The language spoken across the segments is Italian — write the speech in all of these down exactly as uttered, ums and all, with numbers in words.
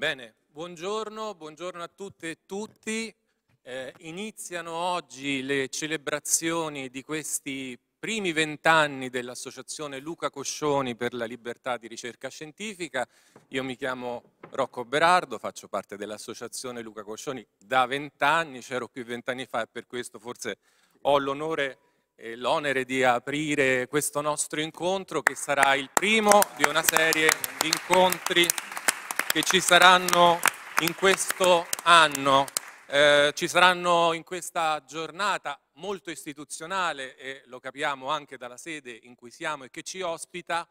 Bene, buongiorno, buongiorno a tutte e tutti. Eh, iniziano oggi le celebrazioni di questi primi vent'anni dell'Associazione Luca Coscioni per la libertà di ricerca scientifica. Io mi chiamo Rocco Berardo, faccio parte dell'Associazione Luca Coscioni da vent'anni, c'ero qui vent'anni fa e per questo forse ho l'onore e l'onere di aprire questo nostro incontro, che sarà il primo di una serie di incontri che ci saranno in questo anno. Eh, ci saranno in questa giornata molto istituzionale, e lo capiamo anche dalla sede in cui siamo e che ci ospita,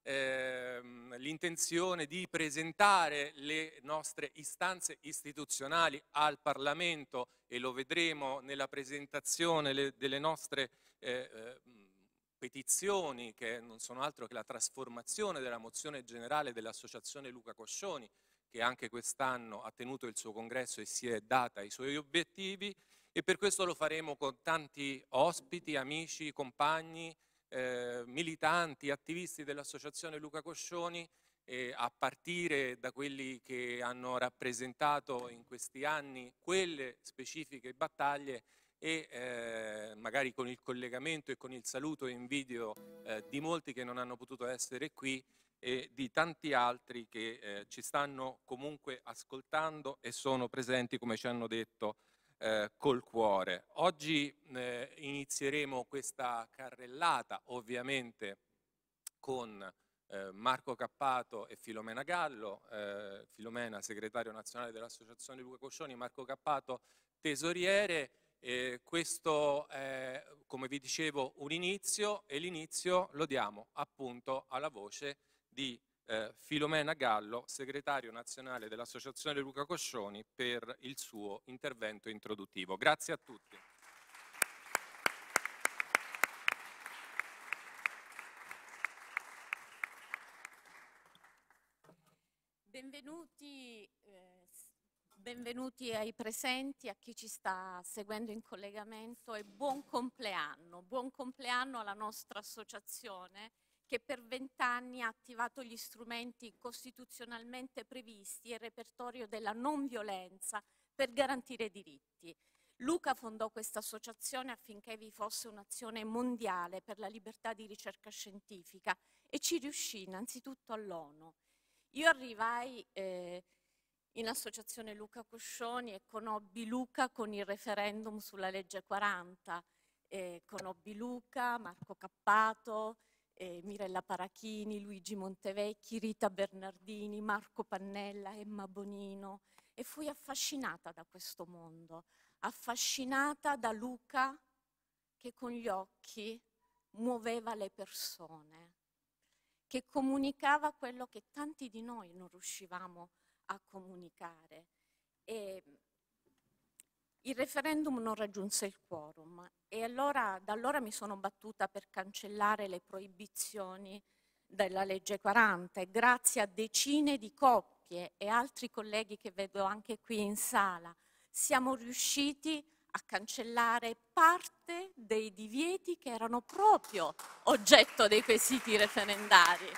ehm, l'intenzione di presentare le nostre istanze istituzionali al Parlamento, e lo vedremo nella presentazione le, delle nostre eh, eh, petizioni, che non sono altro che la trasformazione della mozione generale dell'Associazione Luca Coscioni, che anche quest'anno ha tenuto il suo congresso e si è data i suoi obiettivi, e per questo lo faremo con tanti ospiti, amici, compagni, eh, militanti, attivisti dell'Associazione Luca Coscioni, eh, a partire da quelli che hanno rappresentato in questi anni quelle specifiche battaglie, e eh, magari con il collegamento e con il saluto in video eh, di molti che non hanno potuto essere qui, e di tanti altri che eh, ci stanno comunque ascoltando e sono presenti, come ci hanno detto, eh, col cuore. Oggi eh, inizieremo questa carrellata ovviamente con eh, Marco Cappato e Filomena Gallo, eh, Filomena segretario nazionale dell'Associazione Luca Coscioni, Marco Cappato tesoriere. Eh, questo è, come vi dicevo, un inizio, e l'inizio lo diamo appunto alla voce di eh, Filomena Gallo, segretario nazionale dell'Associazione Luca Coscioni, per il suo intervento introduttivo. Grazie a tutti. Benvenuti, eh, benvenuti ai presenti, a chi ci sta seguendo in collegamento, e buon compleanno, buon compleanno alla nostra associazione, che per vent'anni ha attivato gli strumenti costituzionalmente previsti e il repertorio della non violenza per garantire i diritti. Luca fondò questa associazione affinché vi fosse un'azione mondiale per la libertà di ricerca scientifica, e ci riuscì innanzitutto all'ONU. Io arrivai eh, in Associazione Luca Coscioni e conobbi Luca con il referendum sulla legge quaranta, eh, conobbi Luca, Marco Cappato, eh, Mirella Parachini, Luigi Montevecchi, Rita Bernardini, Marco Pannella, Emma Bonino, e fui affascinata da questo mondo, affascinata da Luca che con gli occhi muoveva le persone, che comunicava quello che tanti di noi non riuscivamo a comunicare. E il referendum non raggiunse il quorum, e allora, da allora mi sono battuta per cancellare le proibizioni della legge quaranta, e grazie a decine di coppie e altri colleghi che vedo anche qui in sala siamo riusciti a cancellare parte dei divieti che erano proprio oggetto dei quesiti referendari.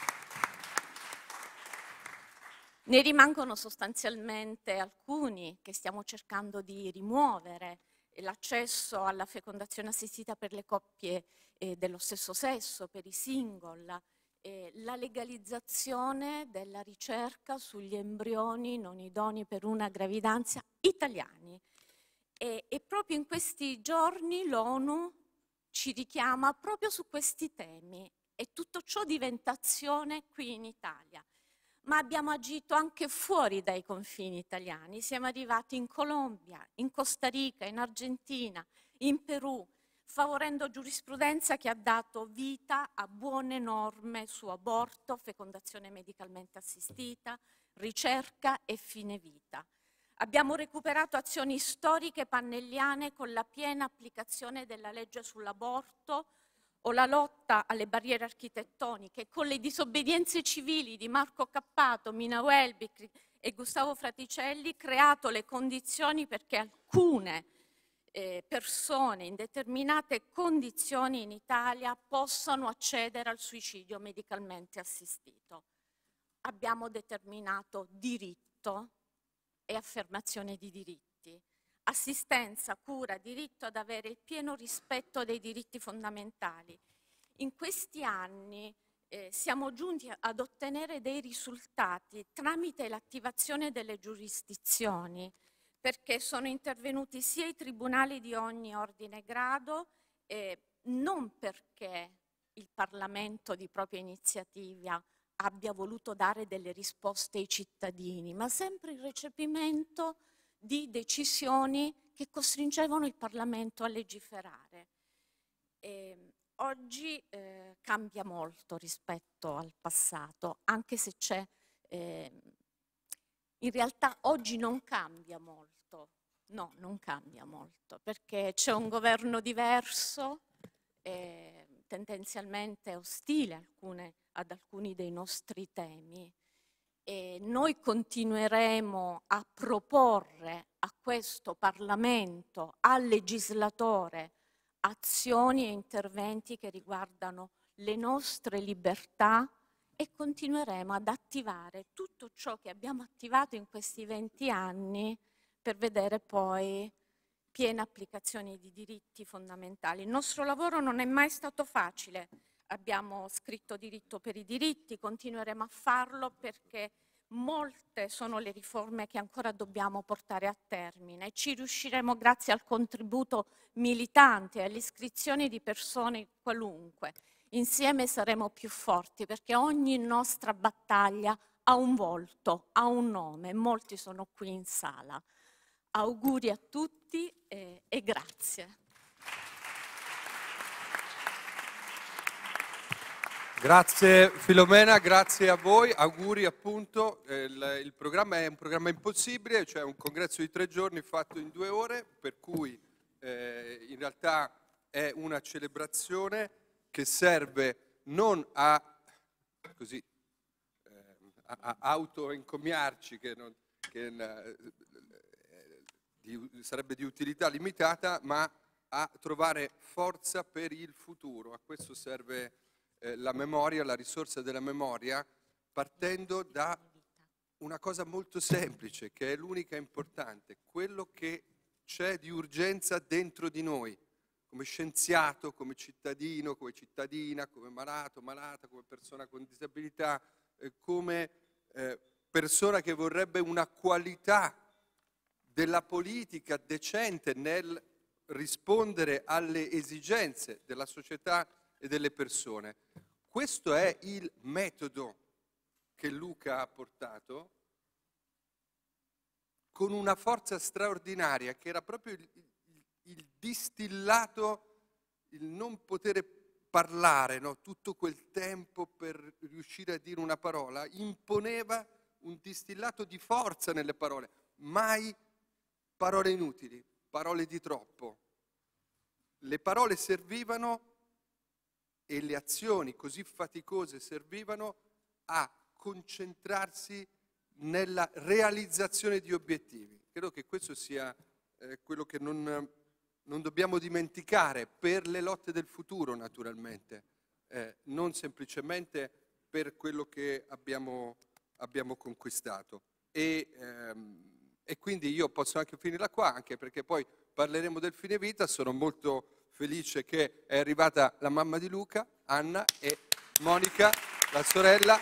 Ne rimangono sostanzialmente alcuni che stiamo cercando di rimuovere: l'accesso alla fecondazione assistita per le coppie eh, dello stesso sesso, per i single, eh, la legalizzazione della ricerca sugli embrioni non idonei per una gravidanza italiani. E, e proprio in questi giorni l'ONU ci richiama proprio su questi temi, e tutto ciò diventa azione qui in Italia. Ma abbiamo agito anche fuori dai confini italiani, siamo arrivati in Colombia, in Costa Rica, in Argentina, in Perù, favorendo giurisprudenza che ha dato vita a buone norme su aborto, fecondazione medicalmente assistita, ricerca e fine vita. Abbiamo recuperato azioni storiche pannelliane con la piena applicazione della legge sull'aborto, o la lotta alle barriere architettoniche, con le disobbedienze civili di Marco Cappato, Mina Welby e Gustavo Fraticelli, creato le condizioni perché alcune eh, persone in determinate condizioni in Italia possano accedere al suicidio medicalmente assistito. Abbiamo determinato diritti. diritto e affermazione di diritti. Assistenza, cura, diritto ad avere il pieno rispetto dei diritti fondamentali. In questi anni eh, siamo giunti ad ottenere dei risultati tramite l'attivazione delle giurisdizioni, perché sono intervenuti sia i tribunali di ogni ordine e grado, eh, non perché il Parlamento di propria iniziativa abbia voluto dare delle risposte ai cittadini, ma sempre il recepimento di decisioni che costringevano il Parlamento a legiferare. E oggi eh, cambia molto rispetto al passato, anche se c'è, eh, in realtà oggi non cambia molto, no, non cambia molto, perché c'è un governo diverso, eh, tendenzialmente ostile alcune, ad alcuni dei nostri temi. E noi continueremo a proporre a questo Parlamento, al legislatore, azioni e interventi che riguardano le nostre libertà e continueremo ad attivare tutto ciò che abbiamo attivato in questi venti anni per vedere poi piena applicazione di diritti fondamentali. Il nostro lavoro non è mai stato facile. Abbiamo scritto diritto per i diritti, continueremo a farlo perché molte sono le riforme che ancora dobbiamo portare a termine. Ci riusciremo grazie al contributo militante e all'iscrizione di persone qualunque. Insieme saremo più forti perché ogni nostra battaglia ha un volto, ha un nome, molti sono qui in sala. Auguri a tutti e, e grazie. Grazie Filomena, grazie a voi, auguri appunto. Eh, il, il programma è un programma impossibile, cioè un congresso di tre giorni fatto in due ore, per cui eh, in realtà è una celebrazione che serve non a, così, eh, a, a autoencomiarci, che, non, che eh, di, sarebbe di utilità limitata, ma a trovare forza per il futuro. A questo serve la memoria, la risorsa della memoria, partendo da una cosa molto semplice, che è l'unica importante, quello che c'è di urgenza dentro di noi, come scienziato, come cittadino, come cittadina, come malato, malata, come persona con disabilità, eh, come eh, persona che vorrebbe una qualità della politica decente nel rispondere alle esigenze della società e delle persone. Questo è il metodo che Luca ha portato con una forza straordinaria che era proprio il, il, il distillato, il non poter parlare, no? Tutto quel tempo per riuscire a dire una parola, imponeva un distillato di forza nelle parole, mai parole inutili, parole di troppo. Le parole servivano e le azioni così faticose servivano a concentrarsi nella realizzazione di obiettivi. Credo che questo sia eh, quello che non, non dobbiamo dimenticare per le lotte del futuro, naturalmente, eh, non semplicemente per quello che abbiamo, abbiamo conquistato. E, ehm, e quindi io posso anche finirla qua, anche perché poi parleremo del fine vita. Sono molto felice che è arrivata la mamma di Luca, Anna, e Monica, la sorella,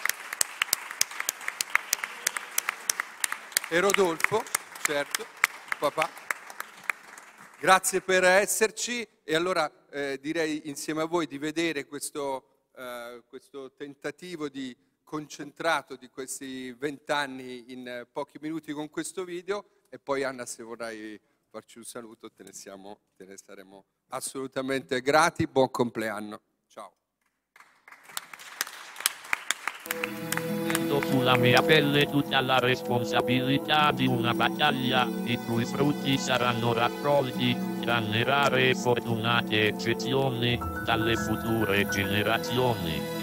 e Rodolfo, certo, il papà. Grazie per esserci e allora eh, direi insieme a voi di vedere questo, eh, questo tentativo di concentrato di questi vent'anni in eh, pochi minuti con questo video, e poi Anna, se vorrai farci un saluto, te ne, siamo, te ne saremo assolutamente grati. Buon compleanno. Ciao. Prendo sulla mia pelle tutta la responsabilità di una battaglia i cui frutti saranno raccolti, tranne rare e fortunate eccezioni, dalle future generazioni.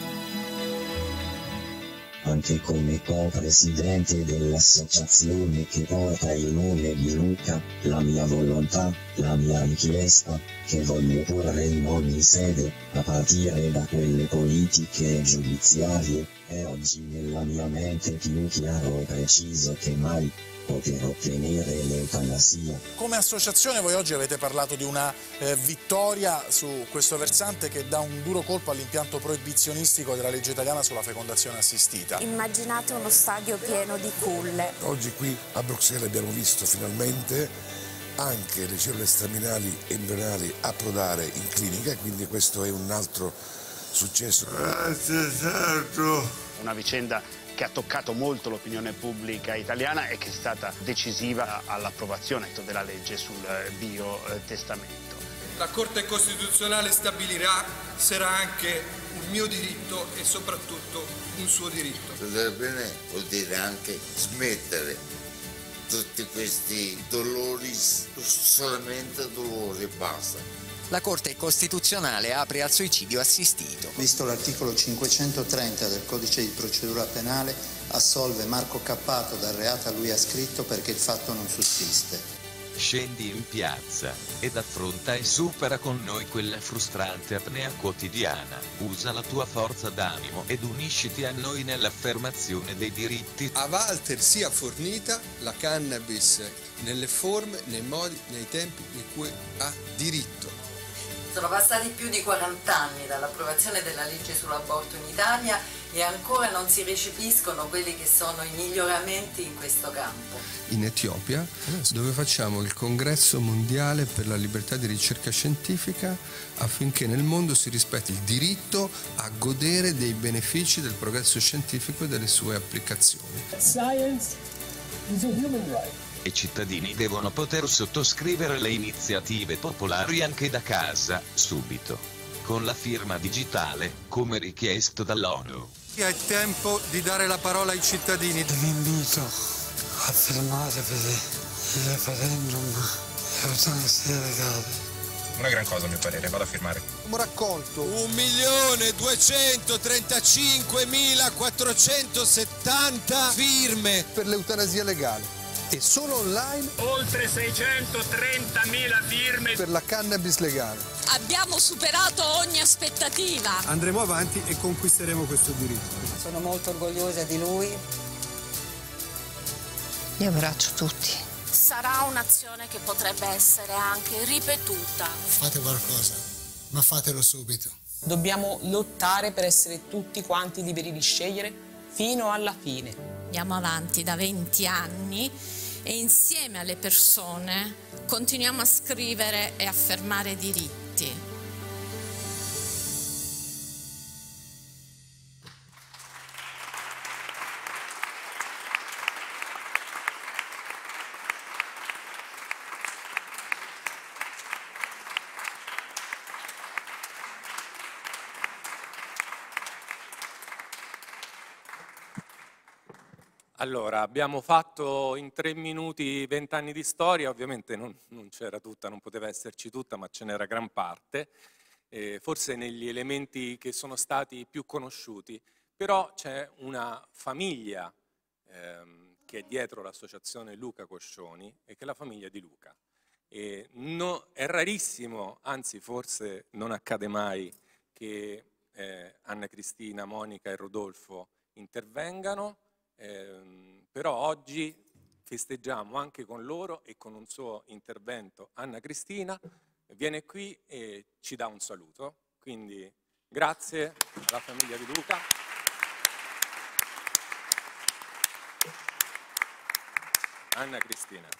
Anche come co-presidente dell'associazione che porta il nome di Luca, la mia volontà, la mia richiesta, che voglio porre in ogni sede, a partire da quelle politiche e giudiziarie, è oggi nella mia mente più chiaro e preciso che mai poter ottenere l'eutanasia. Come associazione voi oggi avete parlato di una eh, vittoria su questo versante che dà un duro colpo all'impianto proibizionistico della legge italiana sulla fecondazione assistita. Immaginate uno stadio pieno di culle. Oggi qui a Bruxelles abbiamo visto finalmente anche le cellule staminali embrionali approdare in clinica, quindi questo è un altro successo. Grazie Sergio. Una vicenda che ha toccato molto l'opinione pubblica italiana e che è stata decisiva all'approvazione della legge sul biotestamento. La Corte Costituzionale stabilirà se era anche un mio diritto e soprattutto un suo diritto. Bene, vuol dire anche smettere tutti questi dolori, solamente dolori e basta. La Corte Costituzionale apre al suicidio assistito. Visto l'articolo cinquecentotrenta del Codice di procedura penale, assolve Marco Cappato dal reato a lui ascritto perché il fatto non sussiste. Scendi in piazza ed affronta e supera con noi quella frustrante apnea quotidiana. Usa la tua forza d'animo ed unisciti a noi nell'affermazione dei diritti. A Walter sia fornita la cannabis nelle forme, nei modi, nei tempi in cui ha diritto. Sono passati più di quaranta anni dall'approvazione della legge sull'aborto in Italia e ancora non si recepiscono quelli che sono i miglioramenti in questo campo. In Etiopia, dove facciamo il congresso mondiale per la libertà di ricerca scientifica affinché nel mondo si rispetti il diritto a godere dei benefici del progresso scientifico e delle sue applicazioni. Science is a human right. I cittadini devono poter sottoscrivere le iniziative popolari anche da casa, subito, con la firma digitale, come richiesto dall'ONU. È tempo di dare la parola ai cittadini. Vi invito a firmare per il referendum eutanasia legale. Una gran cosa a mio parere, vado a firmare. Abbiamo raccolto un milione duecentotrentacinquemilaquattrocentosettanta firme per l'eutanasia legale. E solo online oltre seicentotrentamila firme per la cannabis legale. Abbiamo superato ogni aspettativa. Andremo avanti e conquisteremo questo diritto. Sono molto orgogliosa di lui. Io abbraccio tutti. Sarà un'azione che potrebbe essere anche ripetuta. Fate qualcosa, ma fatelo subito. Dobbiamo lottare per essere tutti quanti liberi di scegliere fino alla fine. Andiamo avanti da venti anni e insieme alle persone continuiamo a scrivere e affermare diritti. Allora, abbiamo fatto in tre minuti vent'anni di storia, ovviamente non, non c'era tutta, non poteva esserci tutta, ma ce n'era gran parte, eh, forse negli elementi che sono stati più conosciuti, però c'è una famiglia ehm, che è dietro l'associazione Luca Coscioni e che è la famiglia di Luca. E no, è rarissimo, anzi forse non accade mai, che eh, Anna Cristina, Monica e Rodolfo intervengano. Eh, però oggi festeggiamo anche con loro e con un suo intervento. Anna Cristina viene qui e ci dà un saluto, quindi grazie alla famiglia di Luca. Anna Cristina.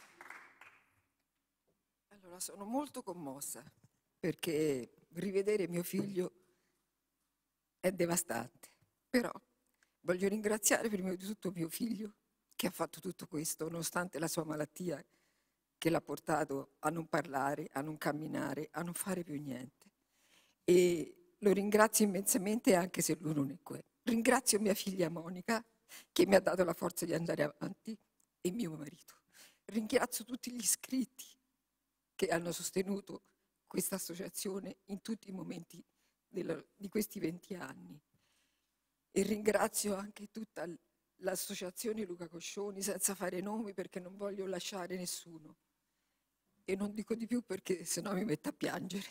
Allora, sono molto commossa perché rivedere mio figlio è devastante, però voglio ringraziare prima di tutto mio figlio che ha fatto tutto questo, nonostante la sua malattia che l'ha portato a non parlare, a non camminare, a non fare più niente. E lo ringrazio immensamente anche se lui non è qui. Ringrazio mia figlia Monica che mi ha dato la forza di andare avanti e mio marito. Ringrazio tutti gli iscritti che hanno sostenuto questa associazione in tutti i momenti della, di questi venti anni. E ringrazio anche tutta l'associazione Luca Coscioni, senza fare nomi perché non voglio lasciare nessuno. E non dico di più perché sennò mi metto a piangere.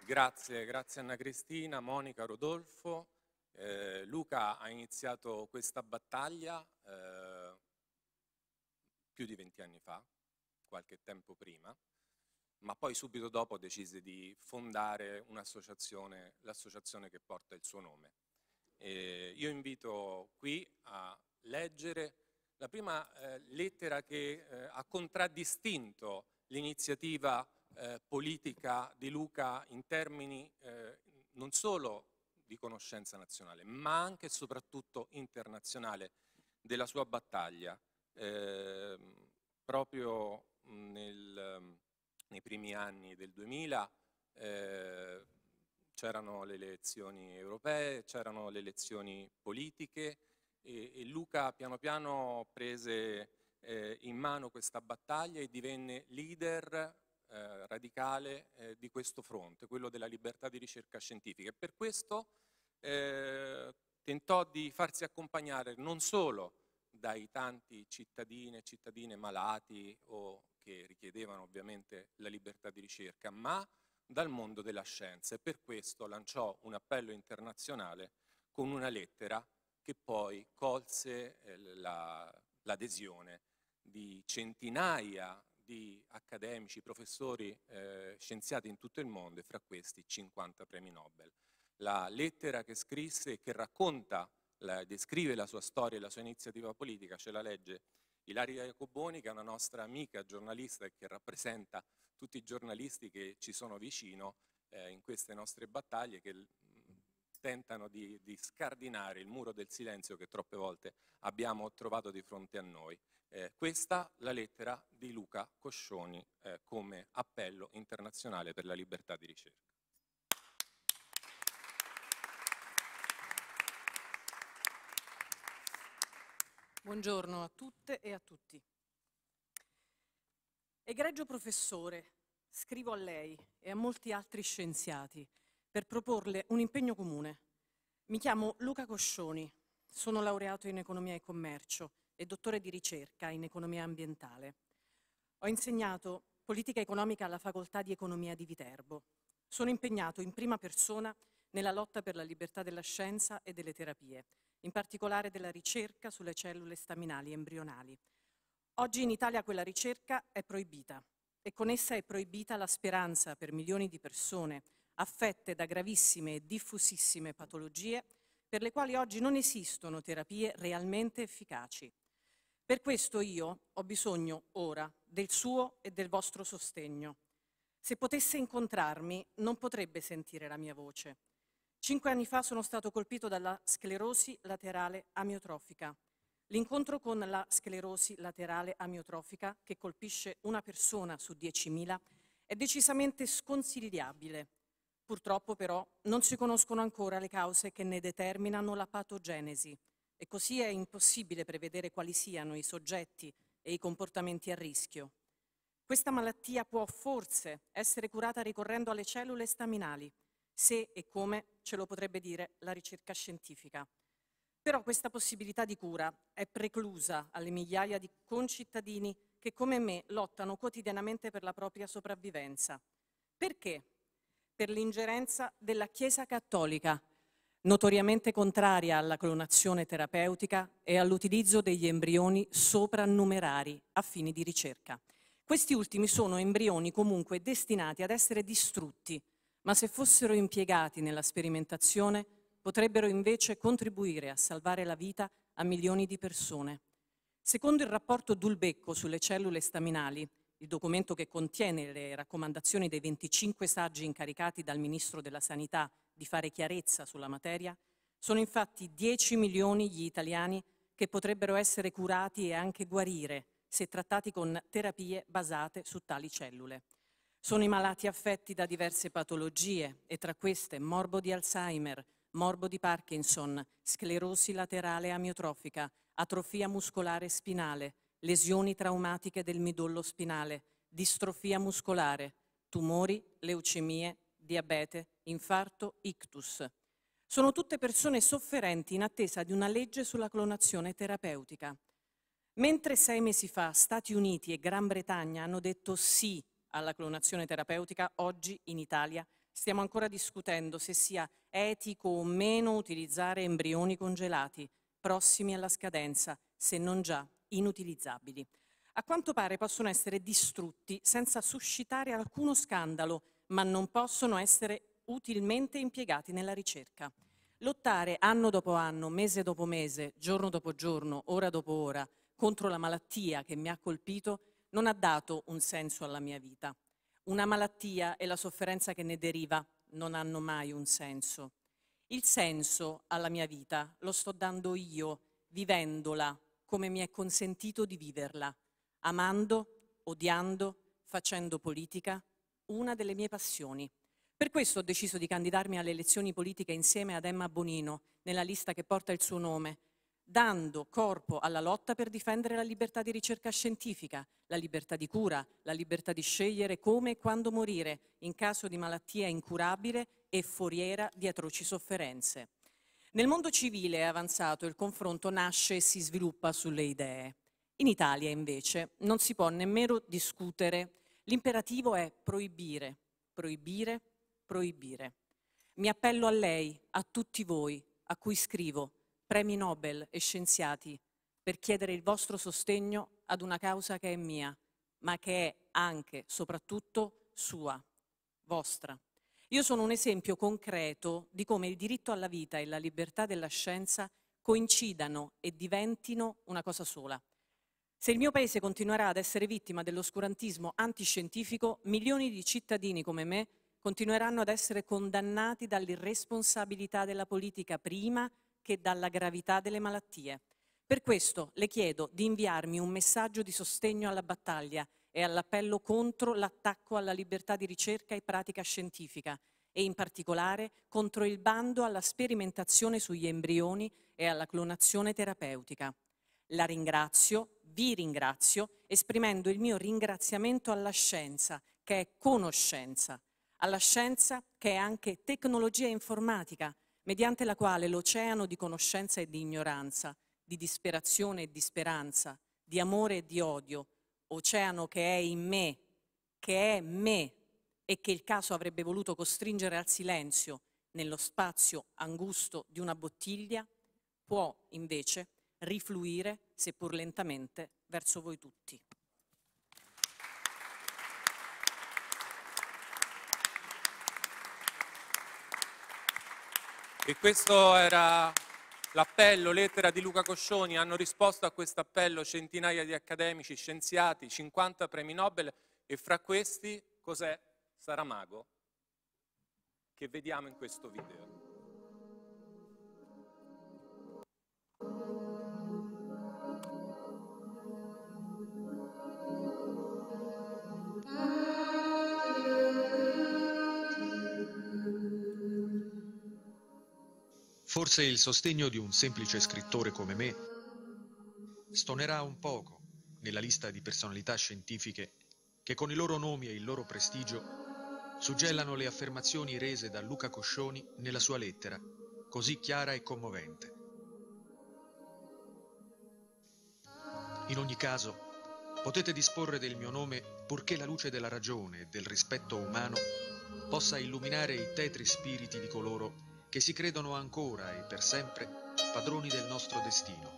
Grazie, grazie Anna Cristina, Monica, Rodolfo. Eh, Luca ha iniziato questa battaglia eh, più di venti anni fa, qualche tempo prima, ma poi subito dopo decise di fondare un'associazione, l'associazione che porta il suo nome. E io invito qui a leggere la prima eh, lettera che eh, ha contraddistinto l'iniziativa eh, politica di Luca in termini eh, non solo di conoscenza nazionale, ma anche e soprattutto internazionale della sua battaglia. Eh, proprio nel, nei primi anni del duemila eh, c'erano le elezioni europee, c'erano le elezioni politiche e, e Luca piano piano prese eh, in mano questa battaglia e divenne leader eh, radicale eh, di questo fronte, quello della libertà di ricerca scientifica. E per questo eh, tentò di farsi accompagnare non solo dai tanti cittadini e cittadine malati o che richiedevano ovviamente la libertà di ricerca, ma dal mondo della scienza, e per questo lanciò un appello internazionale con una lettera che poi colse eh, l'adesione di centinaia di accademici, professori, eh, scienziati in tutto il mondo, e fra questi cinquanta premi Nobel. La lettera che scrisse e che racconta, la, descrive la sua storia e la sua iniziativa politica, ce la legge Ilaria Iacoboni, che è una nostra amica giornalista e che rappresenta tutti i giornalisti che ci sono vicino eh, in queste nostre battaglie, che mh, tentano di, di scardinare il muro del silenzio che troppe volte abbiamo trovato di fronte a noi. Eh, questa la lettera di Luca Coscioni eh, come appello internazionale per la libertà di ricerca. Buongiorno a tutte e a tutti. Egregio professore, scrivo a lei e a molti altri scienziati per proporle un impegno comune. Mi chiamo Luca Coscioni, sono laureato in economia e commercio e dottore di ricerca in economia ambientale. Ho insegnato politica economica alla facoltà di economia di Viterbo. Sono impegnato in prima persona nella lotta per la libertà della scienza e delle terapie, in particolare della ricerca sulle cellule staminali embrionali. Oggi in Italia quella ricerca è proibita e con essa è proibita la speranza per milioni di persone affette da gravissime e diffusissime patologie per le quali oggi non esistono terapie realmente efficaci. Per questo io ho bisogno ora del suo e del vostro sostegno. Se potesse incontrarmi non potrebbe sentire la mia voce. Cinque anni fa sono stato colpito dalla sclerosi laterale amiotrofica. L'incontro con la sclerosi laterale amiotrofica, che colpisce una persona su diecimila, è decisamente sconsigliabile. Purtroppo però non si conoscono ancora le cause che ne determinano la patogenesi e così è impossibile prevedere quali siano i soggetti e i comportamenti a rischio. Questa malattia può forse essere curata ricorrendo alle cellule staminali, se e come ce lo potrebbe dire la ricerca scientifica. Però questa possibilità di cura è preclusa alle migliaia di concittadini che come me lottano quotidianamente per la propria sopravvivenza. Perché? Per l'ingerenza della Chiesa Cattolica, notoriamente contraria alla clonazione terapeutica e all'utilizzo degli embrioni soprannumerari a fini di ricerca. Questi ultimi sono embrioni comunque destinati ad essere distrutti, ma se fossero impiegati nella sperimentazione potrebbero invece contribuire a salvare la vita a milioni di persone. Secondo il rapporto Dulbecco sulle cellule staminali, il documento che contiene le raccomandazioni dei venticinque saggi incaricati dal Ministro della Sanità di fare chiarezza sulla materia, sono infatti dieci milioni gli italiani che potrebbero essere curati e anche guarire se trattati con terapie basate su tali cellule. Sono i malati affetti da diverse patologie e tra queste morbo di Alzheimer, morbo di Parkinson, sclerosi laterale amiotrofica, atrofia muscolare spinale, lesioni traumatiche del midollo spinale, distrofia muscolare, tumori, leucemie, diabete, infarto, ictus. Sono tutte persone sofferenti in attesa di una legge sulla clonazione terapeutica. Mentre sei mesi fa Stati Uniti e Gran Bretagna hanno detto sì alla clonazione terapeutica, oggi in Italia Stiamo ancora discutendo se sia etico o meno utilizzare embrioni congelati, prossimi alla scadenza, se non già inutilizzabili. A quanto pare possono essere distrutti senza suscitare alcuno scandalo, ma non possono essere utilmente impiegati nella ricerca. Lottare anno dopo anno, mese dopo mese, giorno dopo giorno, ora dopo ora, contro la malattia che mi ha colpito, non ha dato un senso alla mia vita. Una malattia e la sofferenza che ne deriva non hanno mai un senso. Il senso alla mia vita lo sto dando io, vivendola come mi è consentito di viverla, amando, odiando, facendo politica, una delle mie passioni. Per questo ho deciso di candidarmi alle elezioni politiche insieme ad Emma Bonino, nella lista che porta il suo nome, dando corpo alla lotta per difendere la libertà di ricerca scientifica, la libertà di cura, la libertà di scegliere come e quando morire in caso di malattia incurabile e foriera di atroci sofferenze. Nel mondo civile e avanzato il confronto nasce e si sviluppa sulle idee. In Italia, invece, non si può nemmeno discutere. L'imperativo è proibire, proibire, proibire. Mi appello a lei, a tutti voi, a cui scrivo, premi Nobel e scienziati, per chiedere il vostro sostegno ad una causa che è mia, ma che è anche, soprattutto, sua, vostra. Io sono un esempio concreto di come il diritto alla vita e la libertà della scienza coincidano e diventino una cosa sola. Se il mio Paese continuerà ad essere vittima dell'oscurantismo antiscientifico, milioni di cittadini come me continueranno ad essere condannati dall'irresponsabilità della politica prima che dalla gravità delle malattie. Per questo le chiedo di inviarmi un messaggio di sostegno alla battaglia e all'appello contro l'attacco alla libertà di ricerca e pratica scientifica e in particolare contro il bando alla sperimentazione sugli embrioni e alla clonazione terapeutica. La ringrazio, vi ringrazio, esprimendo il mio ringraziamento alla scienza, che è conoscenza, alla scienza che è anche tecnologia informatica, mediante la quale l'oceano di conoscenza e di ignoranza, di disperazione e di speranza, di amore e di odio, oceano che è in me, che è me e che il caso avrebbe voluto costringere al silenzio nello spazio angusto di una bottiglia, può invece rifluire, seppur lentamente, verso voi tutti. E questo era l'appello, lettera di Luca Coscioni. Hanno risposto a questo appello centinaia di accademici, scienziati, cinquanta premi Nobel e fra questi cos'è Saramago, che vediamo in questo video. Forse il sostegno di un semplice scrittore come me stonerà un poco nella lista di personalità scientifiche che con i loro nomi e il loro prestigio suggellano le affermazioni rese da Luca Coscioni nella sua lettera, così chiara e commovente. In ogni caso, potete disporre del mio nome purché la luce della ragione e del rispetto umano possa illuminare i tetri spiriti di coloro che si credono ancora e per sempre padroni del nostro destino.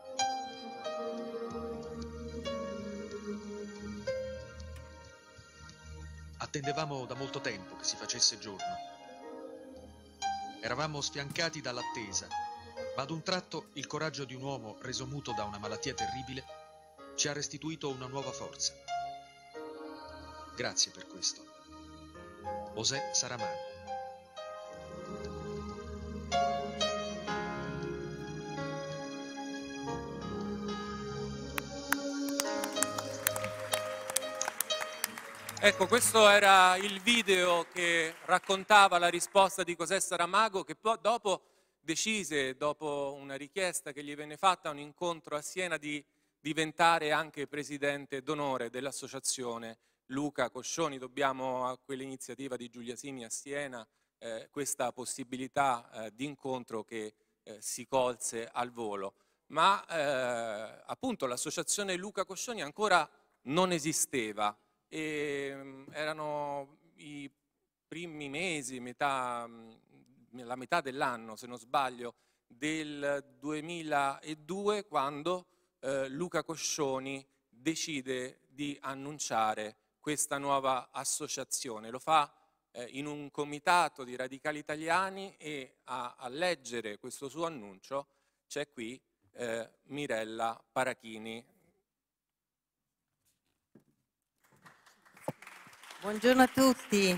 Attendevamo da molto tempo che si facesse giorno. Eravamo sfiancati dall'attesa, ma ad un tratto il coraggio di un uomo reso muto da una malattia terribile ci ha restituito una nuova forza. Grazie per questo. José Saramago. Ecco, questo era il video che raccontava la risposta di José Saramago, che poi dopo decise, dopo una richiesta che gli venne fatta a un incontro a Siena, di diventare anche presidente d'onore dell'associazione Luca Coscioni. Dobbiamo a quell'iniziativa di Giulia Simi a Siena eh, questa possibilità eh, di incontro che eh, si colse al volo. Ma eh, appunto l'associazione Luca Coscioni ancora non esisteva. E erano i primi mesi, metà, la metà dell'anno, se non sbaglio, del duemiladue, quando eh, Luca Coscioni decide di annunciare questa nuova associazione. Lo fa eh, in un comitato di radicali italiani e a, a leggere questo suo annuncio c'è qui eh, Mirella Parachini. Buongiorno a tutti.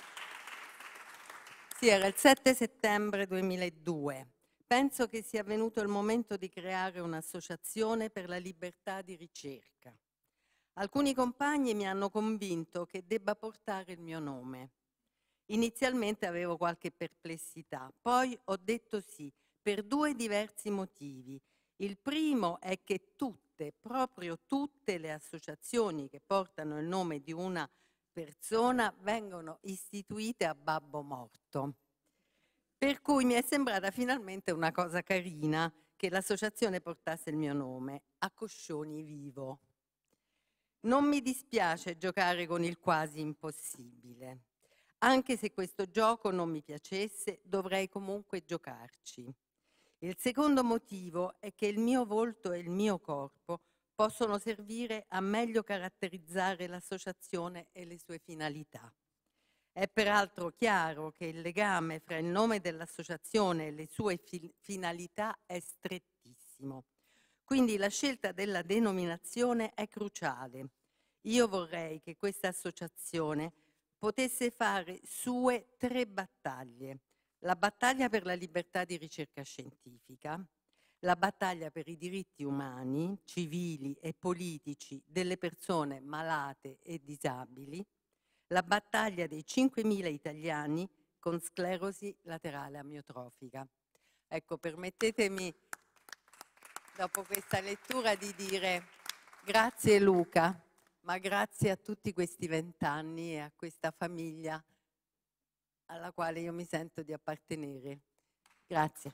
Sì, era il sette settembre duemiladue. Penso che sia venuto il momento di creare un'associazione per la libertà di ricerca. Alcuni compagni mi hanno convinto che debba portare il mio nome. Inizialmente avevo qualche perplessità, poi ho detto sì, per due diversi motivi. Il primo è che tutte, proprio tutte le associazioni che portano il nome di una persona vengono istituite a babbo morto. Per cui mi è sembrata finalmente una cosa carina che l'associazione portasse il mio nome, A Coscioni Vivo. Non mi dispiace giocare con il quasi impossibile. Anche se questo gioco non mi piacesse, dovrei comunque giocarci. Il secondo motivo è che il mio volto e il mio corpo possono servire a meglio caratterizzare l'associazione e le sue finalità. È peraltro chiaro che il legame fra il nome dell'associazione e le sue fi- finalità è strettissimo. Quindi la scelta della denominazione è cruciale. Io vorrei che questa associazione potesse fare sue tre battaglie. La battaglia per la libertà di ricerca scientifica, la battaglia per i diritti umani, civili e politici delle persone malate e disabili, la battaglia dei cinquemila italiani con sclerosi laterale amiotrofica. Ecco, permettetemi, dopo questa lettura, di dire grazie Luca, ma grazie a tutti questi vent'anni e a questa famiglia alla quale io mi sento di appartenere. Grazie.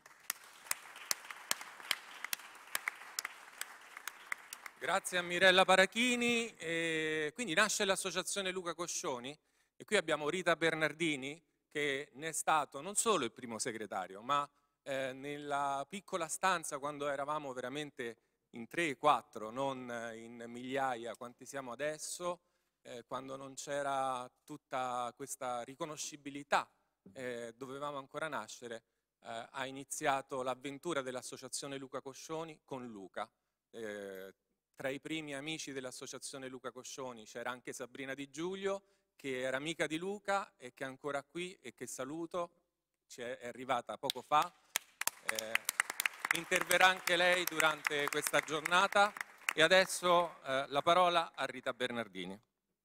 Grazie a Mirella Parachini. E quindi nasce l'associazione Luca Coscioni e qui abbiamo Rita Bernardini che ne è stato non solo il primo segretario, ma eh, nella piccola stanza, quando eravamo veramente in tre, quattro, non in migliaia quanti siamo adesso, eh, quando non c'era tutta questa riconoscibilità, eh, dovevamo ancora nascere, eh, ha iniziato l'avventura dell'associazione Luca Coscioni con Luca. Eh, Tra i primi amici dell'associazione Luca Coscioni c'era anche Sabrina Di Giulio, che era amica di Luca e che è ancora qui e che saluto, ci è arrivata poco fa. Eh, interverrà anche lei durante questa giornata. E adesso eh, la parola a Rita Bernardini.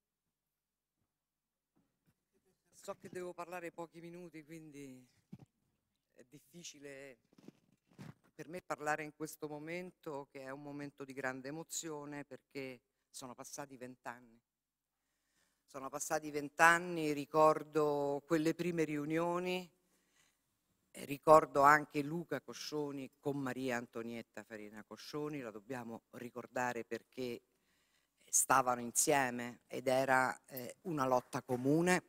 So che devo parlare pochi minuti, quindi è difficile per me parlare in questo momento, che è un momento di grande emozione, perché sono passati vent'anni. Sono passati vent'anni, ricordo quelle prime riunioni, ricordo anche Luca Coscioni con Maria Antonietta Farina Coscioni, la dobbiamo ricordare perché stavano insieme ed era eh, una lotta comune.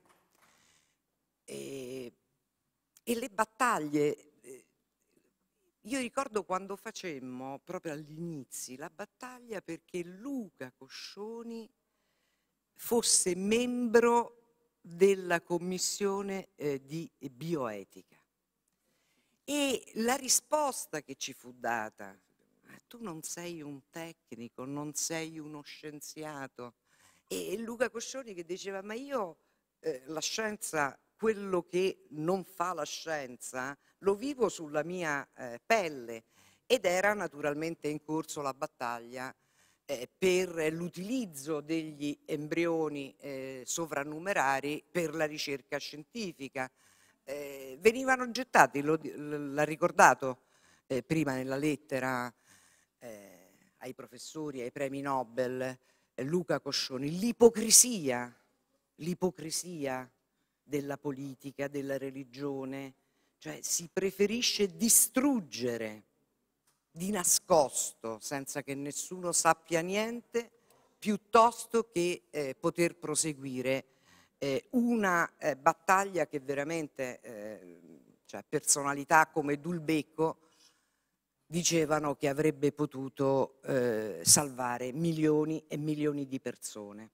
E, e le battaglie... Io ricordo quando facemmo, proprio all'inizio, la battaglia perché Luca Coscioni fosse membro della commissione eh, di bioetica. E la risposta che ci fu data, tu non sei un tecnico, non sei uno scienziato. E Luca Coscioni che diceva, ma io eh, la scienza, quello che non fa la scienza, lo vivo sulla mia eh, pelle. Ed era naturalmente in corso la battaglia eh, per l'utilizzo degli embrioni eh, sovrannumerari per la ricerca scientifica. Eh, venivano gettati, l'ha ricordato eh, prima nella lettera eh, ai professori, ai premi Nobel, eh, Luca Coscioni, l'ipocrisia, l'ipocrisia della politica, della religione, cioè si preferisce distruggere di nascosto, senza che nessuno sappia niente, piuttosto che eh, poter proseguire eh, una eh, battaglia che veramente, eh, cioè personalità come Dulbecco dicevano che avrebbe potuto eh, salvare milioni e milioni di persone.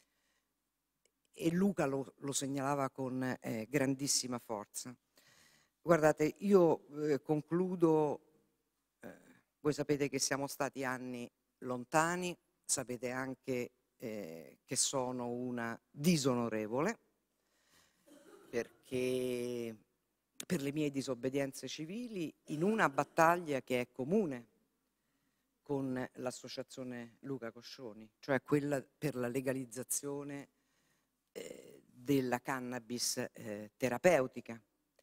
E Luca lo, lo segnalava con eh, grandissima forza. Guardate, io eh, concludo, eh, voi sapete che siamo stati anni lontani, sapete anche eh, che sono una disonorevole, perché per le mie disobbedienze civili, in una battaglia che è comune con l'associazione Luca Coscioni, cioè quella per la legalizzazione eh, della cannabis eh, terapeutica.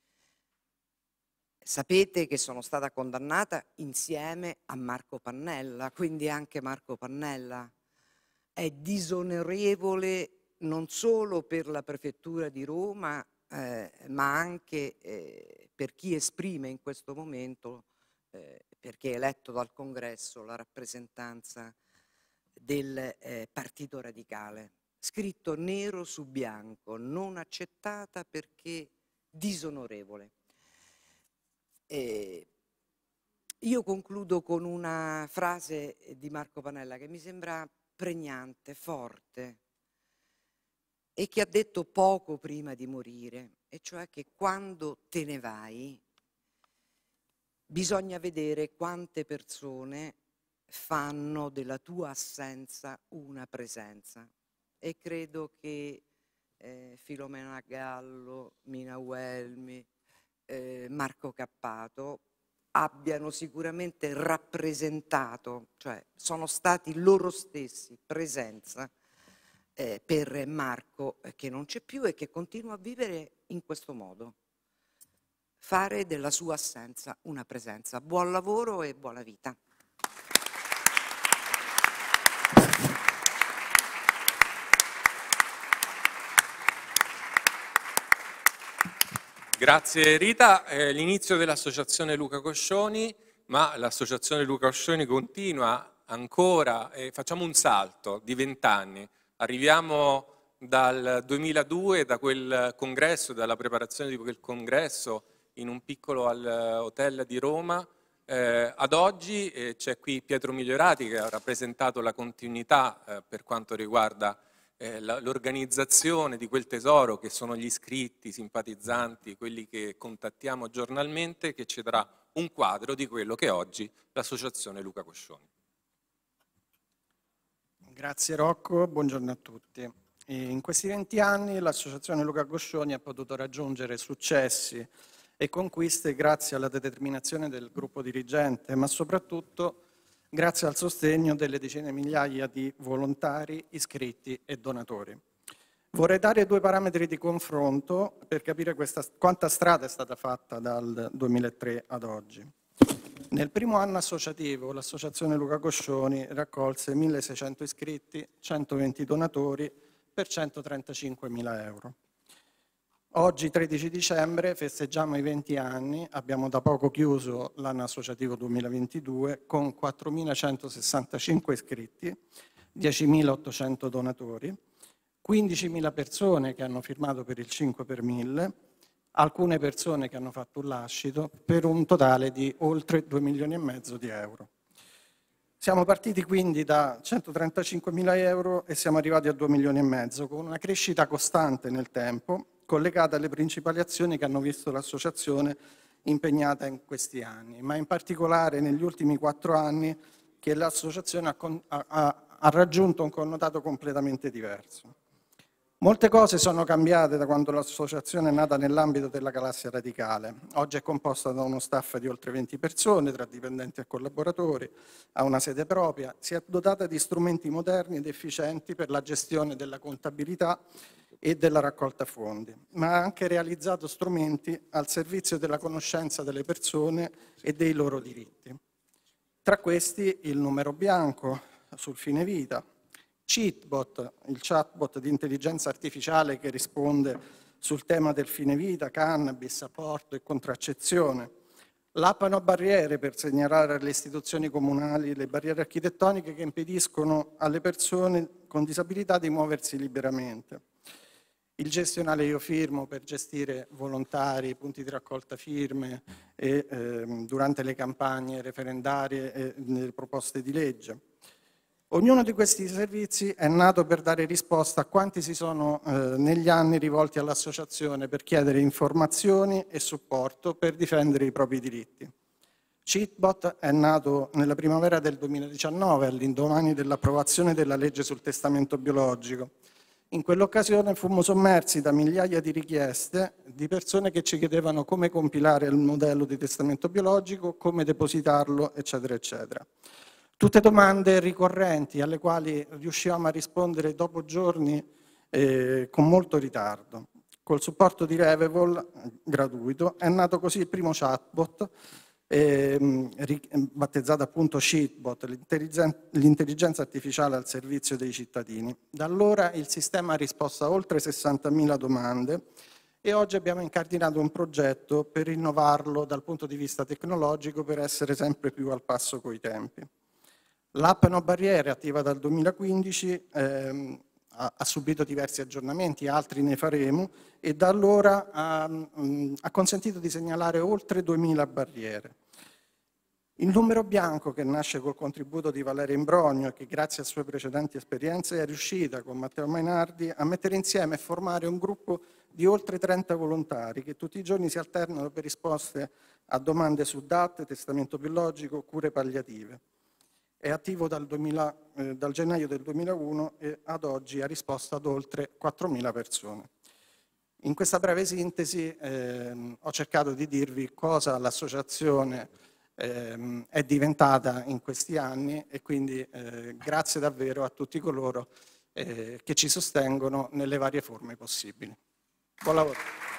Sapete che sono stata condannata insieme a Marco Pannella, quindi anche Marco Pannella è disonorevole non solo per la prefettura di Roma, eh, ma anche eh, per chi esprime in questo momento, eh, perché è eletto dal Congresso, la rappresentanza del eh, Partito Radicale. Scritto nero su bianco, non accettata perché disonorevole. Eh, io concludo con una frase di Marco Pannella che mi sembra pregnante, forte, e che ha detto poco prima di morire, e cioè che quando te ne vai bisogna vedere quante persone fanno della tua assenza una presenza. E credo che eh, Filomena Gallo, Mina Uelmi, eh, Marco Cappato abbiano sicuramente rappresentato, cioè sono stati loro stessi presenza eh, per Marco eh, che non c'è più e che continua a vivere in questo modo, fare della sua assenza una presenza. Buon lavoro e buona vita. Grazie Rita, eh, l'inizio dell'associazione Luca Coscioni, ma l'associazione Luca Coscioni continua ancora, eh, facciamo un salto di vent'anni, arriviamo dal duemiladue, da quel congresso, dalla preparazione di quel congresso in un piccolo al hotel di Roma, eh, ad oggi eh, c'è qui Pietro Migliorati che ha rappresentato la continuità eh, per quanto riguarda l'organizzazione di quel tesoro che sono gli iscritti, i simpatizzanti, quelli che contattiamo giornalmente, che ci darà un quadro di quello che è oggi l'associazione Luca Coscioni. Grazie Rocco, buongiorno a tutti. In questi venti anni l'associazione Luca Coscioni ha potuto raggiungere successi e conquiste grazie alla determinazione del gruppo dirigente, ma soprattutto grazie al sostegno delle decine di migliaia di volontari, iscritti e donatori. Vorrei dare due parametri di confronto per capire questa, quanta strada è stata fatta dal duemilatré ad oggi. Nel primo anno associativo l'associazione Luca Coscioni raccolse milleseicento iscritti, centoventi donatori per centotrentacinquemila euro. Oggi, tredici dicembre, festeggiamo i venti anni, abbiamo da poco chiuso l'anno associativo duemilaventidue con quattromilacentosessantacinque iscritti, diecimilaottocento donatori, quindicimila persone che hanno firmato per il cinque per mille, alcune persone che hanno fatto un lascito, per un totale di oltre due milioni e mezzo di euro. Siamo partiti quindi da centotrentacinquemila euro e siamo arrivati a due milioni e mezzo, con una crescita costante nel tempo, collegata alle principali azioni che hanno visto l'associazione impegnata in questi anni, ma in particolare negli ultimi quattro anni che l'associazione ha, ha, ha raggiunto un connotato completamente diverso. Molte cose sono cambiate da quando l'associazione è nata nell'ambito della galassia radicale. Oggi è composta da uno staff di oltre venti persone, tra dipendenti e collaboratori, ha una sede propria, si è dotata di strumenti moderni ed efficienti per la gestione della contabilità e della raccolta fondi, ma ha anche realizzato strumenti al servizio della conoscenza delle persone e dei loro diritti. Tra questi il numero bianco sul fine vita, Cheatbot, il chatbot di intelligenza artificiale che risponde sul tema del fine vita, cannabis, aborto e contraccezione, l'app No Barriere per segnalare alle istituzioni comunali le barriere architettoniche che impediscono alle persone con disabilità di muoversi liberamente, Il gestionale io firmo per gestire volontari, punti di raccolta firme e, ehm, durante le campagne referendarie e le proposte di legge. Ognuno di questi servizi è nato per dare risposta a quanti si sono eh, negli anni rivolti all'associazione per chiedere informazioni e supporto per difendere i propri diritti. Cheatbot è nato nella primavera del duemiladiciannove, all'indomani dell'approvazione della legge sul testamento biologico. In quell'occasione fummo sommersi da migliaia di richieste di persone che ci chiedevano come compilare il modello di testamento biologico, come depositarlo, eccetera, eccetera. Tutte domande ricorrenti alle quali riuscivamo a rispondere dopo giorni eh, con molto ritardo. Col supporto di Revevol, gratuito, è nato così il primo chatbot, eh, battezzato appunto Cheatbot, l'intelligenza artificiale al servizio dei cittadini. Da allora il sistema ha risposto a oltre sessantamila domande e oggi abbiamo incardinato un progetto per rinnovarlo dal punto di vista tecnologico per essere sempre più al passo coi tempi. L'app No Barriere, attiva dal duemilaquindici, ehm, ha, ha subito diversi aggiornamenti, altri ne faremo, e da allora ha, mh, ha consentito di segnalare oltre duemila barriere. Il numero bianco, che nasce col contributo di Valeria Imbrogno e che grazie a sue precedenti esperienze è riuscita con Matteo Mainardi a mettere insieme e formare un gruppo di oltre trenta volontari che tutti i giorni si alternano per risposte a domande su D A T, testamento biologico, cure palliative. È attivo dal, duemila, eh, dal gennaio del duemilauno e ad oggi ha risposto ad oltre quattromila persone. In questa breve sintesi eh, ho cercato di dirvi cosa l'associazione eh, è diventata in questi anni e quindi eh, grazie davvero a tutti coloro eh, che ci sostengono nelle varie forme possibili. Buon lavoro.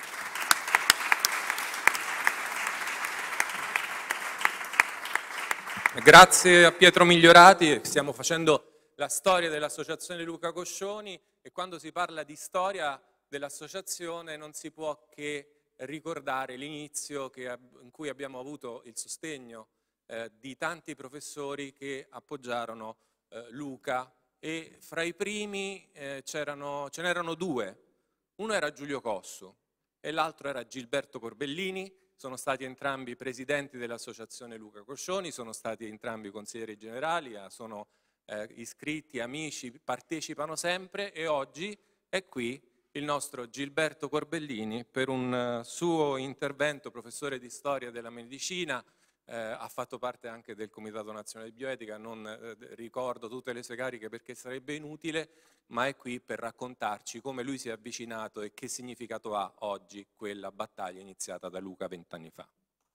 Grazie a Pietro Migliorati, stiamo facendo la storia dell'Associazione Luca Coscioni e quando si parla di storia dell'associazione non si può che ricordare l'inizio in cui abbiamo avuto il sostegno eh, di tanti professori che appoggiarono eh, Luca e fra i primi eh, c'erano, ce n'erano due, uno era Giulio Cossu e l'altro era Gilberto Corbellini. Sono stati entrambi presidenti dell'Associazione Luca Coscioni, sono stati entrambi consiglieri generali, sono eh, iscritti, amici, partecipano sempre e oggi è qui il nostro Gilberto Corbellini per un uh, suo intervento, professore di storia della medicina, eh, ha fatto parte anche del Comitato Nazionale di Bioetica, non eh, ricordo tutte le sue cariche perché sarebbe inutile, ma è qui per raccontarci come lui si è avvicinato e che significato ha oggi quella battaglia iniziata da Luca vent'anni fa.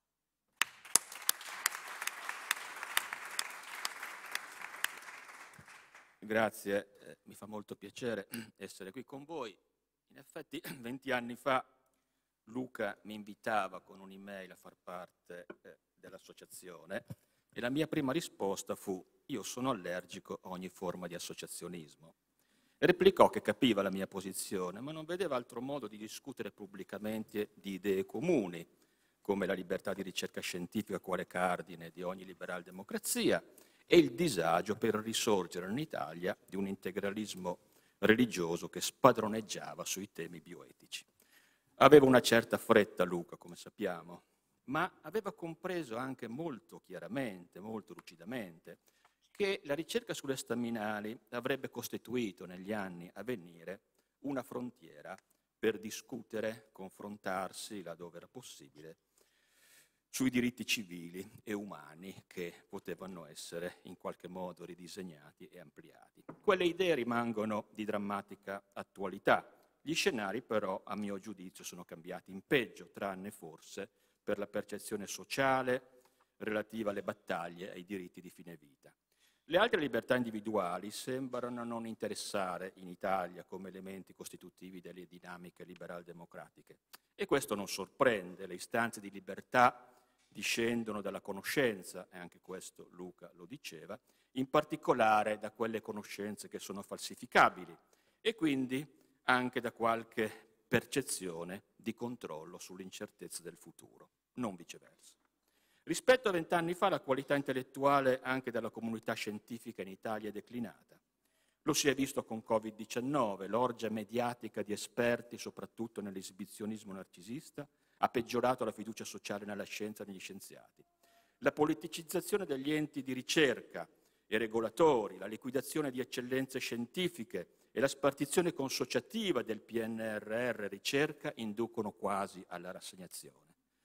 Grazie, eh, mi fa molto piacere essere qui con voi. In effetti venti anni fa Luca mi invitava con un'email a far parte eh, dell'associazione e la mia prima risposta fu: io sono allergico a ogni forma di associazionismo. Replicò che capiva la mia posizione, ma non vedeva altro modo di discutere pubblicamente di idee comuni, come la libertà di ricerca scientifica quale cardine di ogni liberal democrazia e il disagio per il risorgere in Italia di un integralismo religioso che spadroneggiava sui temi bioetici. Aveva una certa fretta Luca, come sappiamo, ma aveva compreso anche molto chiaramente, molto lucidamente, che la ricerca sulle staminali avrebbe costituito negli anni a venire una frontiera per discutere, confrontarsi, laddove era possibile, sui diritti civili e umani che potevano essere in qualche modo ridisegnati e ampliati. Quelle idee rimangono di drammatica attualità. Gli scenari però, a mio giudizio, sono cambiati in peggio, tranne forse per la percezione sociale relativa alle battaglie e ai diritti di fine vita. Le altre libertà individuali sembrano non interessare in Italia come elementi costitutivi delle dinamiche liberal-democratiche. E questo non sorprende, le istanze di libertà discendono dalla conoscenza, e anche questo Luca lo diceva, in particolare da quelle conoscenze che sono falsificabili e quindi anche da qualche percezione di controllo sull'incertezza del futuro, non viceversa. Rispetto a vent'anni fa la qualità intellettuale anche della comunità scientifica in Italia è declinata. Lo si è visto con Covid diciannove, l'orgia mediatica di esperti, soprattutto nell'esibizionismo narcisista, ha peggiorato la fiducia sociale nella scienza e negli scienziati. La politicizzazione degli enti di ricerca e regolatori, la liquidazione di eccellenze scientifiche e la spartizione consociativa del P N R R ricerca inducono quasi alla rassegnazione.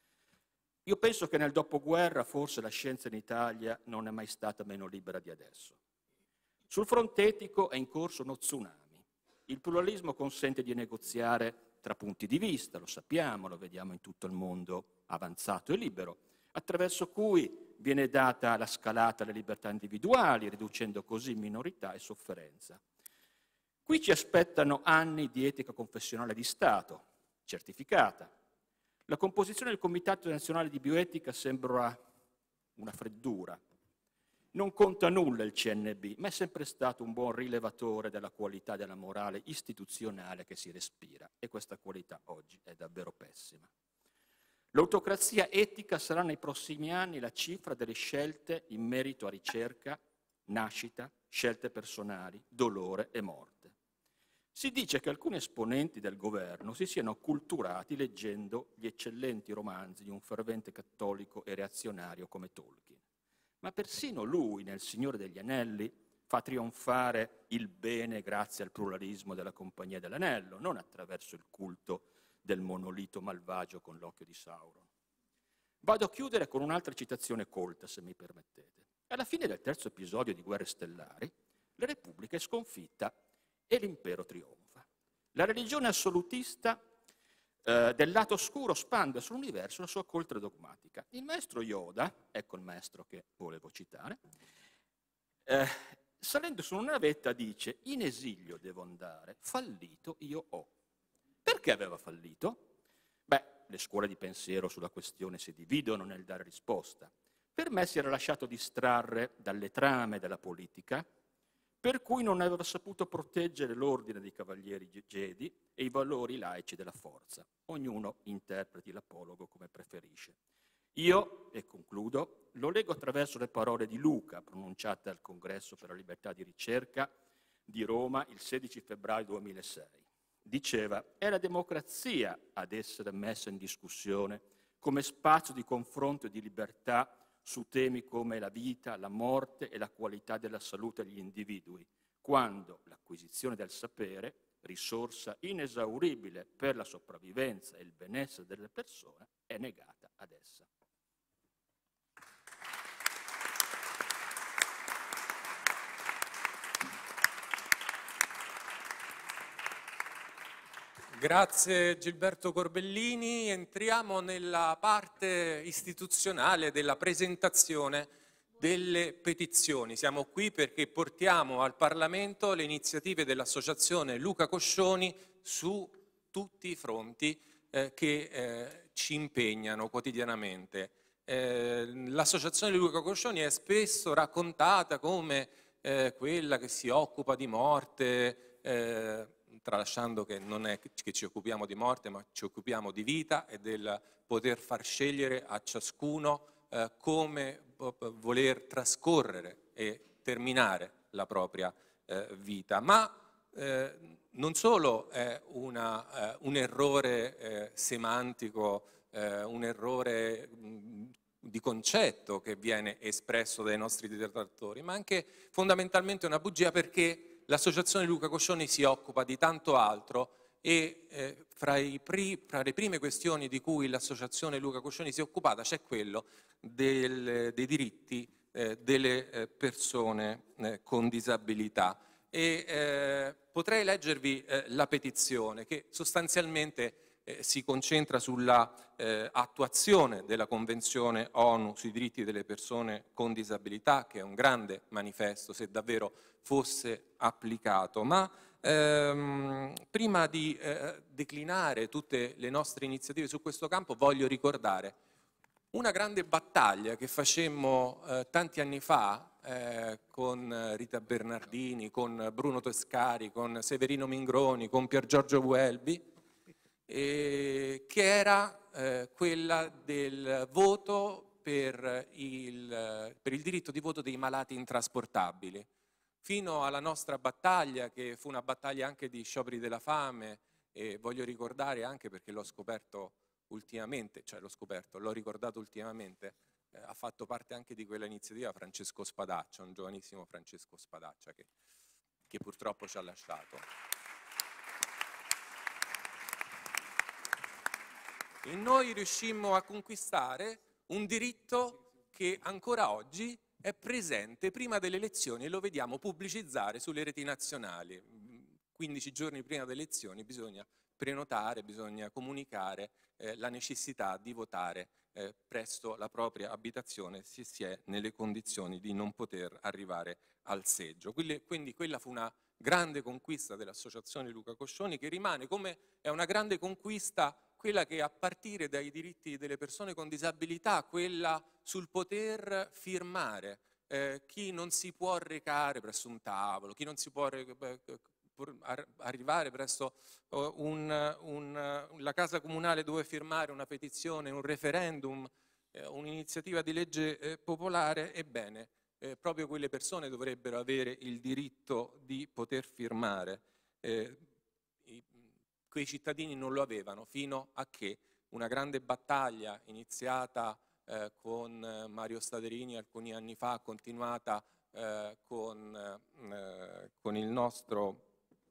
Io penso che nel dopoguerra forse la scienza in Italia non è mai stata meno libera di adesso. Sul fronte etico è in corso uno tsunami. Il pluralismo consente di negoziare tra punti di vista, lo sappiamo, lo vediamo in tutto il mondo avanzato e libero, attraverso cui viene data la scalata alle libertà individuali, riducendo così minorità e sofferenza. Qui ci aspettano anni di etica confessionale di Stato, certificata. La composizione del Comitato Nazionale di Bioetica sembra una freddura. Non conta nulla il C N B, ma è sempre stato un buon rilevatore della qualità della morale istituzionale che si respira, e questa qualità oggi è davvero pessima. L'autocrazia etica sarà nei prossimi anni la cifra delle scelte in merito a ricerca, nascita, scelte personali, dolore e morte. Si dice che alcuni esponenti del governo si siano acculturati leggendo gli eccellenti romanzi di un fervente cattolico e reazionario come Tolkien. Ma persino lui, nel Signore degli Anelli, fa trionfare il bene grazie al pluralismo della Compagnia dell'Anello, non attraverso il culto del monolito malvagio con l'occhio di Sauron. Vado a chiudere con un'altra citazione colta, se mi permettete. Alla fine del terzo episodio di Guerre Stellari, la Repubblica è sconfitta e l'impero trionfa. La religione assolutista eh, del lato oscuro spande sull'universo la sua coltre dogmatica. Il maestro Yoda, ecco il maestro che volevo citare, eh, salendo su una navetta dice: in esilio devo andare, fallito io ho. Perché aveva fallito? Beh, le scuole di pensiero sulla questione si dividono nel dare risposta. Per me si era lasciato distrarre dalle trame della politica, per cui non aveva saputo proteggere l'ordine dei cavalieri Jedi e i valori laici della forza. Ognuno interpreti l'apologo come preferisce. Io, e concludo, lo leggo attraverso le parole di Luca, pronunciate al Congresso per la Libertà di Ricerca di Roma il sedici febbraio duemilasei. Diceva: è la democrazia ad essere messa in discussione come spazio di confronto e di libertà su temi come la vita, la morte e la qualità della salute degli individui, quando l'acquisizione del sapere, risorsa inesauribile per la sopravvivenza e il benessere delle persone, è negata ad essa. Grazie Gilberto Corbellini. Entriamo nella parte istituzionale della presentazione delle petizioni. Siamo qui perché portiamo al Parlamento le iniziative dell'Associazione Luca Coscioni su tutti i fronti eh, che eh, ci impegnano quotidianamente. Eh, L'Associazione Luca Coscioni è spesso raccontata come eh, quella che si occupa di morte, eh, tralasciando che non è che ci occupiamo di morte, ma ci occupiamo di vita e del poter far scegliere a ciascuno eh, come voler trascorrere e terminare la propria eh, vita. Ma eh, non solo è una, eh, un errore eh, semantico, eh, un errore mh, di concetto che viene espresso dai nostri detrattori, ma anche fondamentalmente una bugia, perché l'Associazione Luca Coscioni si occupa di tanto altro e eh, fra, i pri, fra le prime questioni di cui l'Associazione Luca Coscioni si è occupata c'è quello del, dei diritti eh, delle eh, persone eh, con disabilità. E eh, potrei leggervi eh, la petizione che sostanzialmente eh, si concentra sulla eh, attuazione della Convenzione ONU sui diritti delle persone con disabilità, che è un grande manifesto se davvero fosse applicato. Ma ehm, prima di eh, declinare tutte le nostre iniziative su questo campo voglio ricordare una grande battaglia che facemmo eh, tanti anni fa eh, con Rita Bernardini, con Bruno Toscari, con Severino Mingroni, con Pier Giorgio Welby, eh, che era eh, quella del voto per il, per il diritto di voto dei malati intrasportabili. fino alla nostra battaglia, che fu una battaglia anche di scioperi della fame, e voglio ricordare anche perché l'ho scoperto ultimamente, cioè l'ho scoperto, l'ho ricordato ultimamente, eh, ha fatto parte anche di quella iniziativa Francesco Spadaccia, un giovanissimo Francesco Spadaccia che, che purtroppo ci ha lasciato. E noi riuscimmo a conquistare un diritto che ancora oggi è presente prima delle elezioni e lo vediamo pubblicizzare sulle reti nazionali. quindici giorni prima delle elezioni bisogna prenotare, bisogna comunicare eh, la necessità di votare eh, presso la propria abitazione se si è nelle condizioni di non poter arrivare al seggio. Quindi, quindi quella fu una grande conquista dell'Associazione Luca Coscioni, che rimane come è una grande conquista quella che a partire dai diritti delle persone con disabilità, quella sul poter firmare, eh, chi non si può recare presso un tavolo, chi non si può arrivare presso un, un, la casa comunale dove firmare una petizione, un referendum, eh, un'iniziativa di legge eh, popolare, ebbene, eh, proprio quelle persone dovrebbero avere il diritto di poter firmare. Eh, i, quei cittadini non lo avevano fino a che una grande battaglia iniziata eh, con Mario Staderini alcuni anni fa, continuata eh, con, eh, con il nostro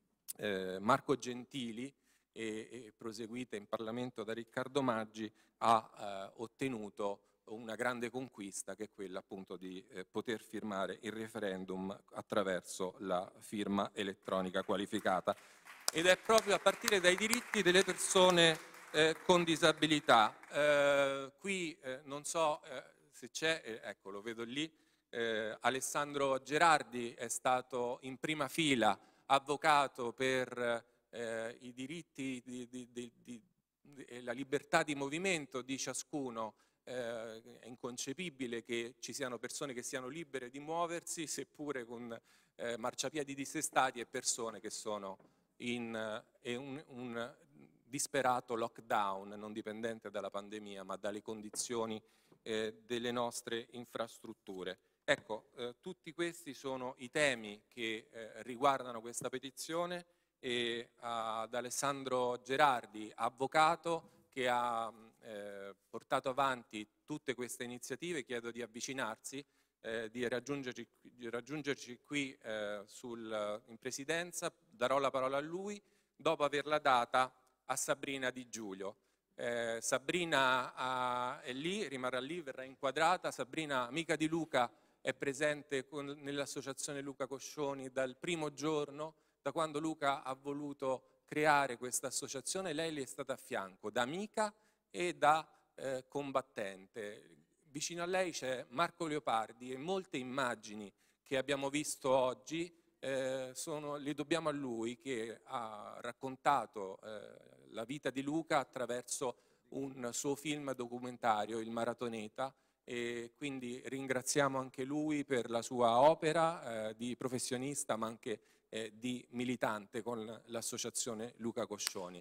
Eh, Marco Gentili e, e proseguita in Parlamento da Riccardo Maggi, ha eh, ottenuto una grande conquista, che è quella appunto di eh, poter firmare il referendum attraverso la firma elettronica qualificata. Ed è proprio a partire dai diritti delle persone eh, con disabilità. Eh, qui eh, non so eh, se c'è, eh, ecco lo vedo lì, eh, Alessandro Gerardi è stato in prima fila avvocato per eh, i diritti di, di, di, di, e la libertà di movimento di ciascuno. Eh, è inconcepibile che ci siano persone che siano libere di muoversi, seppure con eh, marciapiedi dissestati, e persone che sono in eh, un, un disperato lockdown non dipendente dalla pandemia ma dalle condizioni eh, delle nostre infrastrutture. Ecco, eh, tutti questi sono i temi che eh, riguardano questa petizione, e ad Alessandro Gerardi, avvocato che ha eh, portato avanti tutte queste iniziative, chiedo di avvicinarsi, eh, di, raggiungerci, di raggiungerci qui eh, sul, in presidenza. Darò la parola a lui dopo averla data a Sabrina Di Giulio. Eh, Sabrina ha, è lì, rimarrà lì, verrà inquadrata. Sabrina, amica di Luca, è presente nell'Associazione Luca Coscioni dal primo giorno, da quando Luca ha voluto creare questa associazione. Lei le è stata a fianco da amica e da eh, combattente. Vicino a lei c'è Marco Leopardi, e molte immagini che abbiamo visto oggi eh, sono, le dobbiamo a lui, che ha raccontato eh, la vita di Luca attraverso un suo film documentario, Il Maratoneta. E quindi ringraziamo anche lui per la sua opera eh, di professionista ma anche eh, di militante con l'associazione Luca Coscioni.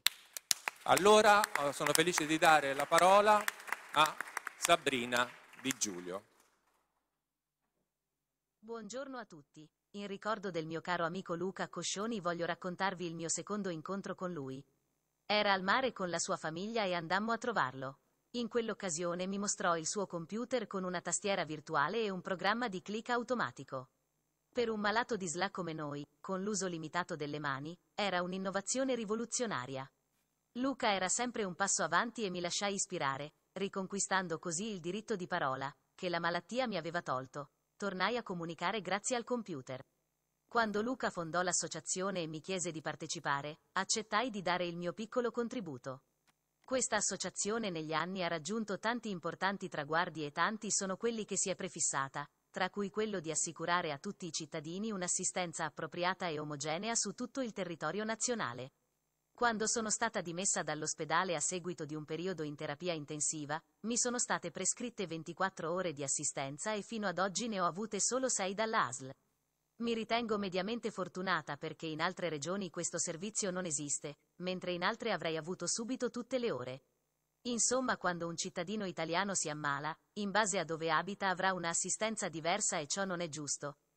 Allora eh, sono felice di dare la parola a Sabrina Di Giulio. Buongiorno a tutti. In ricordo del mio caro amico Luca Coscioni voglio raccontarvi il mio secondo incontro con lui. Era al mare con la sua famiglia e andammo a trovarlo. In quell'occasione mi mostrò il suo computer con una tastiera virtuale e un programma di click automatico. Per un malato di S L A come noi, con l'uso limitato delle mani, era un'innovazione rivoluzionaria. Luca era sempre un passo avanti e mi lasciai ispirare, riconquistando così il diritto di parola, che la malattia mi aveva tolto. Tornai a comunicare grazie al computer. Quando Luca fondò l'associazione e mi chiese di partecipare, accettai di dare il mio piccolo contributo. Questa associazione negli anni ha raggiunto tanti importanti traguardi e tanti sono quelli che si è prefissata, tra cui quello di assicurare a tutti i cittadini un'assistenza appropriata e omogenea su tutto il territorio nazionale. Quando sono stata dimessa dall'ospedale a seguito di un periodo in terapia intensiva, mi sono state prescritte ventiquattro ore di assistenza e fino ad oggi ne ho avute solo sei dalla A S L. Mi ritengo mediamente fortunata perché in altre regioni questo servizio non esiste, mentre in altre avrei avuto subito tutte le ore. Insomma, quando un cittadino italiano si ammala, in base a dove abita avrà una assistenza diversa e ciò non è giusto.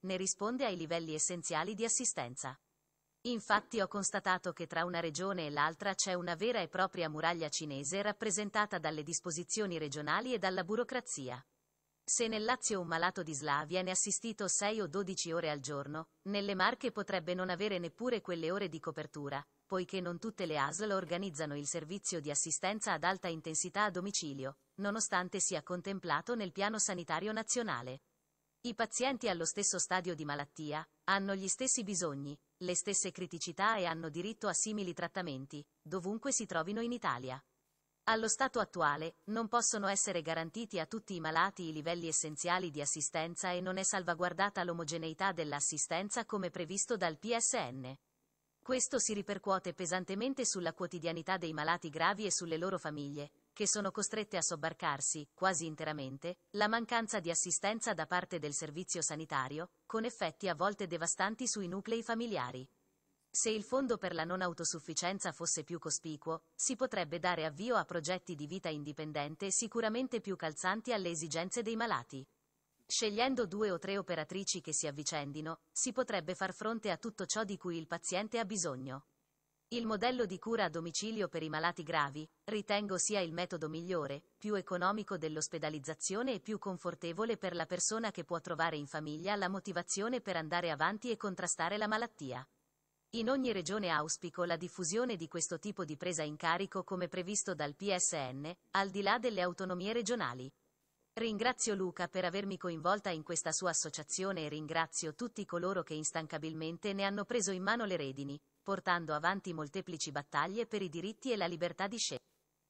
ne risponde ai livelli essenziali di assistenza. Infatti ho constatato che tra una regione e l'altra c'è una vera e propria muraglia cinese rappresentata dalle disposizioni regionali e dalla burocrazia. Se nel Lazio un malato di S L A viene assistito sei o dodici ore al giorno, nelle Marche potrebbe non avere neppure quelle ore di copertura, poiché non tutte le A S L organizzano il servizio di assistenza ad alta intensità a domicilio, nonostante sia contemplato nel Piano Sanitario Nazionale. I pazienti allo stesso stadio di malattia hanno gli stessi bisogni, le stesse criticità e hanno diritto a simili trattamenti, dovunque si trovino in Italia. Allo stato attuale, non possono essere garantiti a tutti i malati i livelli essenziali di assistenza e non è salvaguardata l'omogeneità dell'assistenza come previsto dal P S N. Questo si ripercuote pesantemente sulla quotidianità dei malati gravi e sulle loro famiglie, che sono costrette a sobbarcarsi, quasi interamente, la mancanza di assistenza da parte del servizio sanitario, con effetti a volte devastanti sui nuclei familiari. Se il fondo per la non autosufficienza fosse più cospicuo, si potrebbe dare avvio a progetti di vita indipendente sicuramente più calzanti alle esigenze dei malati. Scegliendo due o tre operatrici che si avvicendino, si potrebbe far fronte a tutto ciò di cui il paziente ha bisogno. Il modello di cura a domicilio per i malati gravi, ritengo sia il metodo migliore, più economico dell'ospedalizzazione e più confortevole per la persona che può trovare in famiglia la motivazione per andare avanti e contrastare la malattia. In ogni regione auspico la diffusione di questo tipo di presa in carico come previsto dal P S N, al di là delle autonomie regionali. Ringrazio Luca per avermi coinvolta in questa sua associazione e ringrazio tutti coloro che instancabilmente ne hanno preso in mano le redini, portando avanti molteplici battaglie per i diritti e la libertà di scelta.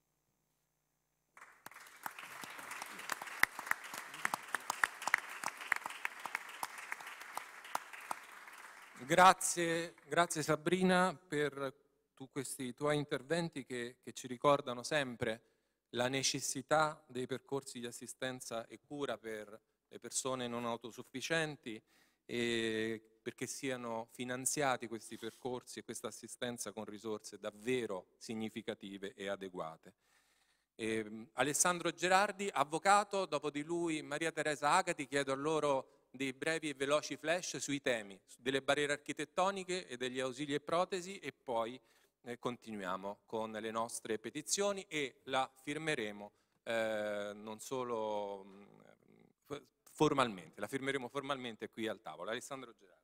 Grazie, grazie Sabrina per tu, questi tuoi interventi che, che ci ricordano sempre la necessità dei percorsi di assistenza e cura per le persone non autosufficienti e perché siano finanziati questi percorsi e questa assistenza con risorse davvero significative e adeguate. E, Alessandro Gerardi, avvocato, dopo di lui Maria Teresa Agati, chiedo a loro dei brevi e veloci flash sui temi delle barriere architettoniche e degli ausili e protesi e poi eh, continuiamo con le nostre petizioni e la firmeremo eh, non solo mh, formalmente, la firmeremo formalmente qui al tavolo. Alessandro Gerardi.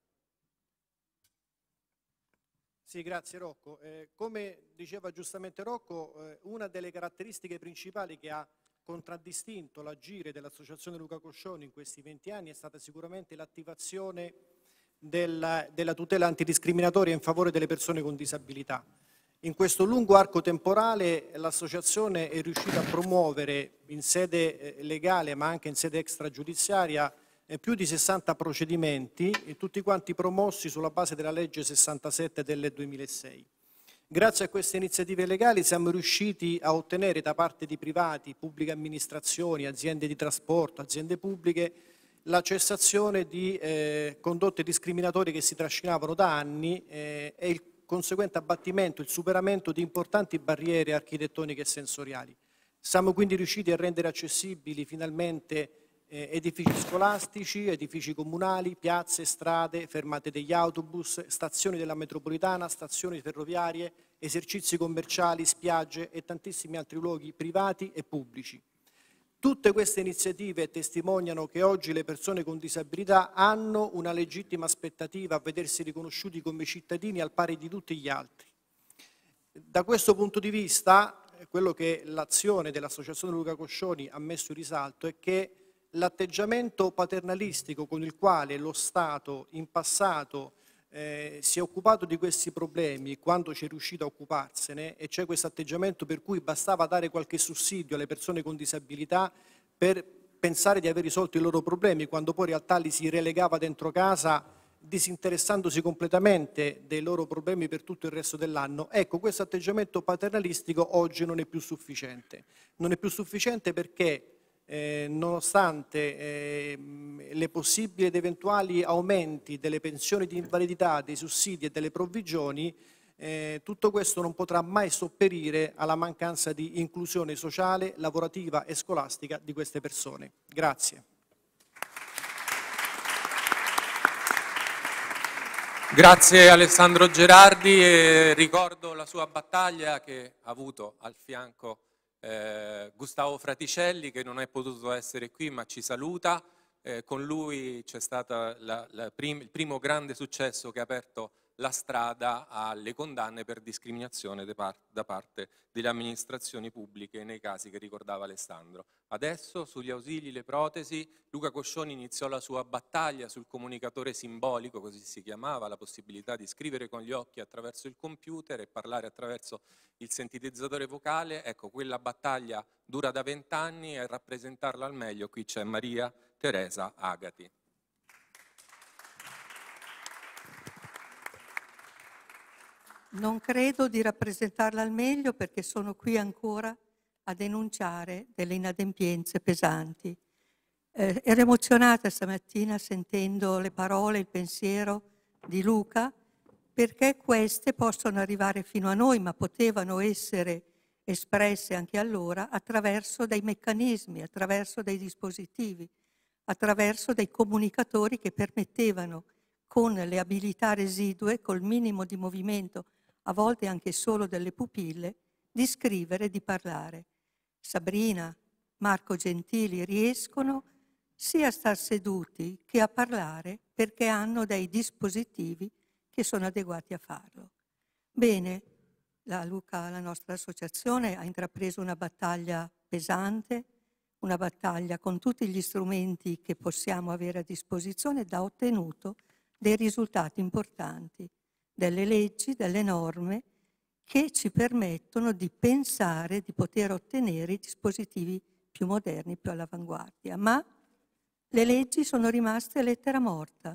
Sì, grazie Rocco. Eh, come diceva giustamente Rocco, eh, una delle caratteristiche principali che ha contraddistinto l'agire dell'Associazione Luca Coscioni in questi venti anni è stata sicuramente l'attivazione della, della tutela antidiscriminatoria in favore delle persone con disabilità. In questo lungo arco temporale l'associazione è riuscita a promuovere in sede eh, legale ma anche in sede extragiudiziaria eh, più di sessanta procedimenti e tutti quanti promossi sulla base della legge sessantasette del duemilasei. Grazie a queste iniziative legali siamo riusciti a ottenere da parte di privati, pubbliche amministrazioni, aziende di trasporto, aziende pubbliche, la cessazione di eh, condotte discriminatorie che si trascinavano da anni eh, e il conseguente abbattimento, il superamento di importanti barriere architettoniche e sensoriali. Siamo quindi riusciti a rendere accessibili finalmente eh, edifici scolastici, edifici comunali, piazze, strade, fermate degli autobus, stazioni della metropolitana, stazioni ferroviarie, esercizi commerciali, spiagge e tantissimi altri luoghi privati e pubblici. Tutte queste iniziative testimoniano che oggi le persone con disabilità hanno una legittima aspettativa a vedersi riconosciuti come cittadini al pari di tutti gli altri. Da questo punto di vista, quello che l'azione dell'Associazione Luca Coscioni ha messo in risalto è che l'atteggiamento paternalistico con il quale lo Stato in passato eh, si è occupato di questi problemi, quando ci è riuscito a occuparsene, e c'è questo atteggiamento per cui bastava dare qualche sussidio alle persone con disabilità per pensare di aver risolto i loro problemi, quando poi in realtà li si relegava dentro casa disinteressandosi completamente dei loro problemi per tutto il resto dell'anno. Ecco, questo atteggiamento paternalistico oggi non è più sufficiente. Non è più sufficiente perché Eh, nonostante eh, le possibili ed eventuali aumenti delle pensioni di invalidità, dei sussidi e delle provvigioni, eh, tutto questo non potrà mai sopperire alla mancanza di inclusione sociale, lavorativa e scolastica di queste persone. Grazie. Grazie Alessandro Gerardi, e ricordo la sua battaglia che ha avuto al fianco eh, Gustavo Fraticelli, che non è potuto essere qui ma ci saluta. Eh, con lui c'è stato la, la prim- il primo grande successo che ha aperto la strada alle condanne per discriminazione de par- da parte delle amministrazioni pubbliche nei casi che ricordava Alessandro. Adesso sugli ausili, le protesi, Luca Coscioni iniziò la sua battaglia sul comunicatore simbolico, così si chiamava, la possibilità di scrivere con gli occhi attraverso il computer e parlare attraverso il sintetizzatore vocale. Ecco, quella battaglia dura da vent'anni e a rappresentarla al meglio qui c'è Maria Teresa Agati. Non credo di rappresentarla al meglio perché sono qui ancora a denunciare delle inadempienze pesanti. Eh, ero emozionata stamattina sentendo le parole, il pensiero di Luca, perché queste possono arrivare fino a noi, ma potevano essere espresse anche allora attraverso dei meccanismi, attraverso dei dispositivi, attraverso dei comunicatori che permettevano, con le abilità residue, col minimo di movimento, a volte anche solo delle pupille, di scrivere e di parlare. Sabrina, Marco Gentili riescono sia a star seduti che a parlare perché hanno dei dispositivi che sono adeguati a farlo. Bene, la Luca, la nostra associazione, ha intrapreso una battaglia pesante, una battaglia con tutti gli strumenti che possiamo avere a disposizione ed ha ottenuto dei risultati importanti, delle leggi, delle norme che ci permettono di pensare di poter ottenere i dispositivi più moderni, più all'avanguardia. Ma le leggi sono rimaste lettera morta.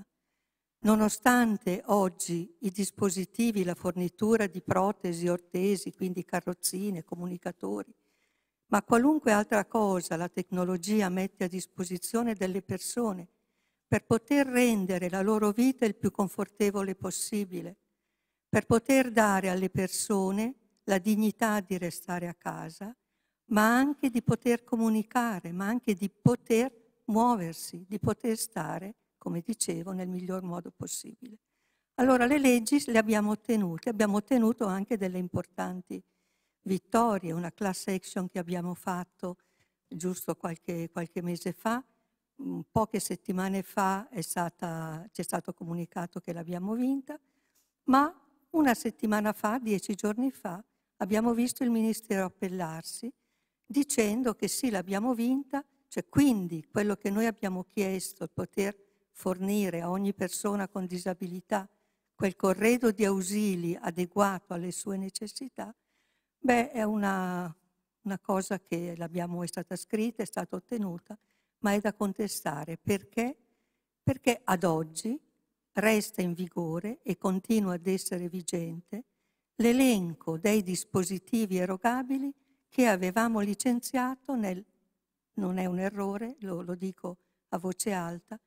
Nonostante oggi i dispositivi, la fornitura di protesi, ortesi, quindi carrozzine, comunicatori, ma qualunque altra cosa la tecnologia mette a disposizione delle persone per poter rendere la loro vita il più confortevole possibile, per poter dare alle persone la dignità di restare a casa, ma anche di poter comunicare, ma anche di poter muoversi, di poter stare, come dicevo, nel miglior modo possibile. Allora le leggi le abbiamo ottenute, abbiamo ottenuto anche delle importanti vittorie, una class action che abbiamo fatto giusto qualche, qualche mese fa, poche settimane fa è stata, ci è stato comunicato che l'abbiamo vinta, ma una settimana fa, dieci giorni fa, abbiamo visto il Ministero appellarsi dicendo che sì, l'abbiamo vinta, cioè quindi quello che noi abbiamo chiesto, il poter fornire a ogni persona con disabilità quel corredo di ausili adeguato alle sue necessità, beh, è una, una cosa che l'abbiamo, è stata scritta, è stata ottenuta, ma è da contestare. Perché? Perché ad oggi resta in vigore e continua ad essere vigente l'elenco dei dispositivi erogabili che avevamo licenziato nel, non è un errore, lo, lo dico a voce alta,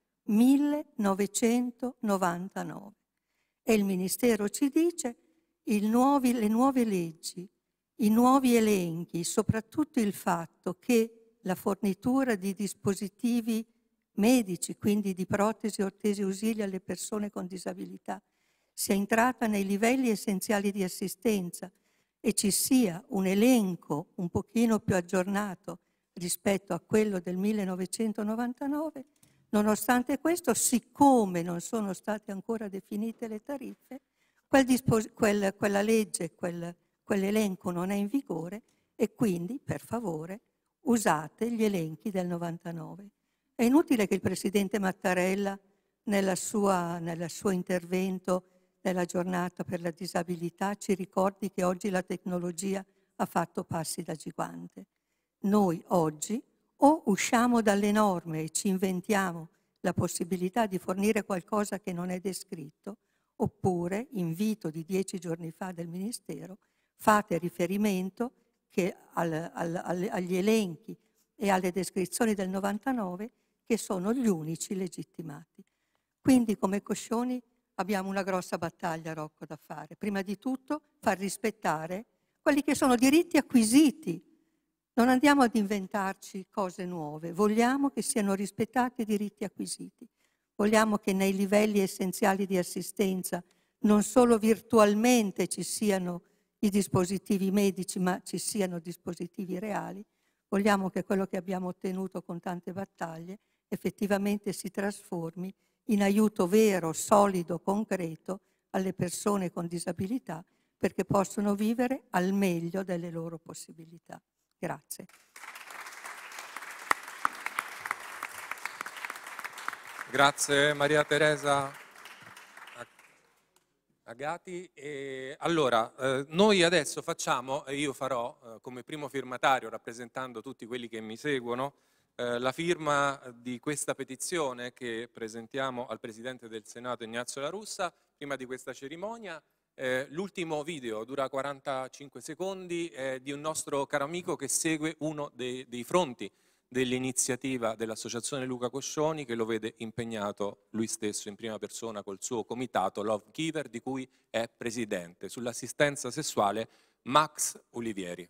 millenovecentonovantanove. E il Ministero ci dice il nuovi, le nuove leggi, i nuovi elenchi, soprattutto il fatto che la fornitura di dispositivi medici, quindi di protesi, ortesi, ausili alle persone con disabilità, sia entrata nei livelli essenziali di assistenza e ci sia un elenco un pochino più aggiornato rispetto a quello del millenovecentonovantanove, nonostante questo, siccome non sono state ancora definite le tariffe, quel dispos- quel, quella legge, quel, quell'elenco non è in vigore e quindi, per favore, usate gli elenchi del novantanove. È inutile che il Presidente Mattarella, nella sua, nel suo intervento della giornata per la disabilità, ci ricordi che oggi la tecnologia ha fatto passi da gigante. Noi oggi o usciamo dalle norme e ci inventiamo la possibilità di fornire qualcosa che non è descritto, oppure, invito di dieci giorni fa del Ministero, fate riferimento che al, al, agli elenchi e alle descrizioni del novantanove che sono gli unici legittimati. Quindi come Coscioni abbiamo una grossa battaglia, Rocco, da fare. Prima di tutto far rispettare quelli che sono diritti acquisiti. Non andiamo ad inventarci cose nuove, vogliamo che siano rispettati i diritti acquisiti. Vogliamo che nei livelli essenziali di assistenza non solo virtualmente ci siano i dispositivi medici, ma ci siano dispositivi reali. Vogliamo che quello che abbiamo ottenuto con tante battaglie effettivamente si trasformi in aiuto vero, solido, concreto alle persone con disabilità, perché possono vivere al meglio delle loro possibilità. Grazie. Grazie Maria Teresa Agati. E allora, eh, noi adesso facciamo, e io farò eh, come primo firmatario, rappresentando tutti quelli che mi seguono, eh, la firma di questa petizione che presentiamo al Presidente del Senato Ignazio La Russa prima di questa cerimonia. Eh, l'ultimo video dura quarantacinque secondi, è di un nostro caro amico che segue uno dei, dei fronti dell'iniziativa dell'Associazione Luca Coscioni, che lo vede impegnato lui stesso in prima persona col suo comitato Love Giver, di cui è presidente, sull'assistenza sessuale Max Olivieri.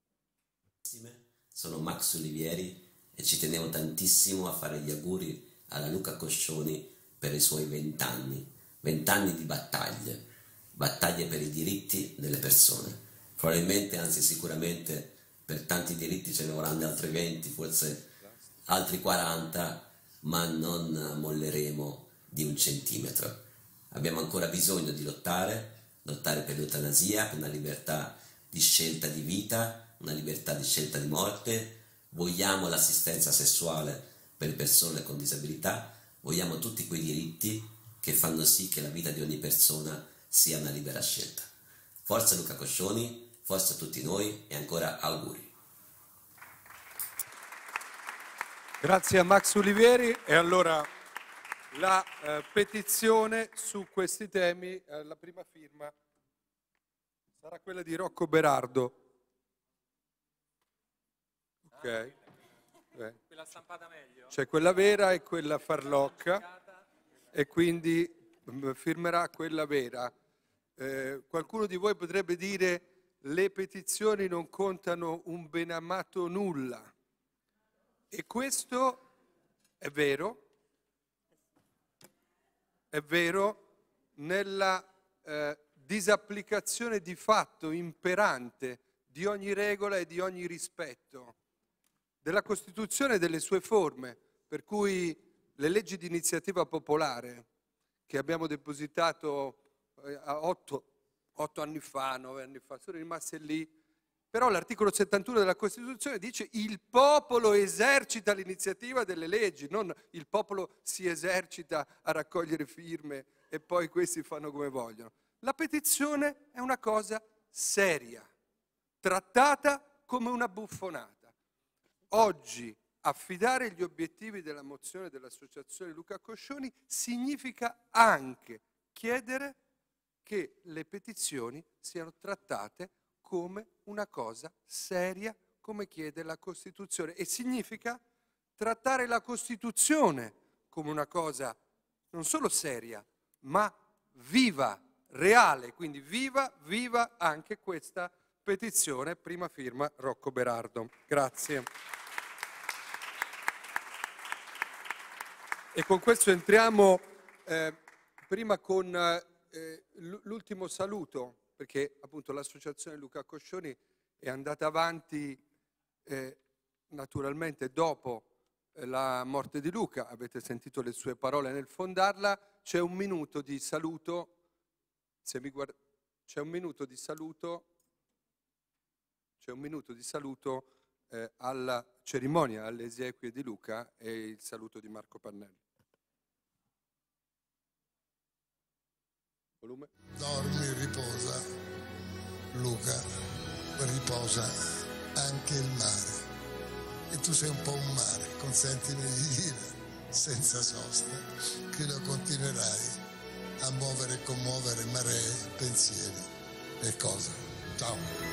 Sono Max Olivieri e ci tenevo tantissimo a fare gli auguri alla Luca Coscioni per i suoi vent'anni, vent'anni di battaglie, battaglie per i diritti delle persone. Probabilmente, anzi sicuramente, per tanti diritti ce ne vorranno altri venti, forse altri quaranta, ma non molleremo di un centimetro. Abbiamo ancora bisogno di lottare, lottare per l'eutanasia, per una libertà di scelta di vita, una libertà di scelta di morte. Vogliamo l'assistenza sessuale per persone con disabilità, vogliamo tutti quei diritti che fanno sì che la vita di ogni persona sia una libera scelta. Forza Luca Coscioni, forza a tutti noi e ancora auguri. Grazie a Max Olivieri. E allora la eh, petizione su questi temi, eh, la prima firma sarà quella di Rocco Berardo. Ok. Eh. Quella stampata meglio? C'è quella vera e quella farlocca, e quindi mh, firmerà quella vera. Eh, qualcuno di voi potrebbe dire: le petizioni non contano un benamato nulla. E questo è vero, è vero nella eh, disapplicazione di fatto imperante di ogni regola e di ogni rispetto della Costituzione e delle sue forme, per cui le leggi di iniziativa popolare che abbiamo depositato eh, a otto, otto anni fa, nove anni fa, sono rimaste lì. Però l'articolo settantuno della Costituzione dice: il popolo esercita l'iniziativa delle leggi, non il popolo si esercita a raccogliere firme e poi questi fanno come vogliono. La petizione è una cosa seria, trattata come una buffonata. Oggi affidare gli obiettivi della mozione dell'Associazione Luca Coscioni significa anche chiedere che le petizioni siano trattate come una cosa seria, come chiede la Costituzione, e significa trattare la Costituzione come una cosa non solo seria, ma viva, reale. Quindi viva, viva anche questa petizione, prima firma Rocco Berardo. Grazie. E con questo entriamo eh, prima con eh, l'ultimo saluto, perché appunto l'Associazione Luca Coscioni è andata avanti eh, naturalmente dopo eh, la morte di Luca. Avete sentito le sue parole nel fondarla. C'è un minuto di saluto, se mi guarda, c'è un minuto di saluto, c'è un minuto di saluto eh, alla cerimonia, alle esequie di Luca, e il saluto di Marco Pannelli. Volume. Dormi, riposa, Luca, riposa anche il mare. E tu sei un po' un mare, consentimi di dire, senza sosta, che lo continuerai a muovere e commuovere maree, pensieri e cose. Ciao.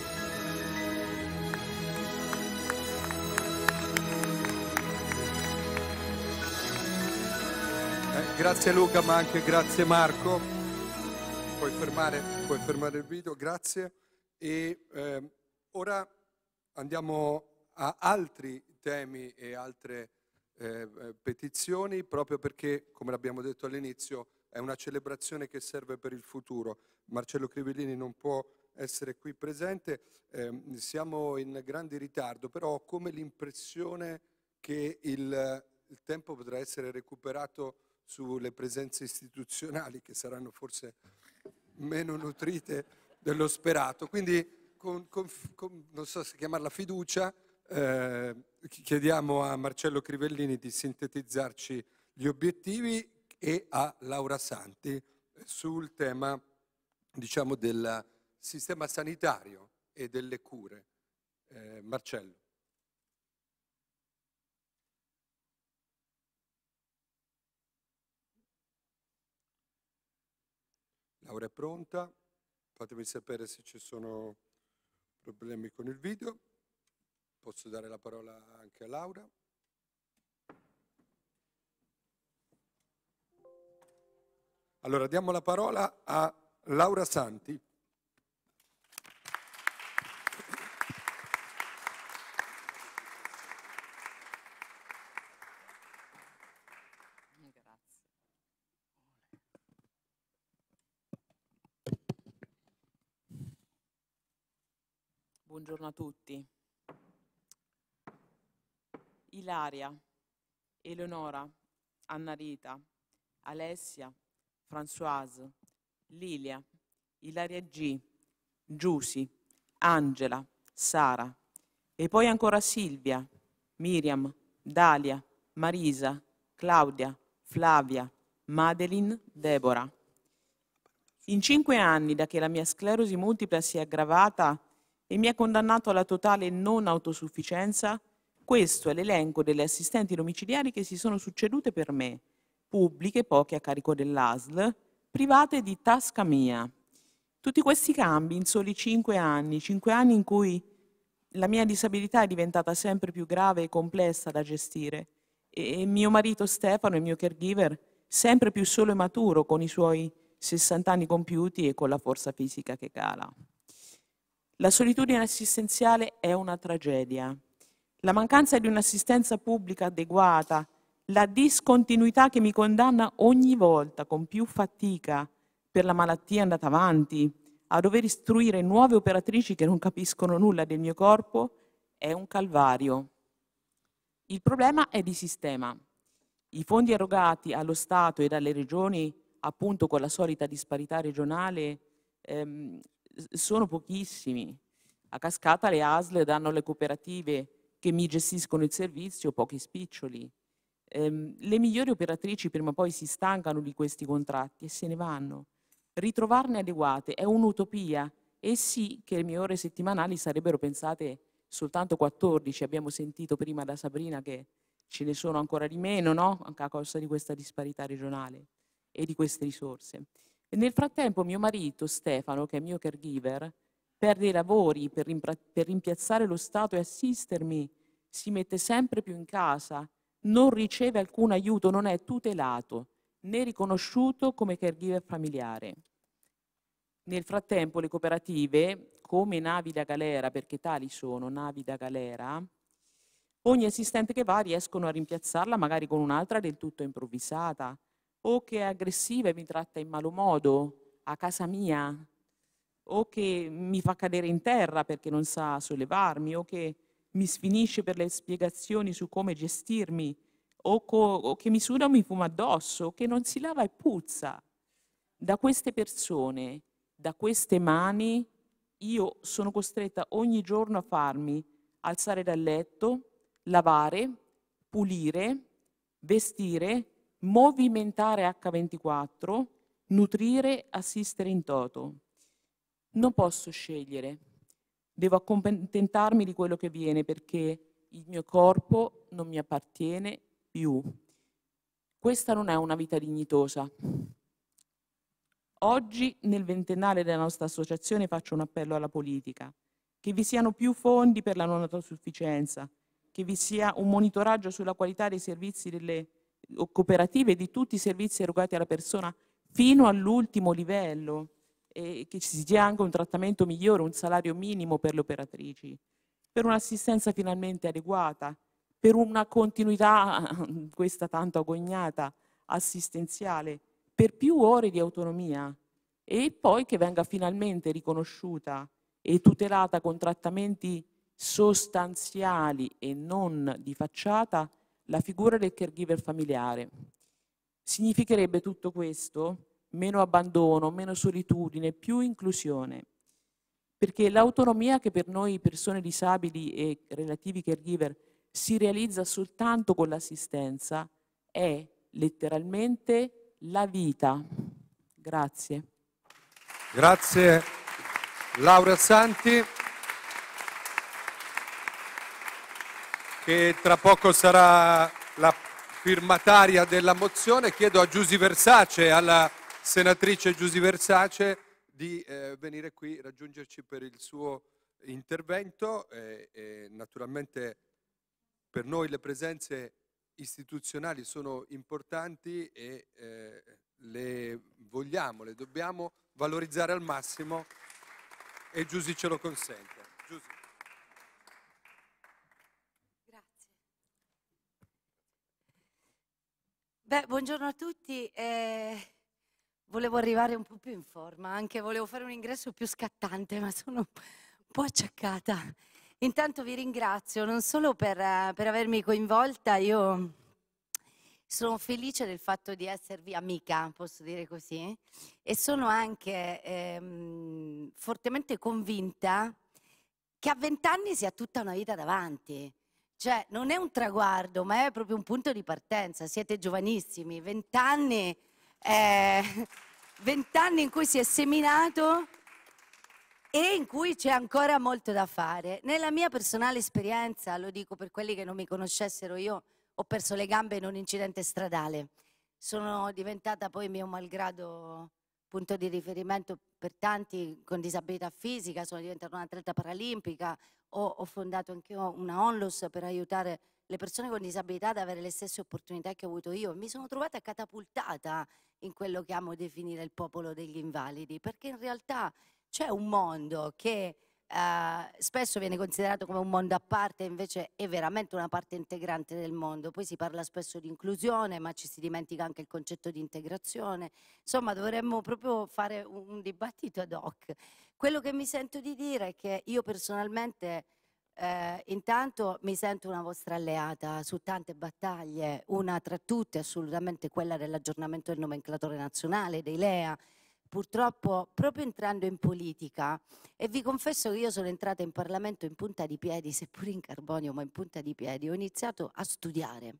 Eh, grazie Luca, ma anche grazie Marco. Puoi fermare, puoi fermare il video, grazie. E eh, ora andiamo a altri temi e altre eh, petizioni, proprio perché, come l'abbiamo detto all'inizio, è una celebrazione che serve per il futuro. Marcello Crivellini non può essere qui presente, eh, siamo in grande ritardo, però ho come l'impressione che il, il tempo potrà essere recuperato sulle presenze istituzionali, che saranno forse meno nutrite dello sperato. Quindi, con, con, con, non so se chiamarla fiducia, eh, chiediamo a Marcello Crivellini di sintetizzarci gli obiettivi e a Laura Santi sul tema, diciamo, del sistema sanitario e delle cure. Eh, Marcello. Laura è pronta, fatemi sapere se ci sono problemi con il video. Posso dare la parola anche a Laura. Allora, diamo la parola a Laura Santi. Buongiorno a tutti. Ilaria, Eleonora, Annarita, Alessia, Françoise, Lilia, Ilaria G, Giusy, Angela, Sara e poi ancora Silvia, Miriam, Dalia, Marisa, Claudia, Flavia, Madeline, Deborah. In cinque anni da che la mia sclerosi multipla si è aggravata e mi ha condannato alla totale non autosufficienza, questo è l'elenco delle assistenti domiciliari che si sono succedute per me, pubbliche, poche a carico dell'A S L, private di tasca mia. Tutti questi cambi in soli cinque anni, cinque anni in cui la mia disabilità è diventata sempre più grave e complessa da gestire e mio marito Stefano, il mio caregiver, sempre più solo e maturo con i suoi sessanta anni compiuti e con la forza fisica che cala. La solitudine assistenziale è una tragedia. La mancanza di un'assistenza pubblica adeguata, la discontinuità che mi condanna ogni volta con più fatica per la malattia andata avanti, a dover istruire nuove operatrici che non capiscono nulla del mio corpo, è un calvario. Il problema è di sistema. I fondi erogati allo Stato e dalle regioni, appunto con la solita disparità regionale, ehm, sono pochissimi. A cascata le A S L danno le cooperative che mi gestiscono il servizio pochi spiccioli. Ehm, le migliori operatrici prima o poi si stancano di questi contratti e se ne vanno. Ritrovarne adeguate è un'utopia e sì che le mie ore settimanali sarebbero pensate soltanto quattordici. Abbiamo sentito prima da Sabrina che ce ne sono ancora di meno, no? Anche a causa di questa disparità regionale e di queste risorse. E nel frattempo mio marito Stefano, che è mio caregiver, perde i lavori per, per rimpiazzare lo Stato e assistermi, si mette sempre più in casa, non riceve alcun aiuto, non è tutelato né riconosciuto come caregiver familiare. Nel frattempo le cooperative, come navi da galera, perché tali sono, navi da galera, ogni assistente che va riescono a rimpiazzarla magari con un'altra del tutto improvvisata, o che è aggressiva e mi tratta in malo modo a casa mia, o che mi fa cadere in terra perché non sa sollevarmi, o che mi sfinisce per le spiegazioni su come gestirmi, o, o che mi suda o mi fuma addosso, o che non si lava e puzza. Da queste persone, da queste mani, io sono costretta ogni giorno a farmi alzare dal letto, lavare, pulire, vestire, movimentare acca ventiquattro, nutrire, assistere in toto. Non posso scegliere, devo accontentarmi di quello che viene perché il mio corpo non mi appartiene più. Questa non è una vita dignitosa. Oggi, nel ventennale della nostra associazione, faccio un appello alla politica, che vi siano più fondi per la non autosufficienza, che vi sia un monitoraggio sulla qualità dei servizi delle cooperative e di tutti i servizi erogati alla persona fino all'ultimo livello e che ci sia anche un trattamento migliore, un salario minimo per le operatrici, per un'assistenza finalmente adeguata, per una continuità, questa tanto agognata, assistenziale, per più ore di autonomia e poi che venga finalmente riconosciuta e tutelata con trattamenti sostanziali e non di facciata la figura del caregiver familiare. Significherebbe tutto questo meno abbandono, meno solitudine, più inclusione, perché l'autonomia che per noi persone disabili e relativi caregiver si realizza soltanto con l'assistenza è letteralmente la vita. Grazie. Grazie Laura Santi, che tra poco sarà la firmataria della mozione. Chiedo a Giusy Versace, alla senatrice Giusy Versace, di eh, venire qui, raggiungerci per il suo intervento. E, e naturalmente per noi le presenze istituzionali sono importanti e eh, le vogliamo, le dobbiamo valorizzare al massimo e Giusy ce lo consente. Giusy. Grazie. Beh, buongiorno a tutti. Eh, volevo arrivare un po' più in forma, anche volevo fare un ingresso più scattante, ma sono un po' acciaccata. Intanto vi ringrazio non solo per, per avermi coinvolta, io sono felice del fatto di esservi amica, posso dire così, e sono anche ehm, fortemente convinta che a vent'anni si ha tutta una vita davanti. Cioè non è un traguardo, ma è proprio un punto di partenza. Siete giovanissimi, vent'anni, eh, vent'anni in cui si è seminato e in cui c'è ancora molto da fare. Nella mia personale esperienza, lo dico per quelli che non mi conoscessero, io ho perso le gambe in un incidente stradale. Sono diventata poi mio malgrado punto di riferimento per tanti con disabilità fisica, sono diventata un'atleta paralimpica, ho, ho fondato anche io una Onlus per aiutare le persone con disabilità ad avere le stesse opportunità che ho avuto io. Mi sono trovata catapultata in quello che amo definire il popolo degli invalidi, perché in realtà c'è un mondo che eh, spesso viene considerato come un mondo a parte, invece è veramente una parte integrante del mondo. Poi si parla spesso di inclusione, ma ci si dimentica anche il concetto di integrazione. Insomma, dovremmo proprio fare un, un dibattito ad hoc. Quello che mi sento di dire è che io personalmente eh, intanto mi sento una vostra alleata su tante battaglie, una tra tutte assolutamente quella dell'aggiornamento del nomenclatore nazionale, dei L E A. Purtroppo, proprio entrando in politica, e vi confesso che io sono entrata in Parlamento in punta di piedi, seppur in carbonio, ma in punta di piedi, ho iniziato a studiare,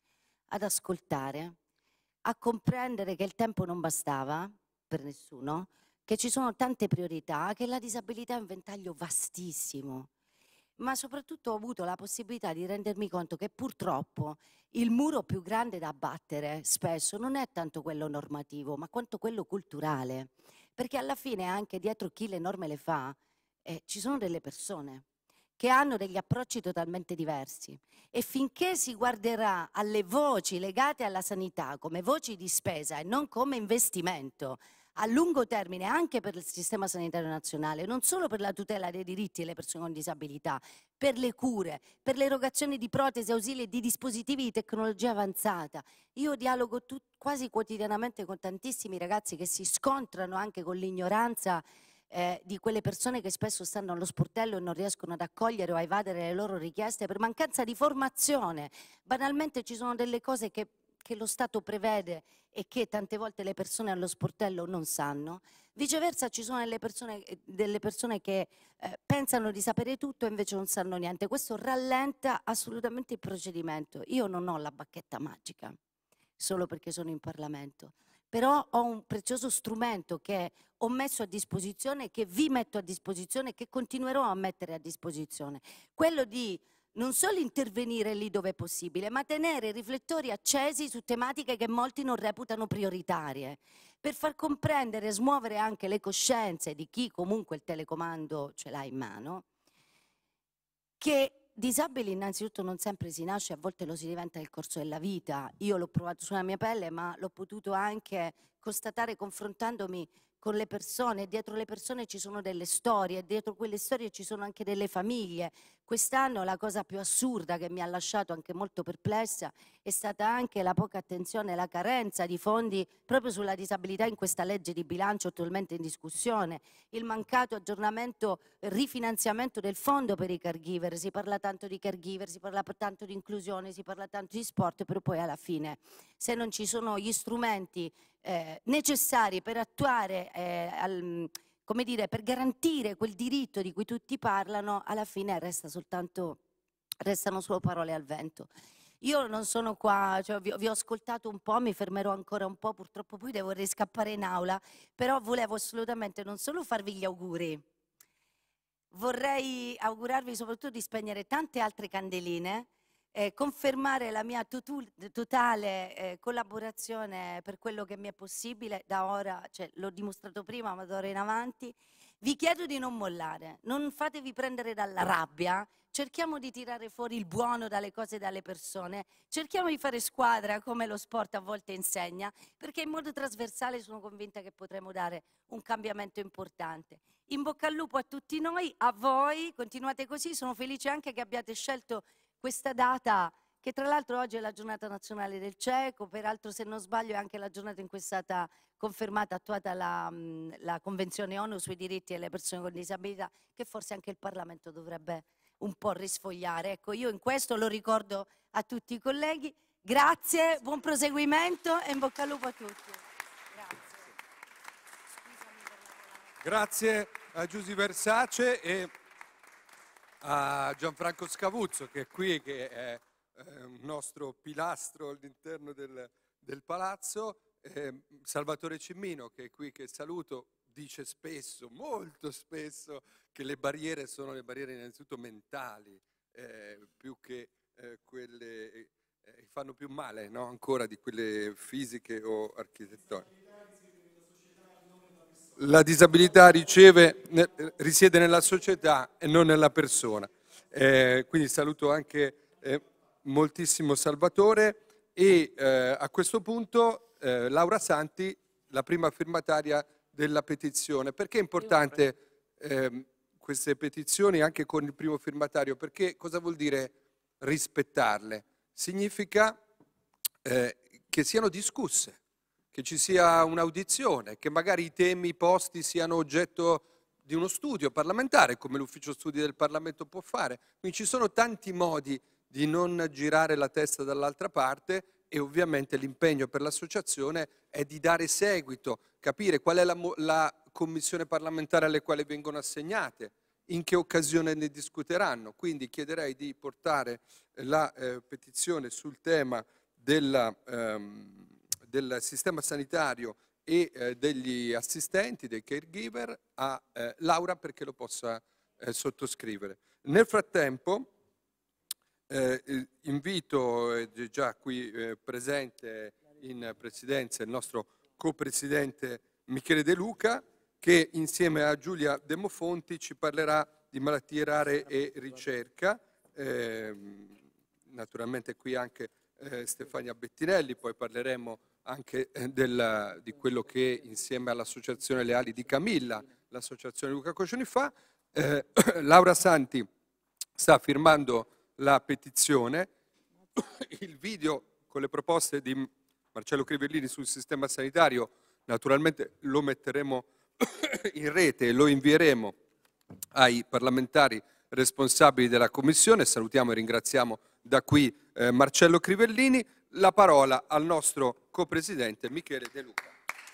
ad ascoltare, a comprendere che il tempo non bastava per nessuno, che ci sono tante priorità, che la disabilità è un ventaglio vastissimo. Ma soprattutto ho avuto la possibilità di rendermi conto che purtroppo il muro più grande da abbattere spesso non è tanto quello normativo, ma quanto quello culturale, perché alla fine anche dietro chi le norme le fa eh, ci sono delle persone che hanno degli approcci totalmente diversi e finché si guarderà alle voci legate alla sanità come voci di spesa e non come investimento a lungo termine anche per il sistema sanitario nazionale, non solo per la tutela dei diritti delle persone con disabilità, per le cure, per l'erogazione di protesi, ausili e di dispositivi di tecnologia avanzata. Io dialogo tut, quasi quotidianamente con tantissimi ragazzi che si scontrano anche con l'ignoranza eh, di quelle persone che spesso stanno allo sportello e non riescono ad accogliere o a evadere le loro richieste per mancanza di formazione. Banalmente ci sono delle cose che che lo Stato prevede e che tante volte le persone allo sportello non sanno. Viceversa ci sono delle persone, delle persone che eh, pensano di sapere tutto e invece non sanno niente. Questo rallenta assolutamente il procedimento. Io non ho la bacchetta magica, solo perché sono in Parlamento, però ho un prezioso strumento che ho messo a disposizione, che vi metto a disposizione, che continuerò a mettere a disposizione. Quello di non solo intervenire lì dove è possibile, ma tenere i riflettori accesi su tematiche che molti non reputano prioritarie, per far comprendere e smuovere anche le coscienze di chi comunque il telecomando ce l'ha in mano, che disabili innanzitutto non sempre si nasce, a volte lo si diventa nel corso della vita. Io l'ho provato sulla mia pelle, ma l'ho potuto anche constatare confrontandomi con le persone, dietro le persone ci sono delle storie, dietro quelle storie ci sono anche delle famiglie. Quest'anno la cosa più assurda che mi ha lasciato anche molto perplessa è stata anche la poca attenzione e la carenza di fondi proprio sulla disabilità in questa legge di bilancio attualmente in discussione, il mancato aggiornamento, rifinanziamento del fondo per i caregiver. Si parla tanto di caregiver, si parla tanto di inclusione, si parla tanto di sport, però poi alla fine se non ci sono gli strumenti eh, necessari per attuare eh, al, come dire, per garantire quel diritto di cui tutti parlano, alla fine resta soltanto, restano solo parole al vento. Io non sono qua, cioè vi, vi ho ascoltato un po', mi fermerò ancora un po', purtroppo poi devo riscappare in aula, però volevo assolutamente non solo farvi gli auguri, vorrei augurarvi soprattutto di spegnere tante altre candeline, Eh, confermare la mia totu- totale eh, collaborazione per quello che mi è possibile da ora, cioè, l'ho dimostrato prima ma da ora in avanti. Vi chiedo di non mollare, non fatevi prendere dalla rabbia, cerchiamo di tirare fuori il buono dalle cose e dalle persone, cerchiamo di fare squadra come lo sport a volte insegna, perché in modo trasversale sono convinta che potremo dare un cambiamento importante. In bocca al lupo a tutti noi, a voi, continuate così, sono felice anche che abbiate scelto questa data, che tra l'altro oggi è la giornata nazionale del cieco, peraltro se non sbaglio è anche la giornata in cui è stata confermata, attuata la, la Convenzione ONU sui diritti delle persone con disabilità, che forse anche il Parlamento dovrebbe un po' risfogliare. Ecco, io in questo lo ricordo a tutti i colleghi. Grazie, buon proseguimento e in bocca al lupo a tutti. Grazie. Grazie a Giusy Versace e a Gianfranco Scavuzzo, che è qui, che è eh, un nostro pilastro all'interno del, del palazzo, eh, Salvatore Cimmino, che è qui, che saluto, dice spesso, molto spesso, che le barriere sono le barriere innanzitutto mentali, eh, più che eh, quelle eh, fanno più male, no? Ancora di quelle fisiche o architettoniche. La disabilità riceve, risiede nella società e non nella persona. Eh, quindi saluto anche eh, moltissimo Salvatore e eh, a questo punto eh, Laura Santi, la prima firmataria della petizione. Perché è importante eh, queste petizioni anche con il primo firmatario? Perché cosa vuol dire rispettarle? Significa eh, che siano discusse, che ci sia un'audizione, che magari i temi posti siano oggetto di uno studio parlamentare, come l'ufficio studi del Parlamento può fare. Quindi ci sono tanti modi di non girare la testa dall'altra parte e ovviamente l'impegno per l'associazione è di dare seguito, capire qual è la, la commissione parlamentare alle quali vengono assegnate, in che occasione ne discuteranno. Quindi chiederei di portare la eh, petizione sul tema della... Ehm, del sistema sanitario e eh, degli assistenti, dei caregiver, a eh, Laura perché lo possa eh, sottoscrivere. Nel frattempo eh, invito, è eh, già qui eh, presente in presidenza il nostro copresidente Michele De Luca, che insieme a Giulia Demofonti ci parlerà di malattie rare e ricerca. Eh, naturalmente qui anche eh, Stefania Bettinelli, poi parleremo anche del, di quello che insieme all'Associazione Le Ali di Camilla, l'Associazione Luca Coscioni fa. Eh, Laura Santi sta firmando la petizione, il video con le proposte di Marcello Crivellini sul sistema sanitario naturalmente lo metteremo in rete e lo invieremo ai parlamentari responsabili della Commissione. Salutiamo e ringraziamo da qui eh, Marcello Crivellini. La parola al nostro copresidente Michele De Luca.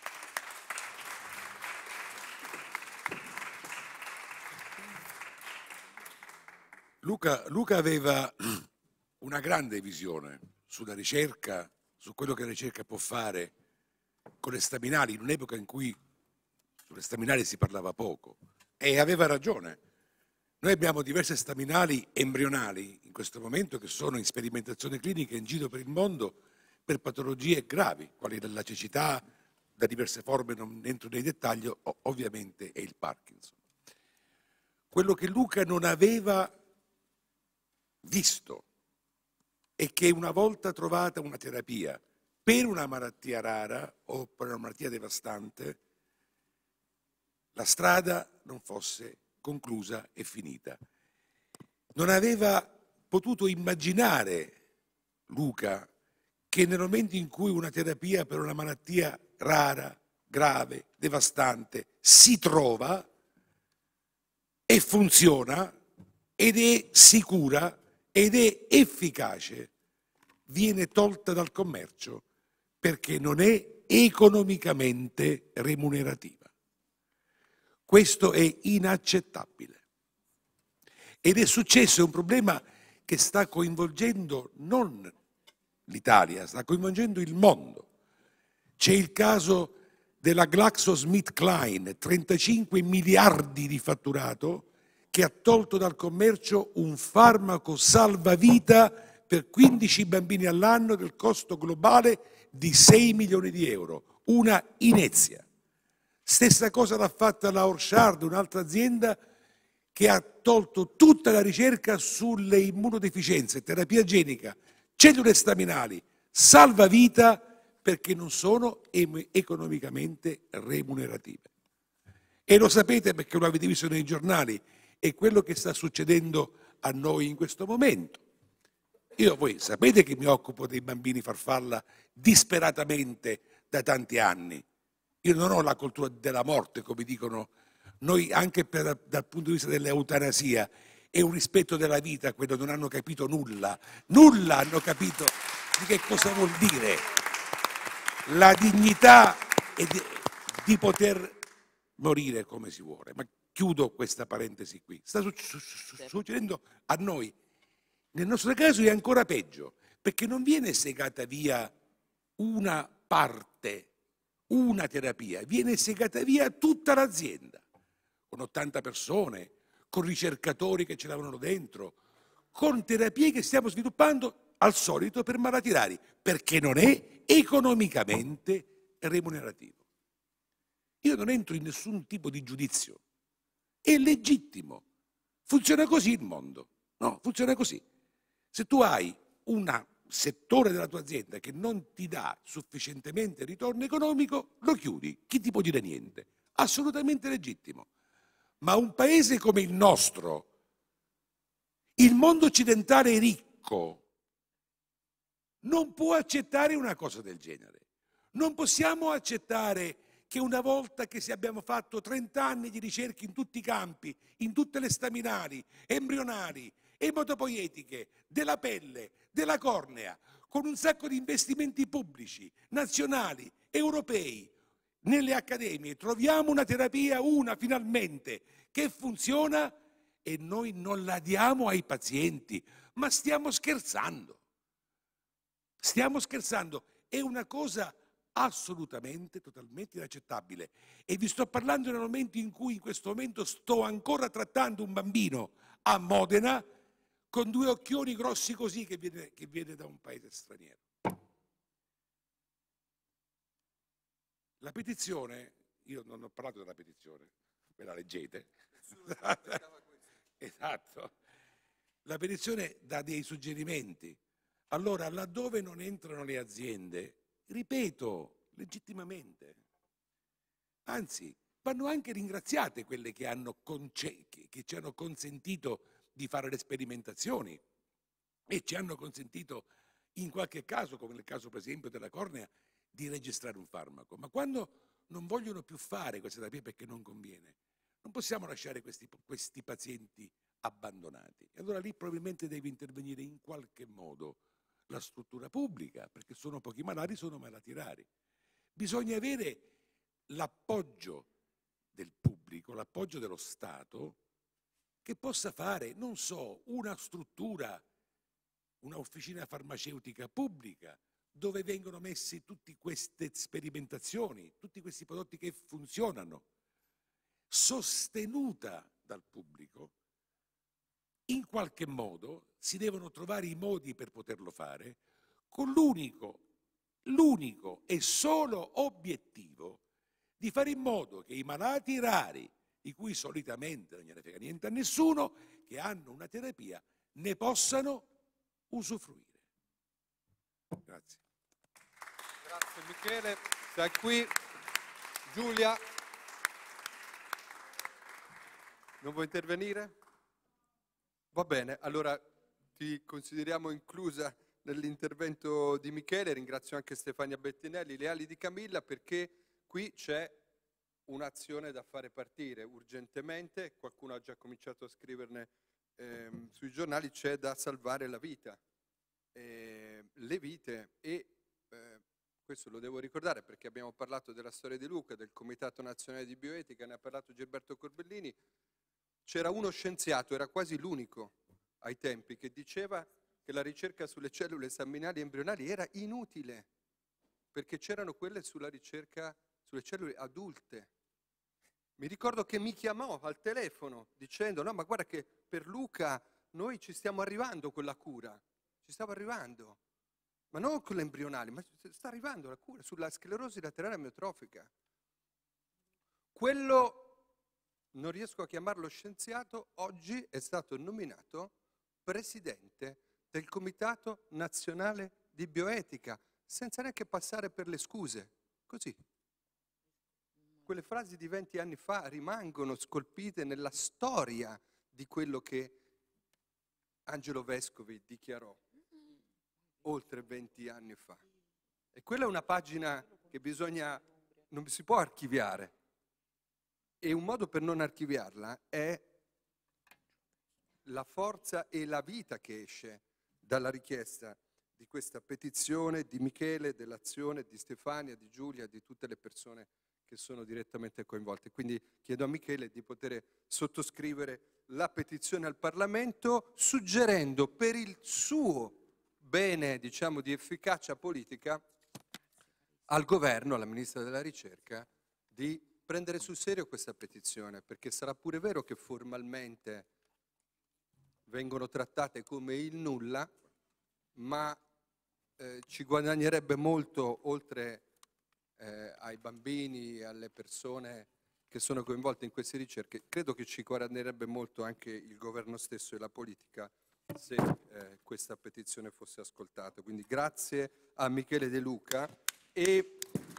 Luca, Luca aveva una grande visione sulla ricerca, su quello che la ricerca può fare con le staminali, in un'epoca in cui sulle staminali si parlava poco, e aveva ragione. Noi abbiamo diverse staminali embrionali in questo momento che sono in sperimentazione clinica in giro per il mondo per patologie gravi, quali la cecità, da diverse forme, non entro nei dettagli, ovviamente è il Parkinson. Quello che Luca non aveva visto è che una volta trovata una terapia per una malattia rara o per una malattia devastante, la strada non fosse conclusa e finita. Non aveva potuto immaginare, Luca, che nel momento in cui una terapia per una malattia rara, grave, devastante, si trova e funziona ed è sicura ed è efficace, viene tolta dal commercio perché non è economicamente remunerativa. Questo è inaccettabile. Ed è successo, è un problema che sta coinvolgendo non l'Italia, sta coinvolgendo il mondo. C'è il caso della GlaxoSmithKline, trentacinque miliardi di fatturato, che ha tolto dal commercio un farmaco salvavita per quindici bambini all'anno del costo globale di sei milioni di euro, una inezia. Stessa cosa l'ha fatta la Orchard, un'altra azienda che ha tolto tutta la ricerca sulle immunodeficienze, terapia genica, cellule staminali, salvavita, perché non sono economicamente remunerative. E lo sapete perché lo avete visto nei giornali, è quello che sta succedendo a noi in questo momento. Io, voi sapete che mi occupo dei bambini farfalla disperatamente da tanti anni. Io non ho la cultura della morte, come dicono noi, anche per, dal punto di vista dell'eutanasia, è un rispetto della vita, quello non hanno capito nulla, nulla hanno capito di che cosa vuol dire la dignità e di, di poter morire come si vuole. Ma chiudo questa parentesi qui. Sta succedendo a noi. Nel nostro caso è ancora peggio, perché non viene segata via una parte, una terapia, viene segata via tutta l'azienda, con ottanta persone, con ricercatori che ce l'avevano dentro, con terapie che stiamo sviluppando al solito per malati rari, perché non è economicamente remunerativo. Io non entro in nessun tipo di giudizio, è legittimo, funziona così il mondo, no? Funziona così. Se tu hai un settore della tua azienda che non ti dà sufficientemente ritorno economico, lo chiudi, chi ti può dire niente? Assolutamente legittimo. Ma un paese come il nostro, il mondo occidentale è ricco, non può accettare una cosa del genere. Non possiamo accettare che una volta che abbiamo fatto trenta anni di ricerche in tutti i campi, in tutte le staminali, embrionali, ematopoietiche, della pelle, della cornea, con un sacco di investimenti pubblici, nazionali, europei, nelle accademie, troviamo una terapia, una finalmente, che funziona e noi non la diamo ai pazienti. Ma stiamo scherzando. Stiamo scherzando. È una cosa assolutamente, totalmente inaccettabile. E vi sto parlando nel momento in cui in questo momento sto ancora trattando un bambino a Modena con due occhioni grossi così che viene, che viene da un paese straniero. La petizione, io non ho parlato della petizione, ve la leggete. Esatto. La petizione dà dei suggerimenti. Allora, laddove non entrano le aziende, ripeto, legittimamente, anzi, vanno anche ringraziate quelle che, hanno conce- che ci hanno consentito di fare le sperimentazioni e ci hanno consentito, in qualche caso, come nel caso per esempio della cornea, di registrare un farmaco. Ma quando non vogliono più fare questa terapia perché non conviene, non possiamo lasciare questi, questi pazienti abbandonati. E allora lì probabilmente deve intervenire in qualche modo la struttura pubblica, perché sono pochi malati, sono malati rari. Bisogna avere l'appoggio del pubblico, l'appoggio dello Stato, che possa fare, non so, una struttura, una officina farmaceutica pubblica, dove vengono messe tutte queste sperimentazioni, tutti questi prodotti che funzionano, sostenuta dal pubblico. In qualche modo si devono trovare i modi per poterlo fare con l'unico, l'unico e solo obiettivo di fare in modo che i malati rari, di cui solitamente non gliene frega niente a nessuno, che hanno una terapia, ne possano usufruire. Grazie. Grazie Michele. Stai qui. Giulia. Non vuoi intervenire? Va bene, allora ti consideriamo inclusa nell'intervento di Michele, ringrazio anche Stefania Bettinelli, le ali di Camilla, perché qui c'è un'azione da fare partire urgentemente, qualcuno ha già cominciato a scriverne ehm, sui giornali, c'è da salvare la vita, eh, le vite e eh, questo lo devo ricordare perché abbiamo parlato della storia di Luca, del Comitato Nazionale di Bioetica, ne ha parlato Gilberto Corbellini. C'era uno scienziato, era quasi l'unico ai tempi, che diceva che la ricerca sulle cellule staminali e embrionali era inutile, perché c'erano quelle sulla ricerca sulle cellule adulte. Mi ricordo che mi chiamò al telefono dicendo no, ma guarda che per Luca noi ci stiamo arrivando con la cura, ci stava arrivando, ma non con le embrionali, ma sta arrivando la cura sulla sclerosi laterale amiotrofica. Quello... non riesco a chiamarlo scienziato, oggi è stato nominato presidente del Comitato Nazionale di Bioetica, senza neanche passare per le scuse, così. Quelle frasi di venti anni fa rimangono scolpite nella storia di quello che Angelo Vescovi dichiarò oltre venti anni fa. E quella è una pagina che bisogna, non si può archiviare. E un modo per non archiviarla è la forza e la vita che esce dalla richiesta di questa petizione di Michele, dell'azione di Stefania, di Giulia, di tutte le persone che sono direttamente coinvolte. Quindi chiedo a Michele di poter sottoscrivere la petizione al Parlamento, suggerendo per il suo bene, diciamo, di efficacia politica al governo, alla Ministra della Ricerca, di prendere sul serio questa petizione, perché sarà pure vero che formalmente vengono trattate come il nulla, ma eh, ci guadagnerebbe molto, oltre eh, ai bambini, alle persone che sono coinvolte in queste ricerche, credo che ci guadagnerebbe molto anche il governo stesso e la politica se eh, questa petizione fosse ascoltata. Quindi grazie a Michele De Luca e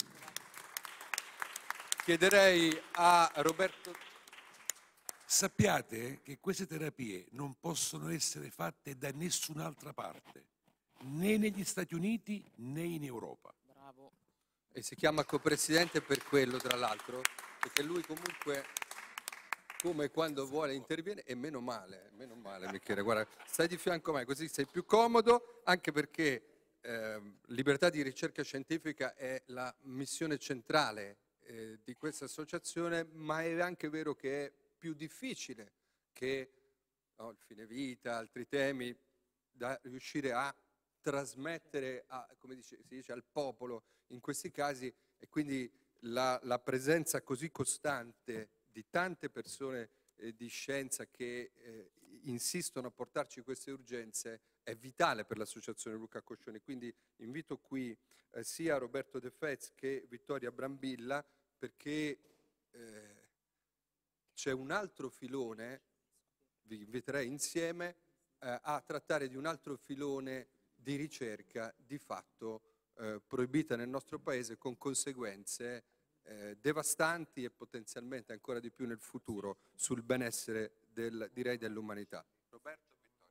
chiederei a Roberto... Sappiate che queste terapie non possono essere fatte da nessun'altra parte, né negli Stati Uniti né in Europa. Bravo. E si chiama copresidente per quello, tra l'altro, perché lui comunque, come quando vuole interviene, e meno male, meno male Michele, guarda, stai di fianco a me, così sei più comodo, anche perché eh, libertà di ricerca scientifica è la missione centrale eh, di questa associazione, ma è anche vero che è più difficile che no, il fine vita, altri temi, da riuscire a trasmettere a, come dice, si dice, al popolo in questi casi, e quindi la, la presenza così costante di tante persone eh, di scienza che eh, insistono a portarci queste urgenze è vitale per l'associazione Luca Coscioni. Quindi invito qui eh, sia Roberto De Fez che Vittoria Brambilla, perché eh, c'è un altro filone, vi inviterei insieme eh, a trattare di un altro filone di ricerca di fatto eh, proibita nel nostro paese, con conseguenze eh, devastanti e potenzialmente ancora di più nel futuro sul benessere del, direi dell'umanità. Roberto?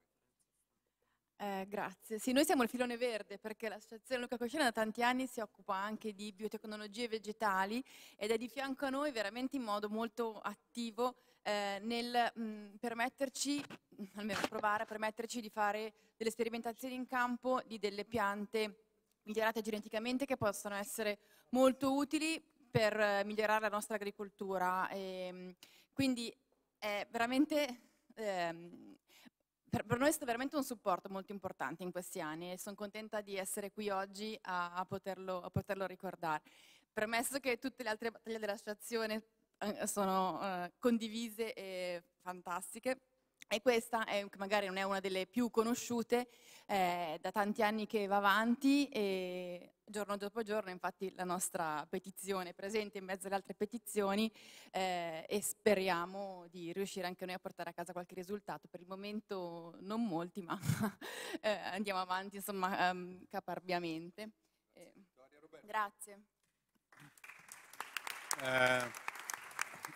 Eh, grazie. Sì, noi siamo il filone verde perché l'associazione Luca Coscioni da tanti anni si occupa anche di biotecnologie vegetali ed è di fianco a noi veramente in modo molto attivo eh, nel mh, permetterci, almeno provare a permetterci di fare delle sperimentazioni in campo di delle piante migliorate geneticamente che possono essere molto utili per eh, migliorare la nostra agricoltura. E, mh, quindi è veramente... Ehm, Per noi è stato veramente un supporto molto importante in questi anni e sono contenta di essere qui oggi a, a, poterlo, a poterlo ricordare. Premesso che tutte le altre battaglie dell'associazione eh, sono eh, condivise e fantastiche, e questa è, magari non è una delle più conosciute, eh, da tanti anni che va avanti e giorno dopo giorno infatti la nostra petizione è presente in mezzo alle altre petizioni eh, e speriamo di riuscire anche noi a portare a casa qualche risultato. Per il momento non molti, ma eh, andiamo avanti insomma um, caparbiamente. Eh, grazie. Eh,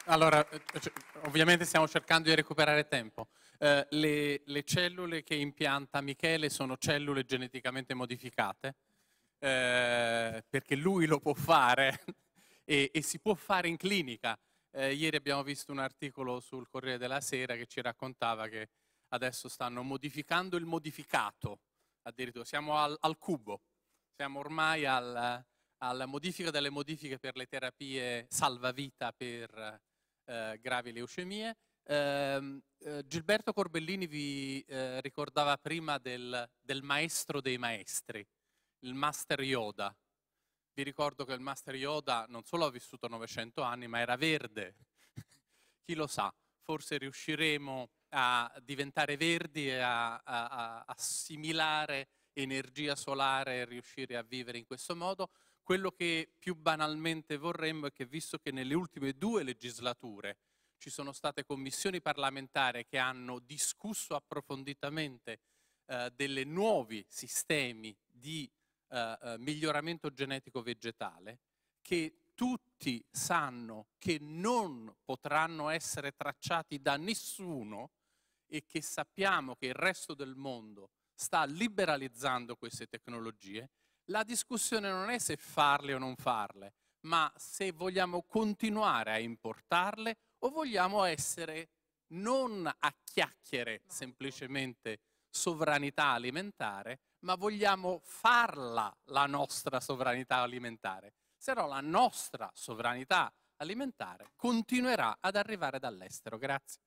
Allora, eh, c- ovviamente stiamo cercando di recuperare tempo. Eh, le, le cellule che impianta Michele sono cellule geneticamente modificate, eh, perché lui lo può fare e, e si può fare in clinica. Eh, ieri abbiamo visto un articolo sul Corriere della Sera che ci raccontava che adesso stanno modificando il modificato, addirittura siamo al, al cubo, siamo ormai al, alla modifica delle modifiche per le terapie salvavita per eh, gravi leucemie. Eh, eh, Gilberto Corbellini vi eh, ricordava prima del, del maestro dei maestri, il Master Yoda. Vi ricordo che il Master Yoda non solo ha vissuto novecento anni, ma era verde. Chi lo sa, forse riusciremo a diventare verdi e a, a, a assimilare energia solare e riuscire a vivere in questo modo. Quello che più banalmente vorremmo è che, visto che nelle ultime due legislature ci sono state commissioni parlamentari che hanno discusso approfonditamente eh, delle nuovi sistemi di eh, eh, miglioramento genetico vegetale, che tutti sanno che non potranno essere tracciati da nessuno e che sappiamo che il resto del mondo sta liberalizzando queste tecnologie. La discussione non è se farle o non farle, ma se vogliamo continuare a importarle o vogliamo essere non a chiacchiere semplicemente sovranità alimentare, ma vogliamo farla la nostra sovranità alimentare. Se no la nostra sovranità alimentare continuerà ad arrivare dall'estero. Grazie.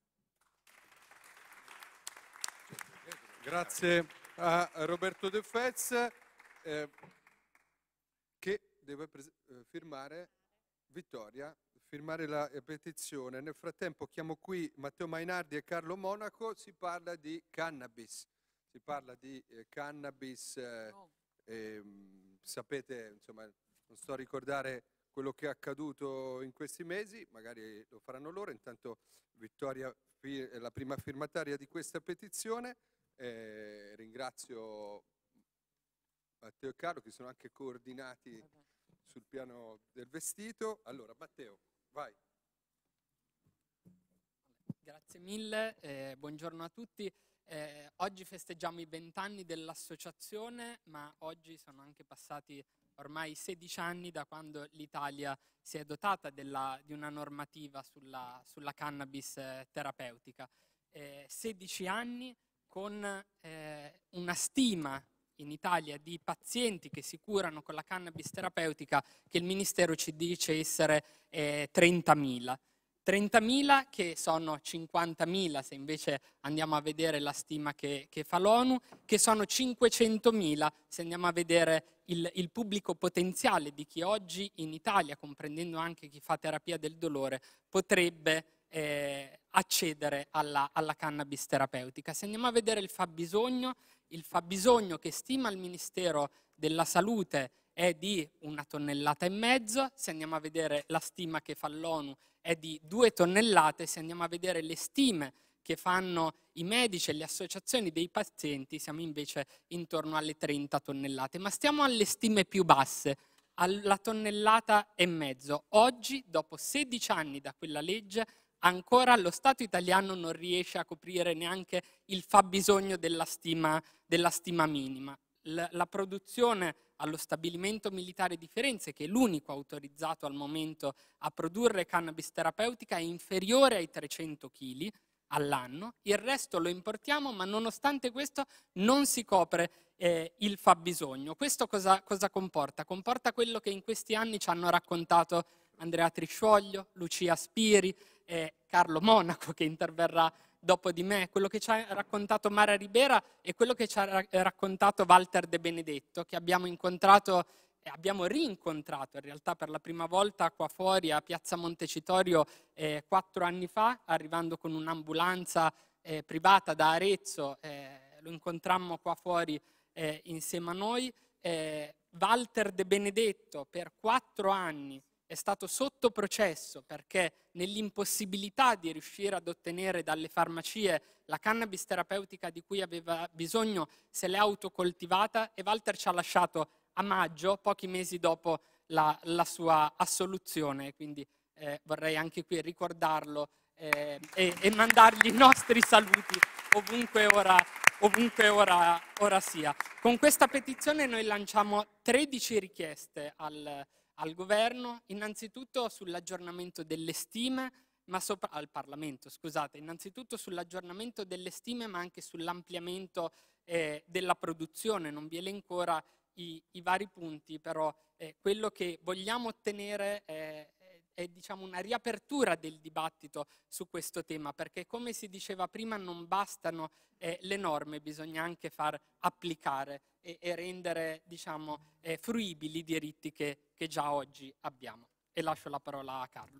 Grazie a Roberto De Fez, eh, che deve eh, firmare, Vittoria, firmare la eh, petizione. Nel frattempo chiamo qui Matteo Mainardi e Carlo Monaco, si parla di cannabis, si parla di eh, cannabis, eh, oh. eh, sapete, insomma, non sto a ricordare quello che è accaduto in questi mesi, magari lo faranno loro. Intanto Vittoria è la prima firmataria di questa petizione. Eh, ringrazio Matteo e Carlo, che sono anche coordinati sul piano del vestito. Allora, Matteo, vai. Grazie mille, eh, buongiorno a tutti. Eh, oggi festeggiamo i vent'anni dell'associazione, ma oggi sono anche passati ormai sedici anni da quando l'Italia si è dotata della, di una normativa sulla, sulla cannabis eh, terapeutica. Eh, sedici anni con eh, una stima in Italia di pazienti che si curano con la cannabis terapeutica che il Ministero ci dice essere eh, trentamila. trentamila che sono cinquantamila se invece andiamo a vedere la stima che, che fa l'ONU, che sono cinquecentomila se andiamo a vedere il, il pubblico potenziale di chi oggi in Italia, comprendendo anche chi fa terapia del dolore, potrebbe eh, accedere alla, alla cannabis terapeutica. Se andiamo a vedere il fabbisogno, il fabbisogno che stima il Ministero della Salute è di una tonnellata e mezzo, se andiamo a vedere la stima che fa l'ONU è di due tonnellate, se andiamo a vedere le stime che fanno i medici e le associazioni dei pazienti siamo invece intorno alle trenta tonnellate, ma stiamo alle stime più basse, alla tonnellata e mezzo. Oggi, dopo sedici anni da quella legge, ancora lo Stato italiano non riesce a coprire neanche il fabbisogno della stima, della stima minima. La, la produzione allo stabilimento militare di Firenze, che è l'unico autorizzato al momento a produrre cannabis terapeutica, è inferiore ai trecento chili all'anno. Il resto lo importiamo, ma nonostante questo non si copre eh, il fabbisogno. Questo cosa, cosa comporta? Comporta quello che in questi anni ci hanno raccontato Andrea Triscioglio, Lucia Spiri, eh, Carlo Monaco, che interverrà dopo di me, quello che ci ha raccontato Mara Ribera e quello che ci ha raccontato Walter De Benedetto, che abbiamo incontrato e abbiamo rincontrato in realtà per la prima volta qua fuori a Piazza Montecitorio eh, quattro anni fa, arrivando con un'ambulanza eh, privata da Arezzo, eh, lo incontrammo qua fuori eh, insieme a noi. Eh, Walter De Benedetto per quattro anni è stato sotto processo perché nell'impossibilità di riuscire ad ottenere dalle farmacie la cannabis terapeutica di cui aveva bisogno se l'è autocoltivata, e Walter ci ha lasciato a maggio, pochi mesi dopo la, la sua assoluzione. Quindi eh, vorrei anche qui ricordarlo eh, e, e mandargli i nostri saluti ovunque ora, ovunque ora, ora sia. Con questa petizione noi lanciamo tredici richieste al, al governo, innanzitutto sull'aggiornamento delle stime, ma sopra, al Parlamento, scusate, innanzitutto sull'aggiornamento delle stime, ma anche sull'ampliamento eh, della produzione. Non vi elenco ora i, i vari punti, però eh, quello che vogliamo ottenere è, è diciamo, una riapertura del dibattito su questo tema, perché come si diceva prima non bastano eh, le norme, bisogna anche far applicare e, e rendere diciamo, eh, fruibili i diritti che, che già oggi abbiamo. E lascio la parola a Carlo.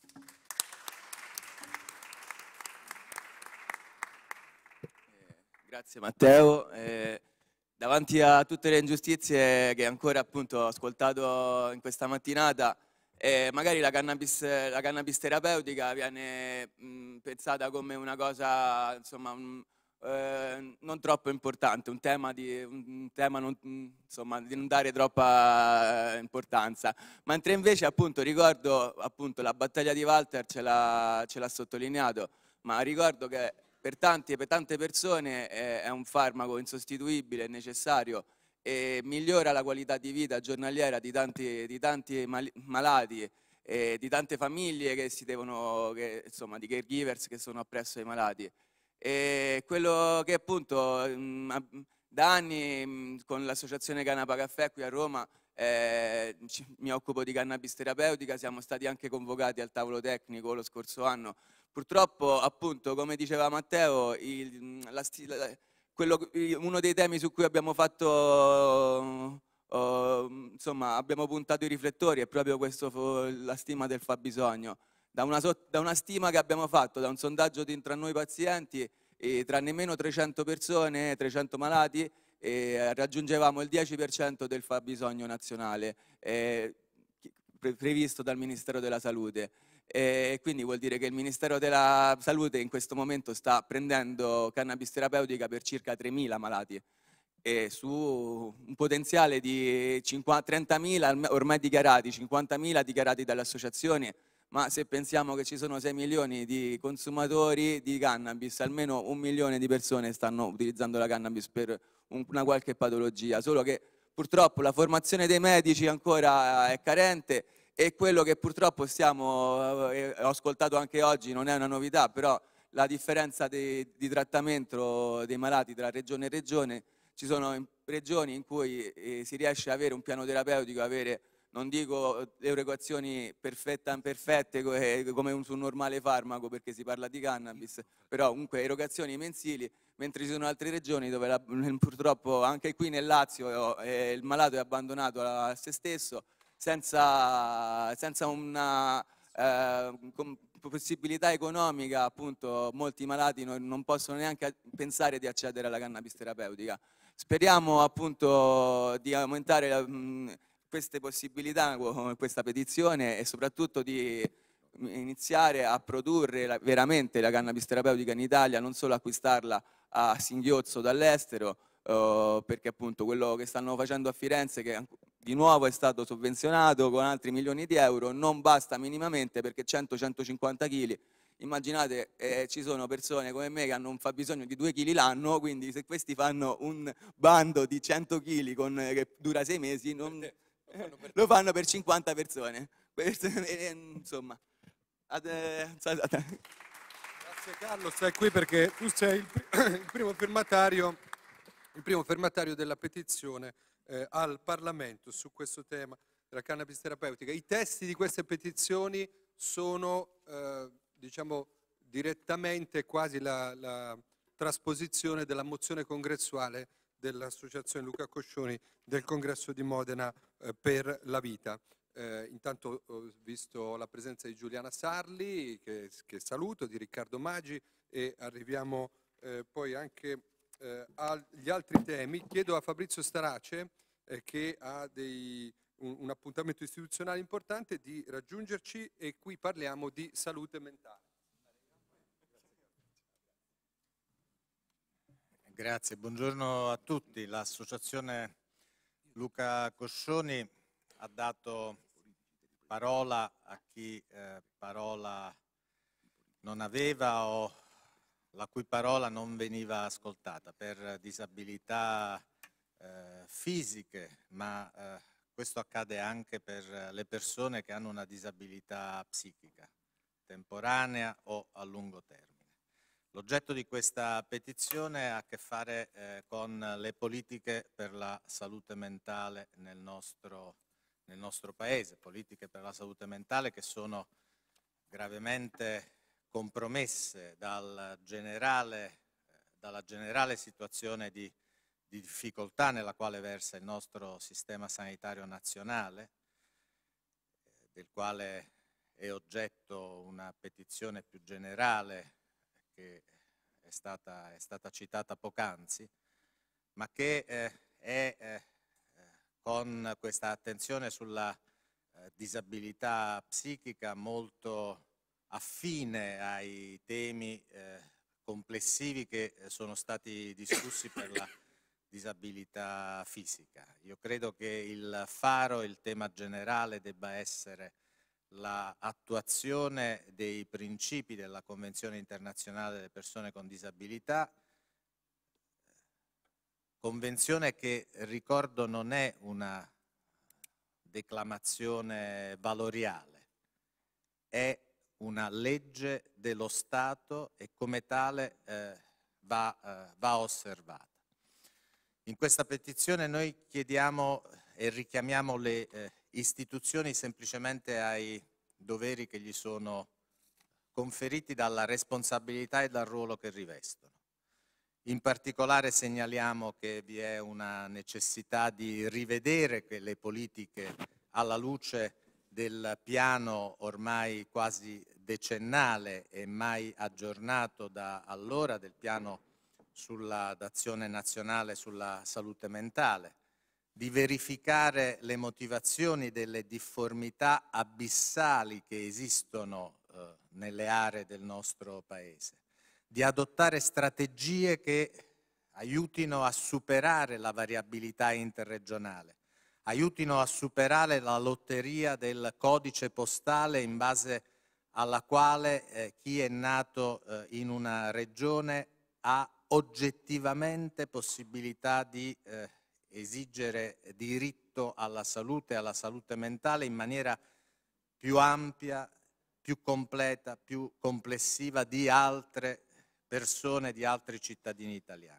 Grazie Matteo. Eh, davanti a tutte le ingiustizie che ancora appunto ho ascoltato in questa mattinata, eh, magari la cannabis, la cannabis terapeutica viene mh, pensata come una cosa insomma un, eh, non troppo importante, un tema, di, un tema non, insomma, di non dare troppa importanza, mentre invece appunto ricordo appunto la battaglia di Walter ce l'ha sottolineato, ma ricordo che per, tanti, per tante persone è, è un farmaco insostituibile, necessario e migliora la qualità di vita giornaliera di tanti, di tanti mal, malati e di tante famiglie che si devono, che, insomma, di caregivers che sono appresso ai malati. E quello che appunto mh, da anni mh, con l'associazione Canapa Caffè qui a Roma eh, ci, mi occupo di cannabis terapeutica, siamo stati anche convocati al tavolo tecnico lo scorso anno. Purtroppo, appunto, come diceva Matteo, il, la, la, quello, uno dei temi su cui abbiamo fatto, uh, insomma, abbiamo puntato i riflettori è proprio questo, la stima del fabbisogno. Da una, da una stima che abbiamo fatto, da un sondaggio di, tra noi pazienti, e tra nemmeno trecento persone, trecento malati, e raggiungevamo il dieci per cento del fabbisogno nazionale eh, previsto dal Ministero della Salute. E quindi vuol dire che il Ministero della Salute in questo momento sta prendendo cannabis terapeutica per circa tremila malati e su un potenziale di trentamila ormai dichiarati, cinquantamila dichiarati dalle associazioni, ma se pensiamo che ci sono sei milioni di consumatori di cannabis, almeno un milione di persone stanno utilizzando la cannabis per una qualche patologia, solo che purtroppo la formazione dei medici ancora è carente. E quello che purtroppo stiamo, eh, ho ascoltato anche oggi, non è una novità, però la differenza di, di trattamento dei malati tra regione e regione, ci sono regioni in cui eh, si riesce ad avere un piano terapeutico, avere, non dico erogazioni perfette, perfette come un, su un normale farmaco perché si parla di cannabis, però comunque erogazioni mensili, mentre ci sono altre regioni dove la, purtroppo anche qui nel Lazio eh, il malato è abbandonato a, a se stesso, Senza, senza una eh, possibilità economica, appunto molti malati non, non possono neanche pensare di accedere alla cannabis terapeutica. Speriamo appunto di aumentare mh, queste possibilità con questa petizione e soprattutto di iniziare a produrre la, veramente la cannabis terapeutica in Italia, non solo acquistarla a singhiozzo dall'estero, Uh, perché appunto quello che stanno facendo a Firenze, che di nuovo è stato sovvenzionato con altri milioni di euro, non basta minimamente perché cento centocinquanta chili, immaginate eh, ci sono persone come me che hanno un fabbisogno di due chili l'anno, quindi se questi fanno un bando di cento chili con, che dura sei mesi, non, eh, lo fanno per cinquanta persone. Questo, eh, insomma. Ad, eh, Grazie Carlo, stai qui perché tu sei il, il primo firmatario il primo firmatario della petizione eh, al Parlamento su questo tema della cannabis terapeutica. I testi di queste petizioni sono, eh, diciamo, direttamente quasi la, la trasposizione della mozione congressuale dell'Associazione Luca Coscioni del Congresso di Modena eh, per la vita. Eh, intanto ho visto la presenza di Giuliana Sarli, che, che saluto, di Riccardo Maggi, e arriviamo eh, poi anche Eh, agli altri temi. Chiedo a Fabrizio Starace, eh, che ha dei, un, un appuntamento istituzionale importante, di raggiungerci, e qui parliamo di salute mentale. Grazie, buongiorno a tutti. L'associazione Luca Coscioni ha dato parola a chi eh, parola non aveva o la cui parola non veniva ascoltata per disabilità eh, fisiche, ma eh, questo accade anche per le persone che hanno una disabilità psichica, temporanea o a lungo termine. L'oggetto di questa petizione ha a che fare eh, con le politiche per la salute mentale nel nostro, nel nostro Paese, politiche per la salute mentale che sono gravemente compromesse dal generale, dalla generale situazione di, di difficoltà nella quale versa il nostro sistema sanitario nazionale, del quale è oggetto una petizione più generale che è stata, è stata citata poc'anzi, ma che eh, è eh, con questa attenzione sulla eh, disabilità psichica molto affine ai temi eh, complessivi che sono stati discussi per la disabilità fisica. Io credo che il faro, il tema generale debba essere l'attuazione dei principi della Convenzione internazionale delle persone con disabilità, convenzione che, ricordo, non è una declamazione valoriale, è una legge dello Stato e come tale eh, va, eh, va osservata. In questa petizione noi chiediamo e richiamiamo le eh, istituzioni semplicemente ai doveri che gli sono conferiti dalla responsabilità e dal ruolo che rivestono. In particolare segnaliamo che vi è una necessità di rivedere che le politiche alla luce del piano ormai quasi decennale e mai aggiornato da allora, del piano sulla d'azione nazionale sulla salute mentale, di verificare le motivazioni delle difformità abissali che esistono eh, nelle aree del nostro Paese, di adottare strategie che aiutino a superare la variabilità interregionale, aiutino a superare la lotteria del codice postale in base alla quale eh, chi è nato eh, in una regione ha oggettivamente possibilità di eh, esigere diritto alla salute e alla salute mentale in maniera più ampia, più completa, più complessiva di altre persone, di altri cittadini italiani.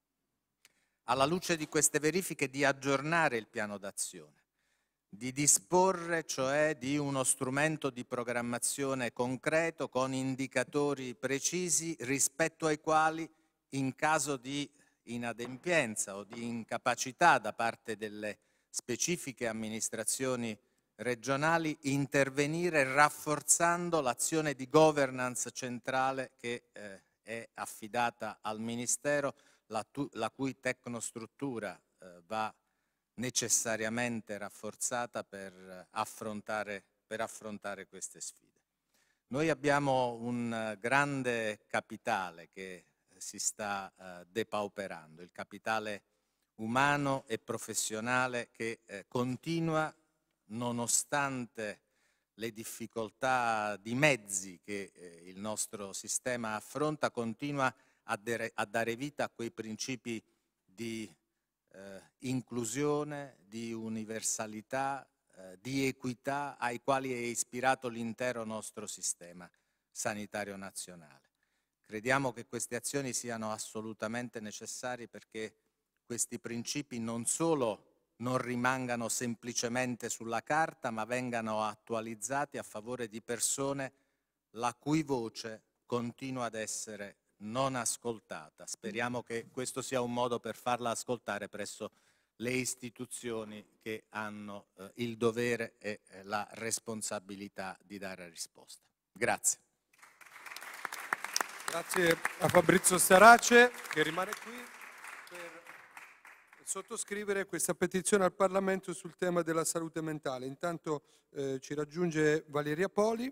Alla luce di queste verifiche, di aggiornare il piano d'azione, di disporre cioè di uno strumento di programmazione concreto con indicatori precisi rispetto ai quali in caso di inadempienza o di incapacità da parte delle specifiche amministrazioni regionali intervenire rafforzando l'azione di governance centrale che eh, è affidata al Ministero, la, tu, la cui tecnostruttura eh, va necessariamente rafforzata per affrontare, per affrontare queste sfide. Noi abbiamo un grande capitale che si sta eh, depauperando, il capitale umano e professionale che eh, continua, nonostante le difficoltà di mezzi che eh, il nostro sistema affronta, continua a, dare, a dare vita a quei principi di eh, inclusione, di universalità, eh, di equità ai quali è ispirato l'intero nostro sistema sanitario nazionale. Crediamo che queste azioni siano assolutamente necessarie perché questi principi non solo non rimangano semplicemente sulla carta, ma vengano attualizzati a favore di persone la cui voce continua ad essere non ascoltata. Speriamo che questo sia un modo per farla ascoltare presso le istituzioni che hanno eh, il dovere e eh, la responsabilità di dare risposta. Grazie. Grazie a Fabrizio Starace che rimane qui per sottoscrivere questa petizione al Parlamento sul tema della salute mentale. Intanto eh, ci raggiunge Valeria Poli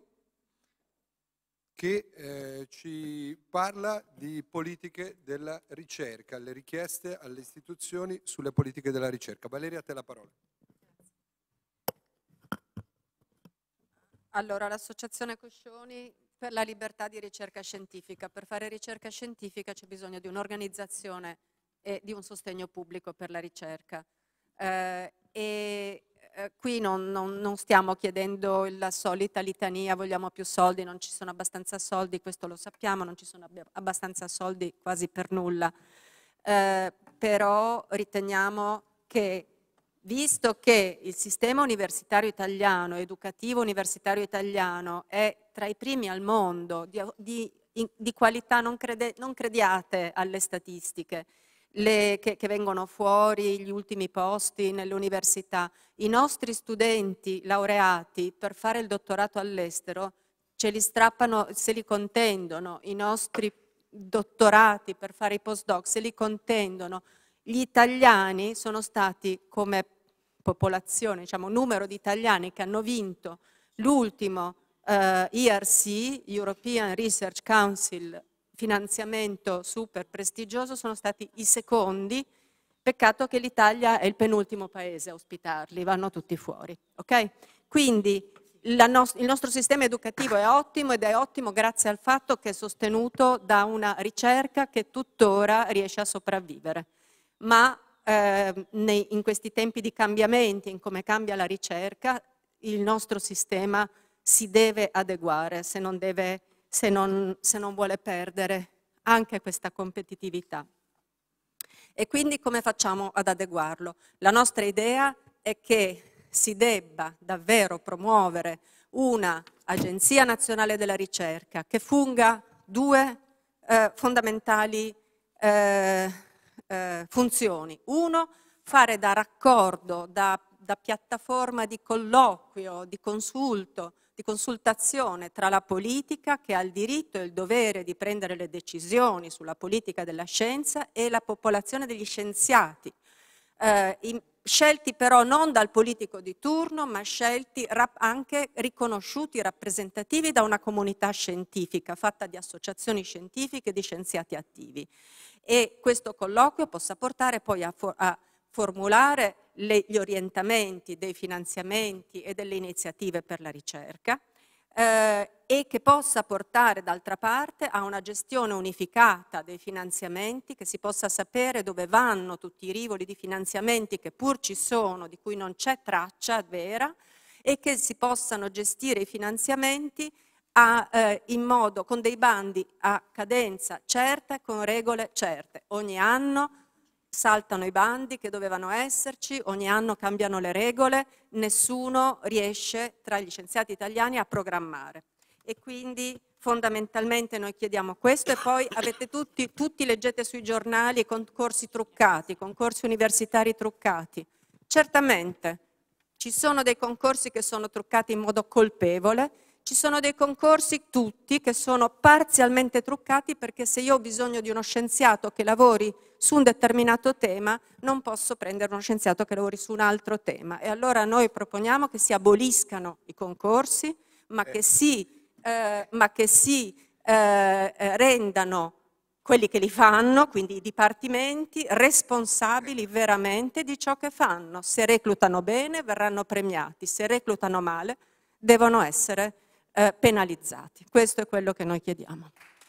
che eh, ci parla di politiche della ricerca, le richieste alle istituzioni sulle politiche della ricerca. Valeria, a te la parola. Allora, l'Associazione Coscioni per la libertà di ricerca scientifica. Per fare ricerca scientifica c'è bisogno di un'organizzazione e di un sostegno pubblico per la ricerca. Eh, e eh, qui non, non, non stiamo chiedendo la solita litania, vogliamo più soldi, non ci sono abbastanza soldi, questo lo sappiamo, non ci sono abbastanza soldi quasi per nulla. Eh, però riteniamo che, visto che il sistema universitario italiano, educativo universitario italiano, è tra i primi al mondo di, di, in, di qualità, non, crede, non crediate alle statistiche le, che, che vengono fuori, gli ultimi posti nelle università. I nostri studenti laureati per fare il dottorato all'estero ce li strappano, se li contendono, i nostri dottorati per fare i postdoc se li contendono. Gli italiani sono stati, come popolazione, diciamo, numero di italiani che hanno vinto l'ultimo eh, E R C, European Research Council, finanziamento super prestigioso, sono stati i secondi. Peccato che l'Italia è il penultimo paese a ospitarli, vanno tutti fuori. Okay? Quindi la no- il nostro sistema educativo è ottimo ed è ottimo grazie al fatto che è sostenuto da una ricerca che tuttora riesce a sopravvivere. Ma eh, nei, in questi tempi di cambiamenti, in come cambia la ricerca, il nostro sistema si deve adeguare se non, deve, se non, se non vuole perdere anche questa competitività. E quindi come facciamo ad adeguarlo? La nostra idea è che si debba davvero promuovere una Agenzia Nazionale della Ricerca che funga due eh, fondamentali eh, eh, funzioni. Uno, fare da raccordo, da, da piattaforma di colloquio, di consulto, di consultazione tra la politica, che ha il diritto e il dovere di prendere le decisioni sulla politica della scienza, e la popolazione degli scienziati, eh, in, scelti però non dal politico di turno, ma scelti rap- anche riconosciuti, rappresentativi da una comunità scientifica fatta di associazioni scientifiche e di scienziati attivi. E questo colloquio possa portare poi a, for- a formulare le, gli orientamenti dei finanziamenti e delle iniziative per la ricerca, eh, e che possa portare d'altra parte a una gestione unificata dei finanziamenti, che si possa sapere dove vanno tutti i rivoli di finanziamenti che pur ci sono, di cui non c'è traccia vera, e che si possano gestire i finanziamenti a, eh, in modo, con dei bandi a cadenza certa e con regole certe. Ogni anno saltano i bandi che dovevano esserci, ogni anno cambiano le regole, nessuno riesce tra gli scienziati italiani a programmare. E quindi fondamentalmente noi chiediamo questo, e poi avete tutti, tutti leggete sui giornali concorsi truccati, concorsi universitari truccati. Certamente ci sono dei concorsi che sono truccati in modo colpevole, ci sono dei concorsi tutti che sono parzialmente truccati, perché se io ho bisogno di uno scienziato che lavori su un determinato tema, non posso prendere uno scienziato che lavori su un altro tema. E allora noi proponiamo che si aboliscano i concorsi, ma che si, eh, ma che si eh, rendano quelli che li fanno, quindi i dipartimenti, responsabili veramente di ciò che fanno. Se reclutano bene verranno premiati, se reclutano male devono essere eh, penalizzati. Questo è quello che noi chiediamo.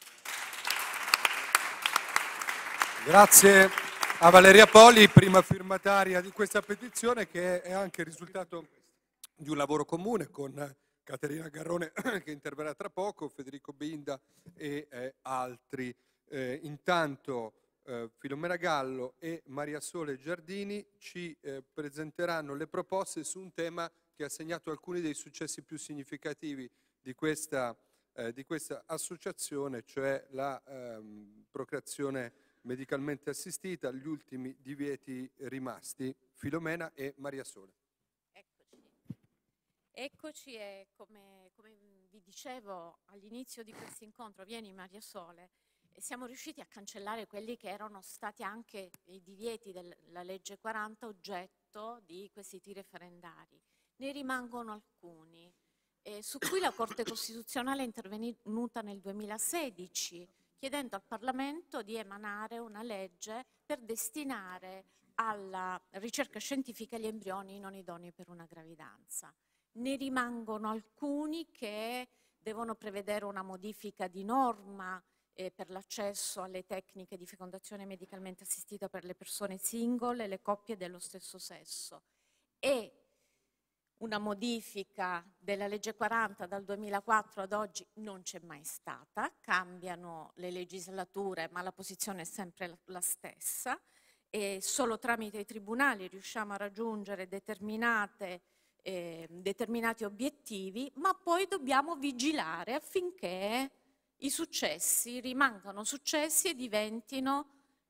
Grazie a Valeria Poli, prima firmataria di questa petizione, che è anche il risultato di un lavoro comune con Caterina Garrone, che interverrà tra poco, Federico Binda e eh, altri. Eh, intanto eh, Filomena Gallo e Maria Sole Giardini ci eh, presenteranno le proposte su un tema che ha segnato alcuni dei successi più significativi di questa, eh, di questa associazione, cioè la ehm, procreazione medicalmente assistita, gli ultimi divieti rimasti. Filomena e Maria Sole. Eccoci, Eccoci e come, come vi dicevo all'inizio di questo incontro, vieni Maria Sole, siamo riusciti a cancellare quelli che erano stati anche i divieti della legge quaranta oggetto di quesiti referendari. Ne rimangono alcuni, eh, su cui la Corte Costituzionale è intervenuta nel duemilasedici, chiedendo al Parlamento di emanare una legge per destinare alla ricerca scientifica gli embrioni non idonei per una gravidanza. ne rimangono alcuni che devono prevedere una modifica di norma eh, per l'accesso alle tecniche di fecondazione medicalmente assistita per le persone single e le coppie dello stesso sesso. E una modifica della legge quaranta dal duemilaquattro ad oggi non c'è mai stata, cambiano le legislature ma la posizione è sempre la stessa e solo tramite i tribunali riusciamo a raggiungere determinate, eh, determinati obiettivi, ma poi dobbiamo vigilare affinché i successi rimangano successi e diventino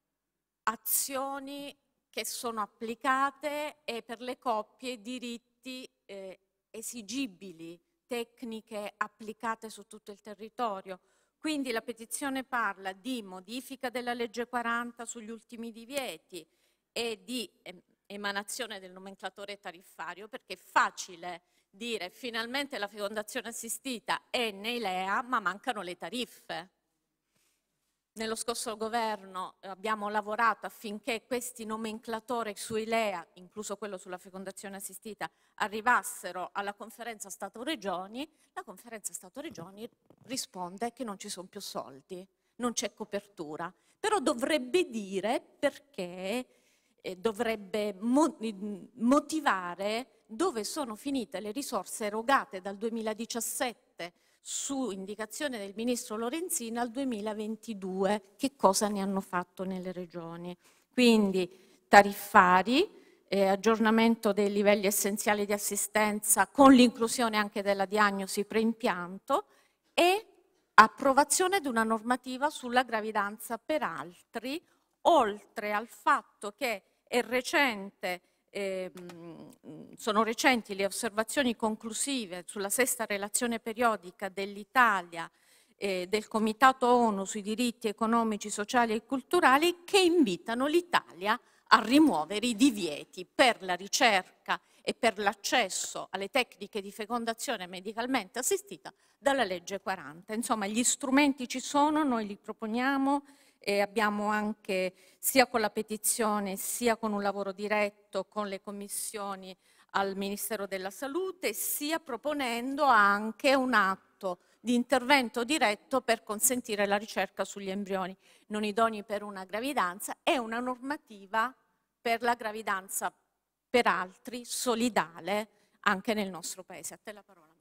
azioni che sono applicate e per le coppie diritti eh, esigibili, tecniche applicate su tutto il territorio. Quindi la petizione parla di modifica della legge quaranta sugli ultimi divieti e di emanazione del nomenclatore tariffario, perché è facile dire finalmente la fecondazione assistita è nei L E A, ma mancano le tariffe. Nello scorso governo abbiamo lavorato affinché questi nomenclatori sui L E A, incluso quello sulla fecondazione assistita, arrivassero alla conferenza Stato-Regioni. La conferenza Stato-Regioni risponde che non ci sono più soldi, non c'è copertura, però dovrebbe dire perché, eh, dovrebbe mo- motivare dove sono finite le risorse erogate dal duemiladiciassette su indicazione del ministro Lorenzin al duemilaventidue, che cosa ne hanno fatto nelle regioni. Quindi tariffari, eh, aggiornamento dei livelli essenziali di assistenza con l'inclusione anche della diagnosi preimpianto e approvazione di una normativa sulla gravidanza per altri, oltre al fatto che è recente Eh, sono recenti le osservazioni conclusive sulla sesta relazione periodica dell'Italia eh, del Comitato ONU sui diritti economici, sociali e culturali che invitano l'Italia a rimuovere i divieti per la ricerca e per l'accesso alle tecniche di fecondazione medicalmente assistita dalla legge quaranta. Insomma, gli strumenti ci sono, noi li proponiamo. E abbiamo anche, sia con la petizione, sia con un lavoro diretto con le commissioni al Ministero della Salute, sia proponendo anche un atto di intervento diretto per consentire la ricerca sugli embrioni non idonei per una gravidanza e una normativa per la gravidanza per altri, solidale, anche nel nostro Paese. A te la parola.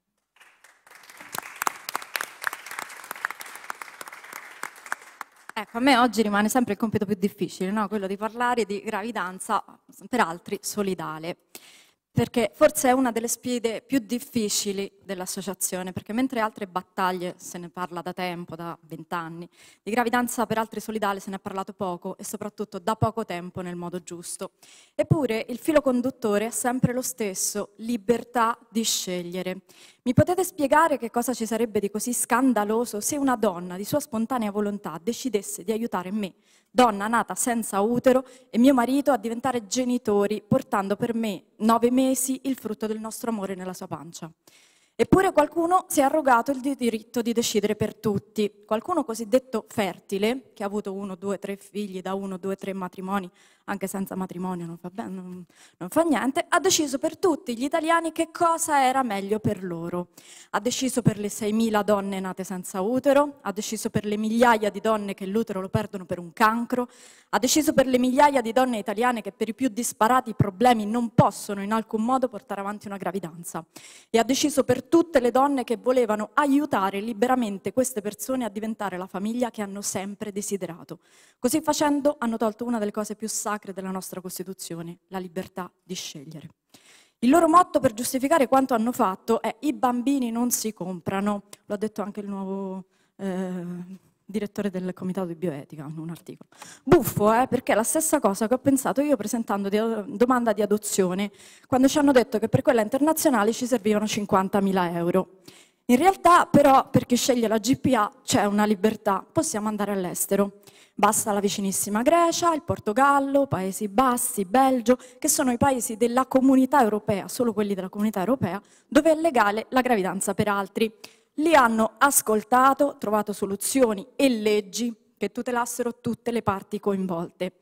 Ecco, a me oggi rimane sempre il compito più difficile, no? Quello di parlare di gravidanza per altri solidale, perché forse è una delle sfide più difficili dell'associazione, perché mentre altre battaglie se ne parla da tempo, da vent'anni, di gravidanza per altri solidale se ne è parlato poco e soprattutto da poco tempo nel modo giusto. Eppure il filo conduttore è sempre lo stesso, libertà di scegliere. Mi potete spiegare che cosa ci sarebbe di così scandaloso se una donna di sua spontanea volontà decidesse di aiutare me, donna nata senza utero, e mio marito a diventare genitori, portando per me nove mesi il frutto del nostro amore nella sua pancia? Eppure qualcuno si è arrogato il diritto di decidere per tutti. Qualcuno cosiddetto fertile, che ha avuto uno, due, tre figli da uno, due, tre matrimoni, anche senza matrimonio non fa, bene, non, non fa niente, ha deciso per tutti gli italiani che cosa era meglio per loro. Ha deciso per le seimila donne nate senza utero, ha deciso per le migliaia di donne che l'utero lo perdono per un cancro, ha deciso per le migliaia di donne italiane che per i più disparati problemi non possono in alcun modo portare avanti una gravidanza, e ha deciso per tutte le donne che volevano aiutare liberamente queste persone a diventare la famiglia che hanno sempre desiderato. Così facendo hanno tolto una delle cose più sacre della nostra Costituzione, la libertà di scegliere. Il loro motto per giustificare quanto hanno fatto è: i bambini non si comprano. Lo ha detto anche il nuovo eh, direttore del Comitato di Bioetica in un articolo. Buffo, eh, perché è la stessa cosa che ho pensato io presentando di, domanda di adozione, quando ci hanno detto che per quella internazionale ci servivano cinquantamila euro. In realtà, però, per chi sceglie la G P A c'è una libertà, possiamo andare all'estero. Basta la vicinissima Grecia, il Portogallo, Paesi Bassi, Belgio, che sono i paesi della Comunità Europea, solo quelli della Comunità Europea, dove è legale la gravidanza per altri. Li hanno ascoltato, trovato soluzioni e leggi che tutelassero tutte le parti coinvolte.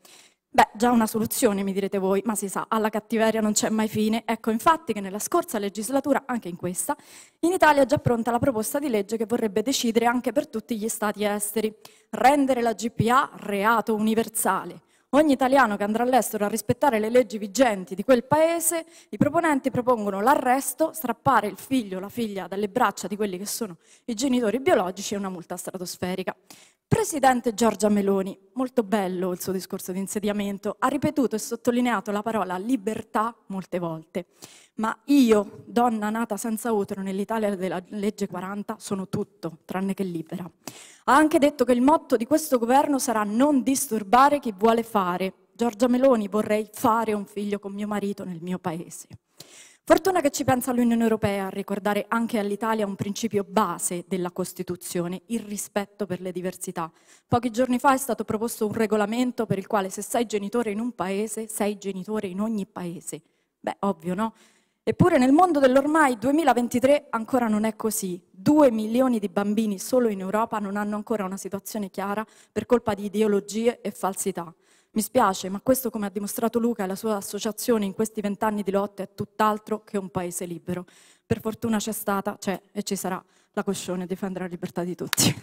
Beh, già una soluzione, mi direte voi, ma si sa, alla cattiveria non c'è mai fine. Ecco infatti che nella scorsa legislatura, anche in questa, in Italia è già pronta la proposta di legge che vorrebbe decidere anche per tutti gli stati esteri, rendere la G P A reato universale. Ogni italiano che andrà all'estero a rispettare le leggi vigenti di quel paese, i proponenti propongono l'arresto, strappare il figlio o la figlia dalle braccia di quelli che sono i genitori biologici e una multa stratosferica. Presidente Giorgia Meloni, molto bello il suo discorso di insediamento, ha ripetuto e sottolineato la parola libertà molte volte, ma io, donna nata senza utero nell'Italia della legge quaranta, sono tutto tranne che libera. Ha anche detto che il motto di questo governo sarà non disturbare chi vuole fare. Giorgia Meloni, vorrei fare un figlio con mio marito nel mio paese. Fortuna che ci pensa l'Unione Europea a ricordare anche all'Italia un principio base della Costituzione, il rispetto per le diversità. Pochi giorni fa è stato proposto un regolamento per il quale se sei genitore in un paese, sei genitore in ogni paese. Beh, ovvio, no? Eppure nel mondo dell'ormai duemilaventitré ancora non è così. Due milioni di bambini solo in Europa non hanno ancora una situazione chiara per colpa di ideologie e falsità. Mi spiace, ma questo, come ha dimostrato Luca e la sua associazione in questi vent'anni di lotta, è tutt'altro che un paese libero. Per fortuna c'è stata, c'è e ci sarà la Coscioni a difendere la libertà di tutti.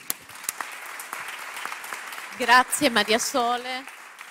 Grazie Maria Sole.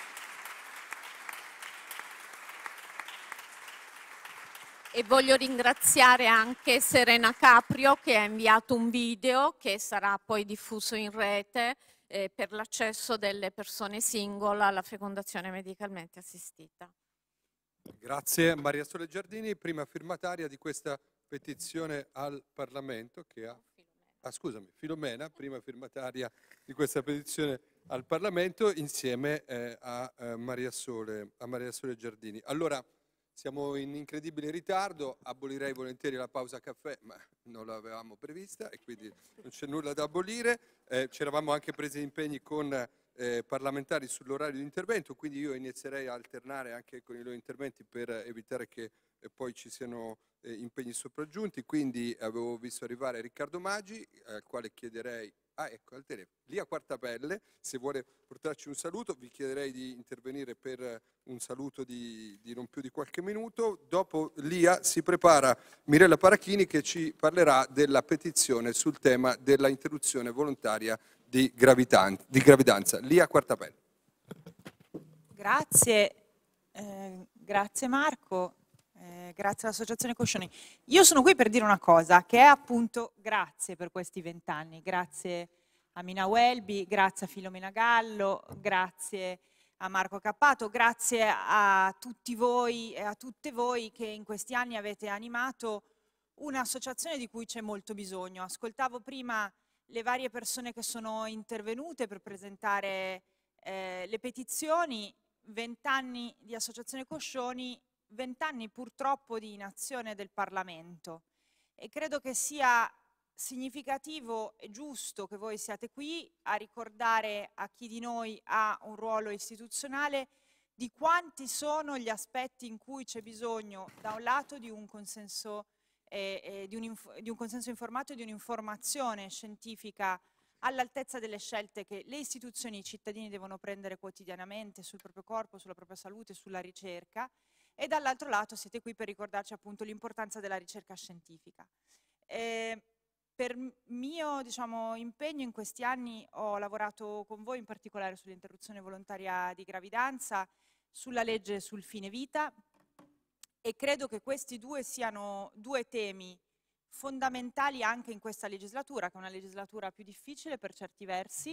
E voglio ringraziare anche Serena Caprio che ha inviato un video che sarà poi diffuso in rete eh, per l'accesso delle persone single alla fecondazione medicalmente assistita. Grazie Maria Sole Giardini, prima firmataria di questa petizione al Parlamento che ha... Ah, scusami, Filomena, prima firmataria di questa petizione al Parlamento insieme eh, a, eh, Maria Sole, a Maria Sole Giardini. Allora, siamo in incredibile ritardo, abolirei volentieri la pausa caffè, ma non l'avevamo prevista e quindi non c'è nulla da abolire. Eh, ci eravamo anche presi impegni con eh, parlamentari sull'orario di intervento, quindi io inizierei a alternare anche con i loro interventi per evitare che eh, poi ci siano eh, impegni sopraggiunti. Quindi avevo visto arrivare Riccardo Maggi, al quale chiederei... Ah, ecco, al telefono. Lia Quartapelle, se vuole portarci un saluto, vi chiederei di intervenire per un saluto di, di non più di qualche minuto. Dopo Lia si prepara Mirella Parachini che ci parlerà della petizione sul tema della interruzione volontaria di, di gravidanza. Lia Quartapelle. Grazie, eh, grazie Marco. Eh, grazie all'Associazione Coscioni. Io sono qui per dire una cosa, che è appunto grazie per questi vent'anni, grazie a Mina Welby, grazie a Filomena Gallo, grazie a Marco Cappato, grazie a tutti voi e a tutte voi che in questi anni avete animato un'associazione di cui c'è molto bisogno. Ascoltavo prima le varie persone che sono intervenute per presentare eh, le petizioni, vent'anni di Associazione Coscioni, vent'anni purtroppo di inazione del Parlamento e credo che sia significativo e giusto che voi siate qui a ricordare a chi di noi ha un ruolo istituzionale di quanti sono gli aspetti in cui c'è bisogno da un lato di un consenso, eh, eh, di, un di un consenso informato e di un'informazione scientifica all'altezza delle scelte che le istituzioni e i cittadini devono prendere quotidianamente sul proprio corpo, sulla propria salute, sulla ricerca. E dall'altro lato siete qui per ricordarci appunto l'importanza della ricerca scientifica. Eh, per mio diciamo, impegno in questi anni ho lavorato con voi in particolare sull'interruzione volontaria di gravidanza, sulla legge sul fine vita e credo che questi due siano due temi fondamentali anche in questa legislatura, che è una legislatura più difficile per certi versi,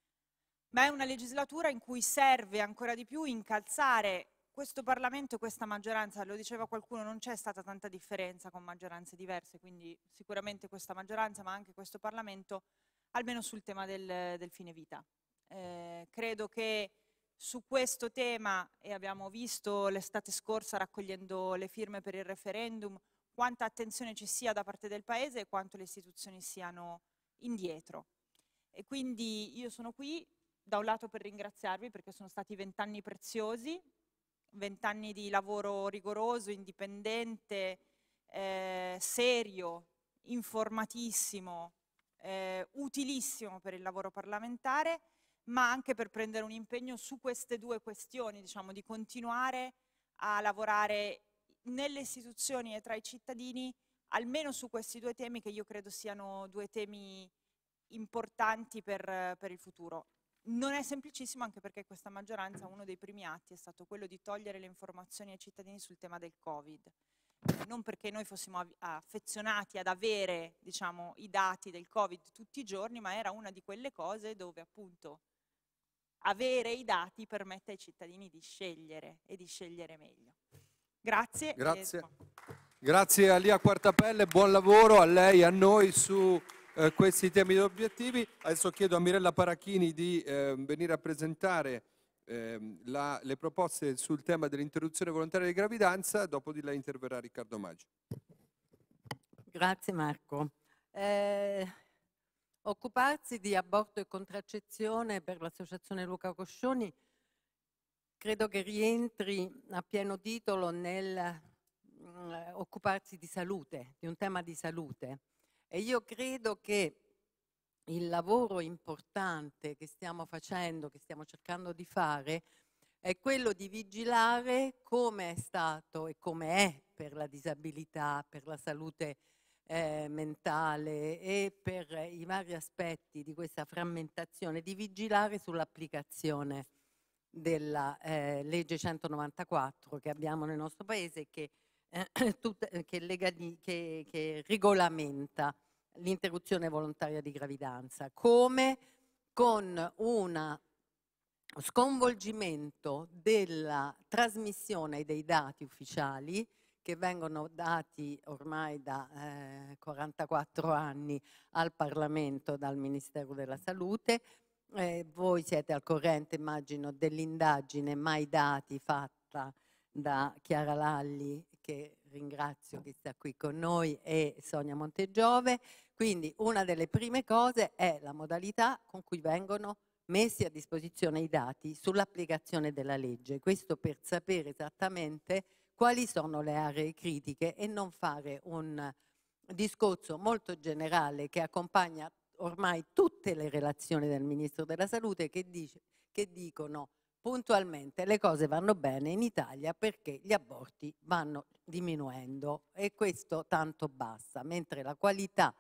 ma è una legislatura in cui serve ancora di più incalzare questo Parlamento e questa maggioranza. Lo diceva qualcuno, non c'è stata tanta differenza con maggioranze diverse, quindi sicuramente questa maggioranza, ma anche questo Parlamento, almeno sul tema del, del fine vita. Eh, credo che su questo tema, e abbiamo visto l'estate scorsa raccogliendo le firme per il referendum, quanta attenzione ci sia da parte del Paese e quanto le istituzioni siano indietro. E quindi io sono qui, da un lato per ringraziarvi perché sono stati vent'anni preziosi, vent'anni di lavoro rigoroso, indipendente, eh, serio, informatissimo, eh, utilissimo per il lavoro parlamentare, ma anche per prendere un impegno su queste due questioni, diciamo, di continuare a lavorare nelle istituzioni e tra i cittadini, almeno su questi due temi che io credo siano due temi importanti per, per il futuro. Non è semplicissimo, anche perché questa maggioranza, uno dei primi atti è stato quello di togliere le informazioni ai cittadini sul tema del Covid. Non perché noi fossimo affezionati ad avere, diciamo, i dati del Covid tutti i giorni, ma era una di quelle cose dove appunto avere i dati permette ai cittadini di scegliere e di scegliere meglio. Grazie. Grazie. E... Grazie a Lia Quartapelle, buon lavoro a lei e a noi su eh, questi temi ed obiettivi. Adesso chiedo a Mirella Parachini di eh, venire a presentare eh, la, le proposte sul tema dell'interruzione volontaria di gravidanza, dopo di lei interverrà Riccardo Maggi. Grazie Marco. Eh, occuparsi di aborto e contraccezione per l'associazione Luca Coscioni credo che rientri a pieno titolo nel mh, occuparsi di salute, di un tema di salute. E io credo che il lavoro importante che stiamo facendo, che stiamo cercando di fare, è quello di vigilare come è stato e come è per la disabilità, per la salute eh, mentale e per i vari aspetti di questa frammentazione, di vigilare sull'applicazione della eh, legge centonovantaquattro che abbiamo nel nostro paese, che, eh, tut, che, legali, che, che regolamenta l'interruzione volontaria di gravidanza, come con un sconvolgimento della trasmissione dei dati ufficiali che vengono dati ormai da eh, quarantaquattro anni al Parlamento dal Ministero della Salute. Eh, voi siete al corrente, immagino, dell'indagine Mai Dati fatta da Chiara Lalli, che ringrazio che sta qui con noi, e Sonia Montegiove. Quindi una delle prime cose è la modalità con cui vengono messi a disposizione i dati sull'applicazione della legge. Questo per sapere esattamente quali sono le aree critiche e non fare un discorso molto generale che accompagna ormai tutte le relazioni del Ministro della Salute, che, dice, che dicono puntualmente le cose vanno bene in Italia perché gli aborti vanno diminuendo, e questo tanto basta, mentre la qualità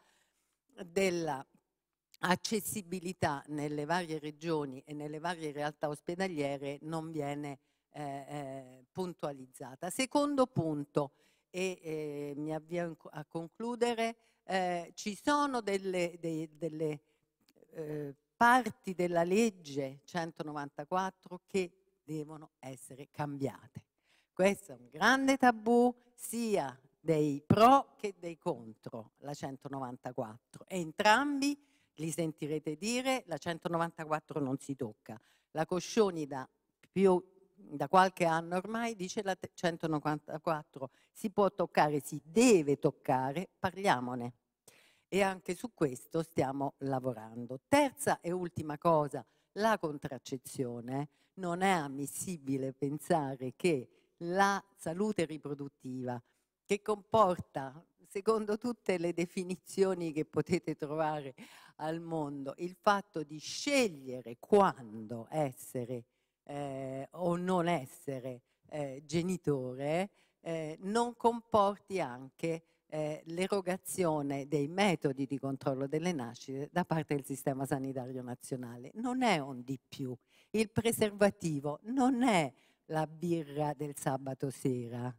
della accessibilità nelle varie regioni e nelle varie realtà ospedaliere non viene eh, eh, puntualizzata. Secondo punto, e eh, mi avvio a concludere, eh, ci sono delle, dei, delle eh, parti della legge centonovantaquattro che devono essere cambiate. Questo è un grande tabù sia dei pro che dei contro la centonovantaquattro, e entrambi li sentirete dire la centonovantaquattro non si tocca. La Coscioni da, più, da qualche anno ormai dice la centonovantaquattro si può toccare, si deve toccare, parliamone. E anche su questo stiamo lavorando. Terza e ultima cosa, la contraccezione. Non è ammissibile pensare che la salute riproduttiva, che comporta, secondo tutte le definizioni che potete trovare al mondo, il fatto di scegliere quando essere eh, o non essere eh, genitore, eh, non comporti anche eh, l'erogazione dei metodi di controllo delle nascite da parte del Sistema Sanitario Nazionale. Non è un di più. Il preservativo non è la birra del sabato sera,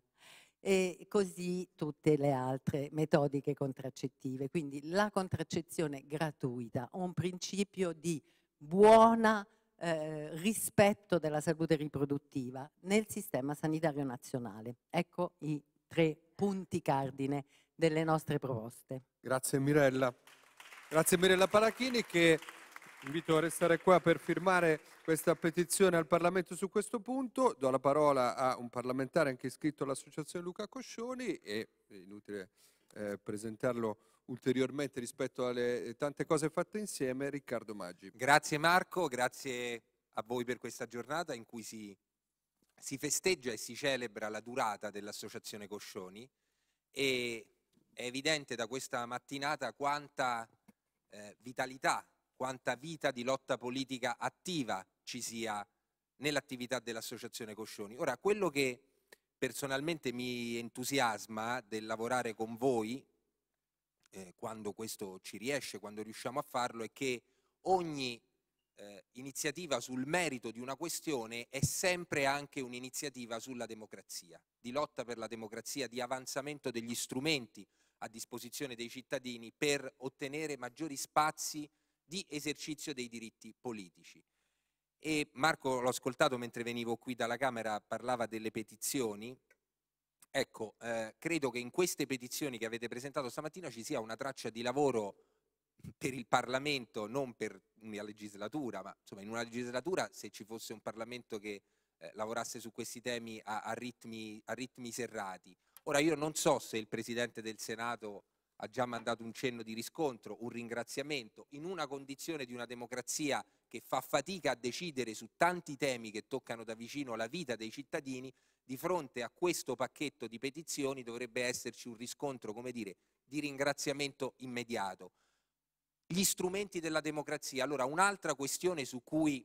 e così tutte le altre metodiche contraccettive. Quindi la contraccezione gratuita, un principio di buona eh, rispetto della salute riproduttiva nel Sistema Sanitario Nazionale. Ecco i tre punti cardine delle nostre proposte. Grazie Mirella. Grazie Mirella Parachini, che invito a restare qua per firmare questa petizione al Parlamento su questo punto. Do la parola a un parlamentare anche iscritto all'Associazione Luca Coscioni, e è inutile eh, presentarlo ulteriormente rispetto alle tante cose fatte insieme, Riccardo Maggi. Grazie Marco, grazie a voi per questa giornata in cui si, si festeggia e si celebra la durata dell'Associazione Coscioni, e è evidente da questa mattinata quanta eh, vitalità, quanta vita di lotta politica attiva ci sia nell'attività dell'Associazione Coscioni. Ora, quello che personalmente mi entusiasma del lavorare con voi, eh, quando questo ci riesce, quando riusciamo a farlo, è che ogni eh, iniziativa sul merito di una questione è sempre anche un'iniziativa sulla democrazia, di lotta per la democrazia, di avanzamento degli strumenti a disposizione dei cittadini per ottenere maggiori spazi di esercizio dei diritti politici. E Marco, l'ho ascoltato mentre venivo qui dalla Camera, parlava delle petizioni. Ecco, eh, credo che in queste petizioni che avete presentato stamattina ci sia una traccia di lavoro per il Parlamento, non per una legislatura, ma insomma in una legislatura, se ci fosse un Parlamento che eh, lavorasse su questi temi a, a, ritmi, a ritmi serrati. Ora, io non so se il Presidente del Senato ha già mandato un cenno di riscontro, un ringraziamento, in una condizione di una democrazia che fa fatica a decidere su tanti temi che toccano da vicino la vita dei cittadini. Di fronte a questo pacchetto di petizioni dovrebbe esserci un riscontro, come dire, di ringraziamento immediato. Gli strumenti della democrazia. Allora, un'altra questione su cui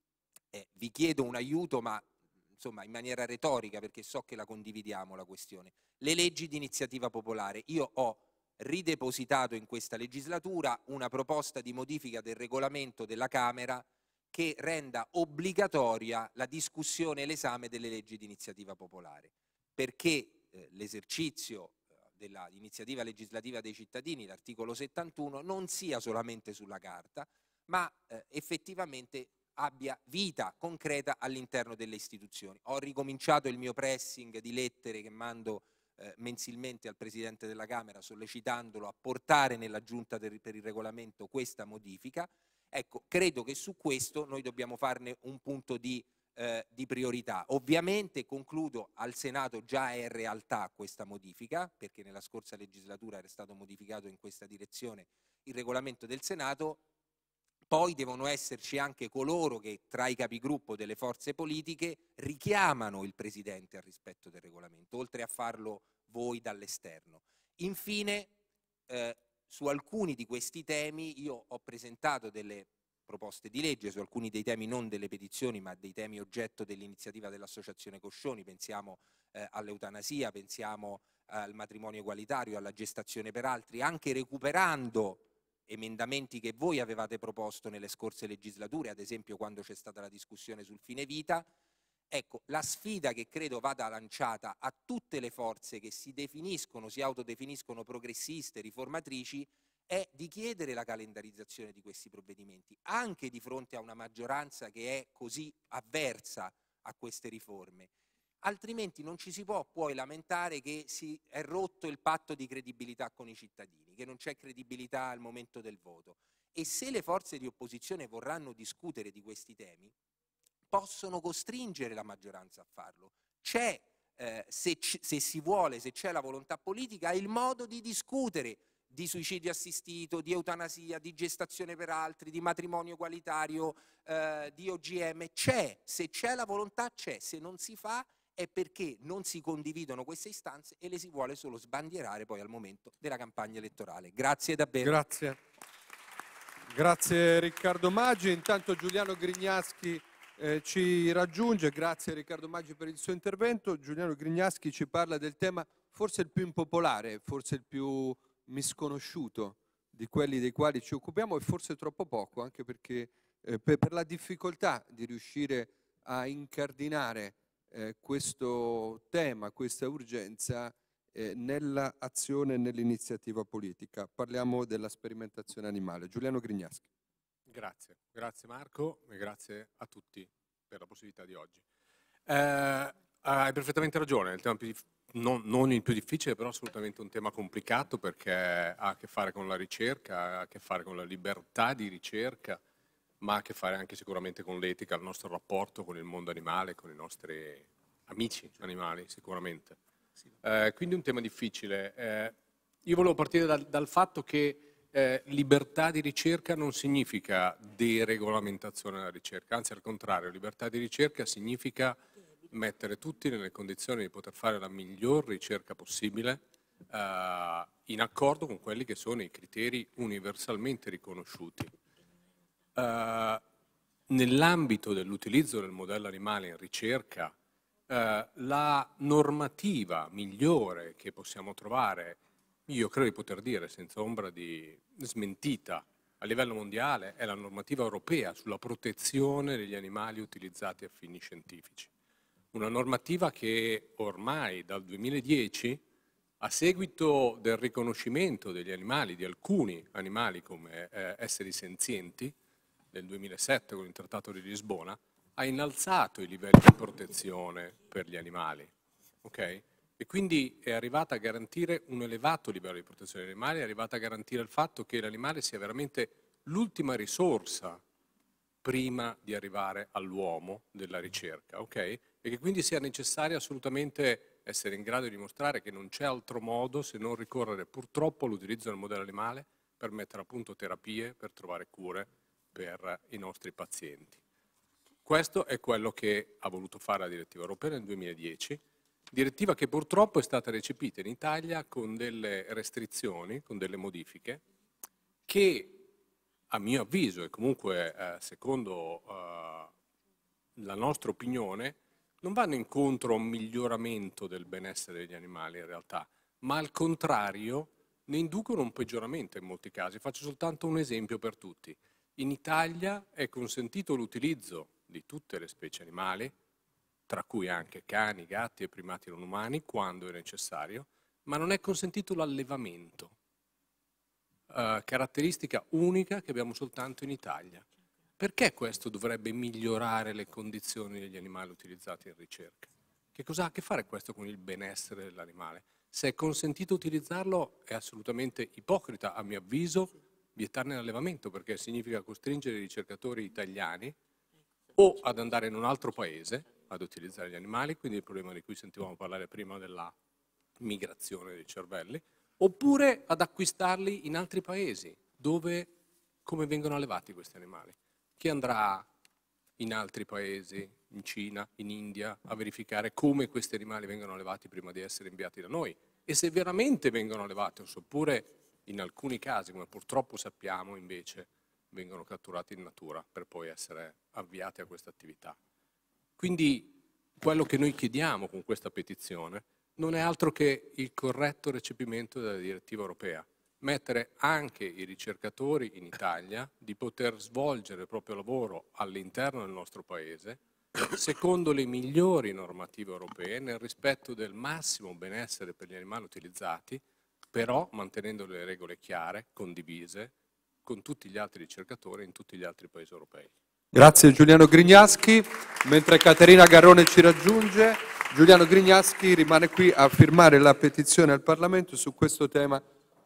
eh, vi chiedo un aiuto, ma insomma in maniera retorica, perché so che la condividiamo la questione. Le leggi di iniziativa popolare. Io ho ridepositato in questa legislatura una proposta di modifica del regolamento della Camera che renda obbligatoria la discussione e l'esame delle leggi di iniziativa popolare, perché eh, l'esercizio dell'iniziativa legislativa dei cittadini, l'articolo settantuno, non sia solamente sulla carta, ma eh, effettivamente abbia vita concreta all'interno delle istituzioni. Ho ricominciato il mio pressing di lettere che mando eh, mensilmente al Presidente della Camera, sollecitandolo a portare nella Giunta per il regolamento questa modifica. Ecco, credo che su questo noi dobbiamo farne un punto di, eh, di priorità. Ovviamente, concludo, al Senato già è realtà questa modifica, perché nella scorsa legislatura era stato modificato in questa direzione il regolamento del Senato. Poi devono esserci anche coloro che tra i capigruppo delle forze politiche richiamano il Presidente al rispetto del regolamento, oltre a farlo voi dall'esterno. Infine, eh, su alcuni di questi temi io ho presentato delle proposte di legge, su alcuni dei temi non delle petizioni ma dei temi oggetto dell'iniziativa dell'Associazione Coscioni, pensiamo eh, all'eutanasia, pensiamo al matrimonio egualitario, alla gestazione per altri, anche recuperando emendamenti che voi avevate proposto nelle scorse legislature, ad esempio quando c'è stata la discussione sul fine vita. Ecco, la sfida che credo vada lanciata a tutte le forze che si definiscono, si autodefiniscono progressiste, riformatrici, è di chiedere la calendarizzazione di questi provvedimenti, anche di fronte a una maggioranza che è così avversa a queste riforme. Altrimenti non ci si può poi lamentare che si è rotto il patto di credibilità con i cittadini, che non c'è credibilità al momento del voto. E se le forze di opposizione vorranno discutere di questi temi, possono costringere la maggioranza a farlo. C'è, eh, se, se si vuole, se c'è la volontà politica, il modo di discutere di suicidio assistito, di eutanasia, di gestazione per altri, di matrimonio egualitario, eh, di O G M. C'è, se c'è la volontà c'è, se non si fa è perché non si condividono queste istanze e le si vuole solo sbandierare poi al momento della campagna elettorale. Grazie davvero. Grazie. Grazie Riccardo Maggi. Intanto Giuliano Grignaschi eh, ci raggiunge. Grazie Riccardo Maggi per il suo intervento. Giuliano Grignaschi ci parla del tema forse il più impopolare, forse il più misconosciuto di quelli dei quali ci occupiamo e forse troppo poco, anche perché eh, per, per la difficoltà di riuscire a incardinare Eh, questo tema, questa urgenza eh, nell'azione e nell'iniziativa politica. Parliamo della sperimentazione animale. Giuliano Grignaschi. Grazie, grazie Marco e grazie a tutti per la possibilità di oggi. Eh, hai perfettamente ragione, il tema più non, non il più difficile, però assolutamente un tema complicato perché ha a che fare con la ricerca, ha a che fare con la libertà di ricerca, ma ha a che fare anche sicuramente con l'etica, il nostro rapporto con il mondo animale, con i nostri amici animali sicuramente. Eh, quindi un tema difficile. Eh, io volevo partire dal, dal fatto che eh, libertà di ricerca non significa deregolamentazione della ricerca, anzi al contrario, libertà di ricerca significa mettere tutti nelle condizioni di poter fare la miglior ricerca possibile eh, in accordo con quelli che sono i criteri universalmente riconosciuti. eh, nell'ambito dell'utilizzo del modello animale in ricerca, eh, la normativa migliore che possiamo trovare, io credo di poter dire senza ombra di smentita, a livello mondiale è la normativa europea sulla protezione degli animali utilizzati a fini scientifici. Una normativa che ormai dal duemiladieci, a seguito del riconoscimento degli animali, di alcuni animali come eh, esseri senzienti, nel duemilasette con il Trattato di Lisbona, ha innalzato i livelli di protezione per gli animali. Okay? E quindi è arrivata a garantire un elevato livello di protezione degli animali, è arrivata a garantire il fatto che l'animale sia veramente l'ultima risorsa prima di arrivare all'uomo della ricerca, ok? E che quindi sia necessario assolutamente essere in grado di dimostrare che non c'è altro modo se non ricorrere purtroppo all'utilizzo del modello animale per mettere a punto terapie, per trovare cure per i nostri pazienti. Questo è quello che ha voluto fare la direttiva europea nel duemiladieci, direttiva che purtroppo è stata recepita in Italia con delle restrizioni, con delle modifiche, che a mio avviso e comunque eh, secondo eh, la nostra opinione non vanno incontro a un miglioramento del benessere degli animali in realtà, ma al contrario ne inducono un peggioramento in molti casi. Faccio soltanto un esempio per tutti. In Italia è consentito l'utilizzo di tutte le specie animali, tra cui anche cani, gatti e primati non umani, quando è necessario, ma non è consentito l'allevamento, uh, caratteristica unica che abbiamo soltanto in Italia. Perché questo dovrebbe migliorare le condizioni degli animali utilizzati in ricerca? Che cosa ha a che fare questo con il benessere dell'animale? Se è consentito utilizzarlo è assolutamente ipocrita, a mio avviso, vietarne l'allevamento, perché significa costringere i ricercatori italiani o ad andare in un altro paese ad utilizzare gli animali, quindi il problema di cui sentivamo parlare prima della migrazione dei cervelli, oppure ad acquistarli in altri paesi, dove, come vengono allevati questi animali. Chi andrà in altri paesi, in Cina, in India, a verificare come questi animali vengono allevati prima di essere inviati da noi? E se veramente vengono allevati, oppure in alcuni casi, come purtroppo sappiamo, invece, vengono catturati in natura per poi essere avviati a questa attività. Quindi quello che noi chiediamo con questa petizione non è altro che il corretto recepimento della direttiva europea, mettere anche i ricercatori in Italia di poter svolgere il proprio lavoro all'interno del nostro Paese secondo le migliori normative europee, nel rispetto del massimo benessere per gli animali utilizzati, però mantenendo le regole chiare, condivise, con tutti gli altri ricercatori in tutti gli altri paesi europei. Grazie Giuliano Grignaschi. Mentre Caterina Garrone ci raggiunge, Giuliano Grignaschi rimane qui a firmare la petizione al Parlamento su questo tema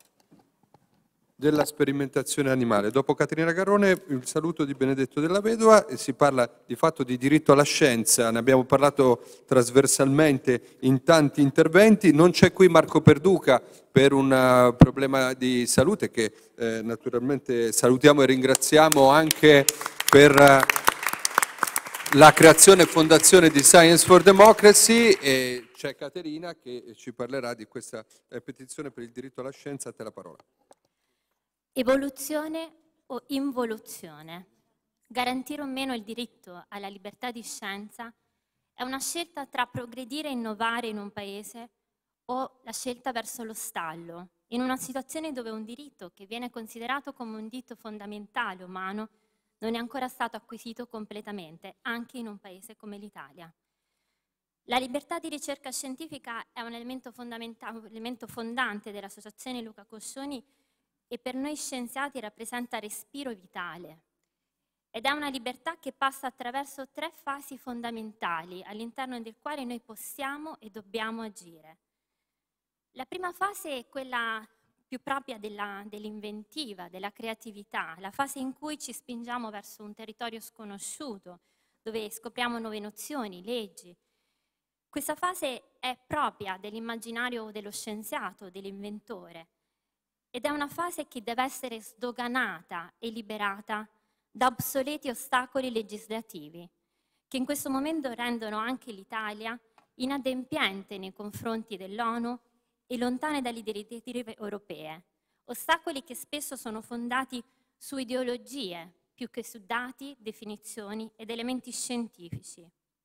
della sperimentazione animale. Dopo Caterina Garrone il saluto di Benedetto Della Vedova e si parla di fatto di diritto alla scienza, ne abbiamo parlato trasversalmente in tanti interventi, non c'è qui Marco Perduca per un uh, problema di salute che eh, naturalmente salutiamo e ringraziamo anche per uh, la creazione e fondazione di Science for Democracy, e c'è Caterina che ci parlerà di questa eh, petizione per il diritto alla scienza. A te la parola. Evoluzione o involuzione? Garantire o meno il diritto alla libertà di scienza è una scelta tra progredire e innovare in un paese o la scelta verso lo stallo, in una situazione dove un diritto che viene considerato come un diritto fondamentale umano non è ancora stato acquisito completamente, anche in un paese come l'Italia. La libertà di ricerca scientifica è un elemento, fondamentale, un elemento fondante dell'Associazione Luca Coscioni e per noi scienziati rappresenta respiro vitale. Ed è una libertà che passa attraverso tre fasi fondamentali all'interno del quale noi possiamo e dobbiamo agire. La prima fase è quella più propria dell'inventiva, della creatività, la fase in cui ci spingiamo verso un territorio sconosciuto, dove scopriamo nuove nozioni, leggi. Questa fase è propria dell'immaginario dello scienziato, dell'inventore, ed è una fase che deve essere sdoganata e liberata da obsoleti ostacoli legislativi, che in questo momento rendono anche l'Italia inadempiente nei confronti dell'ONU e lontane dalle direttive europee, ostacoli che spesso sono fondati su ideologie più che su dati, definizioni ed elementi scientifici.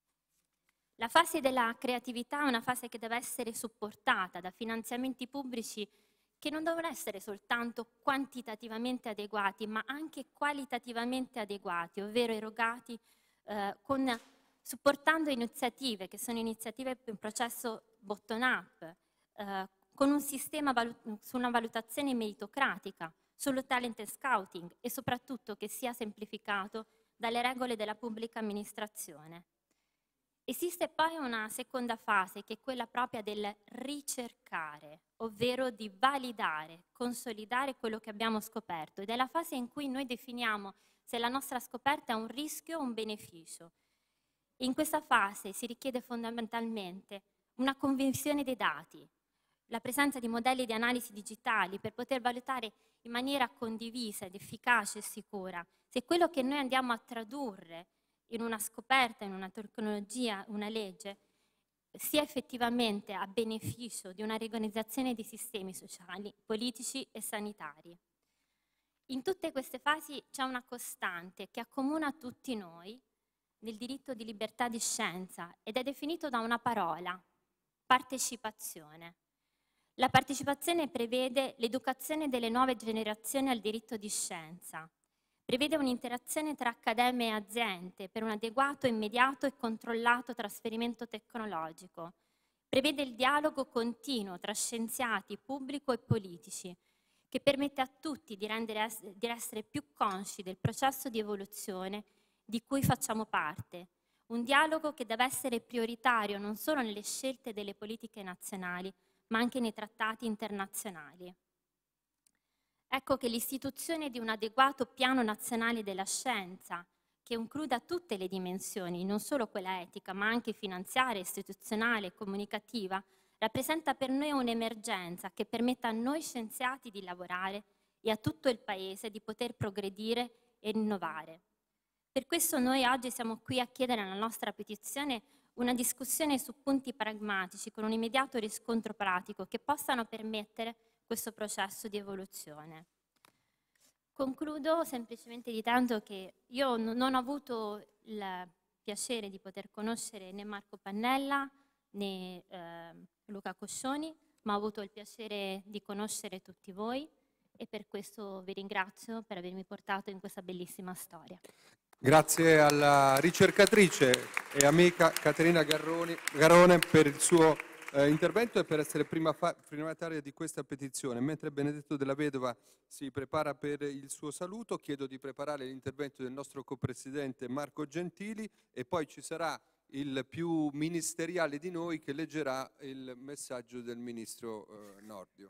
La fase della creatività è una fase che deve essere supportata da finanziamenti pubblici che non devono essere soltanto quantitativamente adeguati, ma anche qualitativamente adeguati, ovvero erogati eh, con, supportando iniziative che sono iniziative in processo bottom-up, eh, con un sistema valut- su una valutazione meritocratica, sullo talent scouting e soprattutto che sia semplificato dalle regole della pubblica amministrazione. Esiste poi una seconda fase che è quella propria del ricercare, ovvero di validare, consolidare quello che abbiamo scoperto, ed è la fase in cui noi definiamo se la nostra scoperta è un rischio o un beneficio. In questa fase si richiede fondamentalmente una convinzione dei dati, la presenza di modelli di analisi digitali per poter valutare in maniera condivisa ed efficace e sicura se quello che noi andiamo a tradurre in una scoperta, in una tecnologia, una legge, sia effettivamente a beneficio di una riorganizzazione dei sistemi sociali, politici e sanitari. In tutte queste fasi c'è una costante che accomuna tutti noi nel diritto di libertà di scienza ed è definito da una parola: partecipazione. La partecipazione prevede l'educazione delle nuove generazioni al diritto di scienza, prevede un'interazione tra accademia e aziende per un adeguato, immediato e controllato trasferimento tecnologico, prevede il dialogo continuo tra scienziati, pubblico e politici, che permette a tutti di, rendere, di essere più consci del processo di evoluzione di cui facciamo parte. Un dialogo che deve essere prioritario non solo nelle scelte delle politiche nazionali, ma anche nei trattati internazionali. Ecco che l'istituzione di un adeguato piano nazionale della scienza, che includa tutte le dimensioni, non solo quella etica, ma anche finanziaria, istituzionale e comunicativa, rappresenta per noi un'emergenza che permetta a noi scienziati di lavorare e a tutto il Paese di poter progredire e innovare. Per questo noi oggi siamo qui a chiedere nella nostra petizione una discussione su punti pragmatici con un immediato riscontro pratico che possano permettere questo processo di evoluzione. Concludo semplicemente dicendo che io non ho avuto il piacere di poter conoscere né Marco Pannella né eh, Luca Coscioni, ma ho avuto il piacere di conoscere tutti voi e per questo vi ringrazio per avermi portato in questa bellissima storia. Grazie alla ricercatrice e amica Caterina Garroni, Garone per il suo eh, intervento e per essere prima firmataria di questa petizione. Mentre Benedetto Della Vedova si prepara per il suo saluto, chiedo di preparare l'intervento del nostro copresidente Marco Gentili e poi ci sarà il più ministeriale di noi che leggerà il messaggio del ministro eh, Nordio.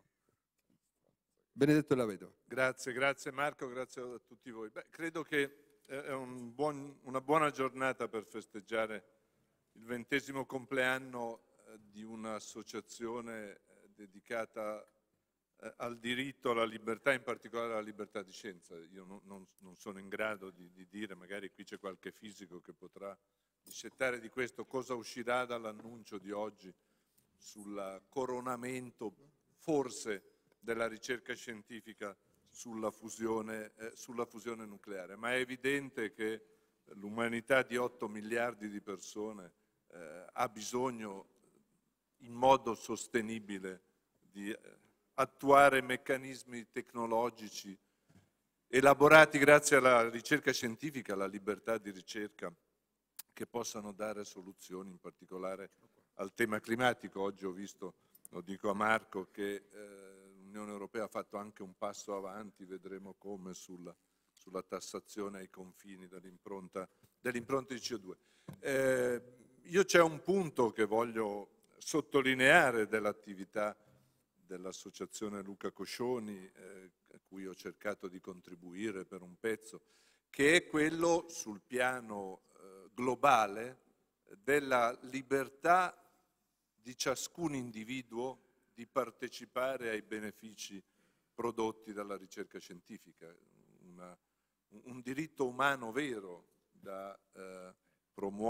Benedetto Della Vedova. Grazie, grazie Marco, grazie a tutti voi. Beh, credo che è un buon, una buona giornata per festeggiare il ventesimo compleanno eh, di un'associazione eh, dedicata eh, al diritto alla libertà, in particolare alla libertà di scienza. Io non, non, non sono in grado di, di dire, magari qui c'è qualche fisico che potrà discettare di questo, cosa uscirà dall'annuncio di oggi sul coronamento, forse, della ricerca scientifica sulla fusione, eh, sulla fusione nucleare, ma è evidente che l'umanità di otto miliardi di persone eh, ha bisogno in modo sostenibile di eh, attuare meccanismi tecnologici elaborati grazie alla ricerca scientifica, alla libertà di ricerca, che possano dare soluzioni, in particolare al tema climatico. Oggi ho visto, lo dico a Marco, che eh, l'Unione Europea ha fatto anche un passo avanti, vedremo come, sulla, sulla tassazione ai confini dell'impronta dell'impronta di C O due. Eh, io c'è un punto che voglio sottolineare dell'attività dell'Associazione Luca Coscioni, eh, a cui ho cercato di contribuire per un pezzo, che è quello sul piano eh, globale della libertà di ciascun individuo di partecipare ai benefici prodotti dalla ricerca scientifica, una, un diritto umano vero da eh,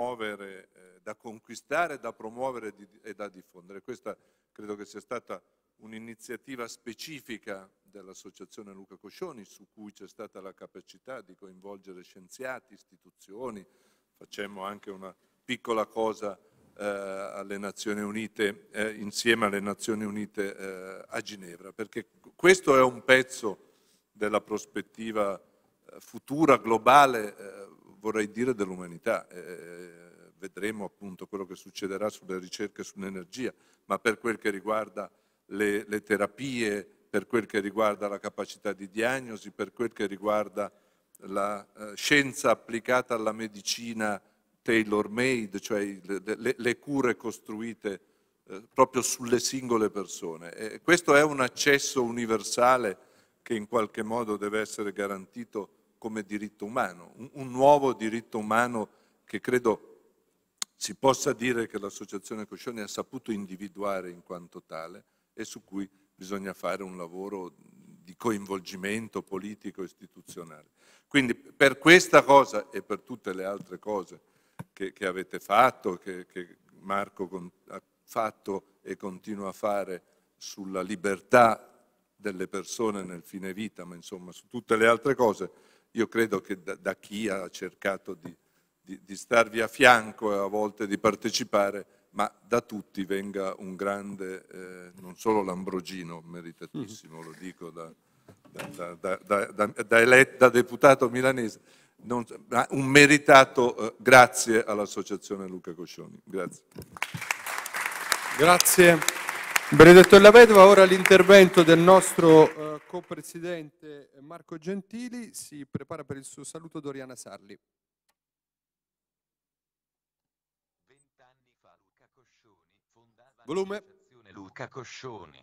promuovere, eh, da conquistare, da promuovere di, e da diffondere. Questa credo che sia stata un'iniziativa specifica dell'Associazione Luca Coscioni, su cui c'è stata la capacità di coinvolgere scienziati, istituzioni. Facemmo anche una piccola cosa eh, alle Nazioni Unite, eh, insieme alle Nazioni Unite eh, a Ginevra, perché questo è un pezzo della prospettiva eh, futura, globale, eh, vorrei dire, dell'umanità. Eh, vedremo appunto quello che succederà sulle ricerche sull'energia, ma per quel che riguarda le, le terapie, per quel che riguarda la capacità di diagnosi, per quel che riguarda la eh, scienza applicata alla medicina tailor-made, cioè le, le, le cure costruite eh, proprio sulle singole persone. E questo è un accesso universale che in qualche modo deve essere garantito come diritto umano, un, un nuovo diritto umano che credo si possa dire che l'Associazione Coscioni ha saputo individuare in quanto tale e su cui bisogna fare un lavoro di coinvolgimento politico e istituzionale. Quindi per questa cosa e per tutte le altre cose che, che avete fatto, che, che Marco con, ha fatto e continua a fare sulla libertà delle persone nel fine vita, ma insomma su tutte le altre cose, io credo che da, da chi ha cercato di, di, di starvi a fianco e a volte di partecipare, ma da tutti venga un grande, eh, non solo Lambrogino, meritatissimo, lo dico da, da, da, da, da, da, elet, da deputato milanese, non, ma un meritato eh, grazie all'Associazione Luca Coscioni. Grazie. Grazie Benedetto Della Vedova. Ora l'intervento del nostro eh, co-presidente Marco Gentili. Si prepara per il suo saluto Doriana Sarli. Volume. Luca Coscioni,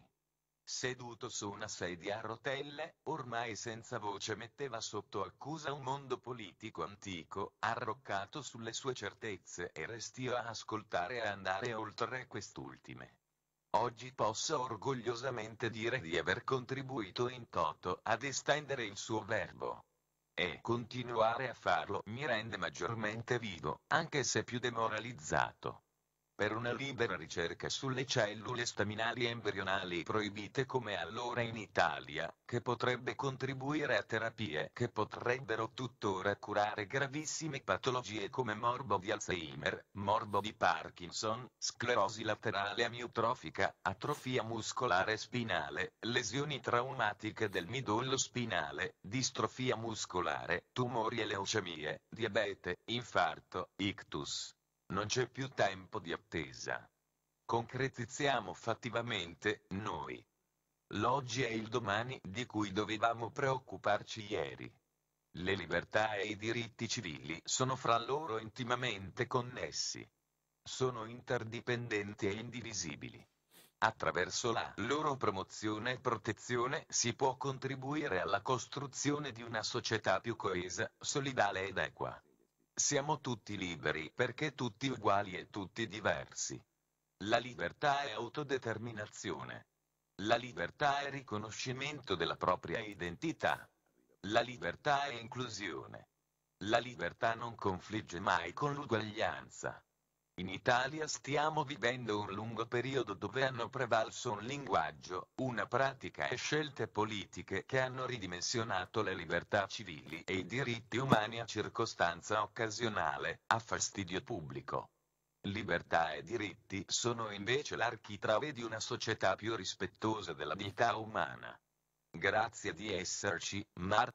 seduto su una sedia a rotelle, ormai senza voce, metteva sotto accusa un mondo politico antico, arroccato sulle sue certezze e restio a ascoltare e andare oltre quest'ultime. Oggi posso orgogliosamente dire di aver contribuito in toto ad estendere il suo verbo. E continuare a farlo mi rende maggiormente vivo, anche se più demoralizzato. Per una libera ricerca sulle cellule staminali embrionali proibite come allora in Italia, che potrebbe contribuire a terapie che potrebbero tuttora curare gravissime patologie come morbo di Alzheimer, morbo di Parkinson, sclerosi laterale amiotrofica, atrofia muscolare spinale, lesioni traumatiche del midollo spinale, distrofia muscolare, tumori e leucemie, diabete, infarto, ictus. Non c'è più tempo di attesa. Concretizziamo fattivamente, noi. L'oggi è il domani di cui dovevamo preoccuparci ieri. Le libertà e i diritti civili sono fra loro intimamente connessi. Sono interdipendenti e indivisibili. Attraverso la loro promozione e protezione si può contribuire alla costruzione di una società più coesa, solidale ed equa. Siamo tutti liberi perché tutti uguali e tutti diversi. La libertà è autodeterminazione. La libertà è riconoscimento della propria identità. La libertà è inclusione. La libertà non confligge mai con l'uguaglianza. In Italia stiamo vivendo un lungo periodo dove hanno prevalso un linguaggio, una pratica e scelte politiche che hanno ridimensionato le libertà civili e i diritti umani a circostanza occasionale, a fastidio pubblico. Libertà e diritti sono invece l'architrave di una società più rispettosa della dignità umana. Grazie di esserci, Mar-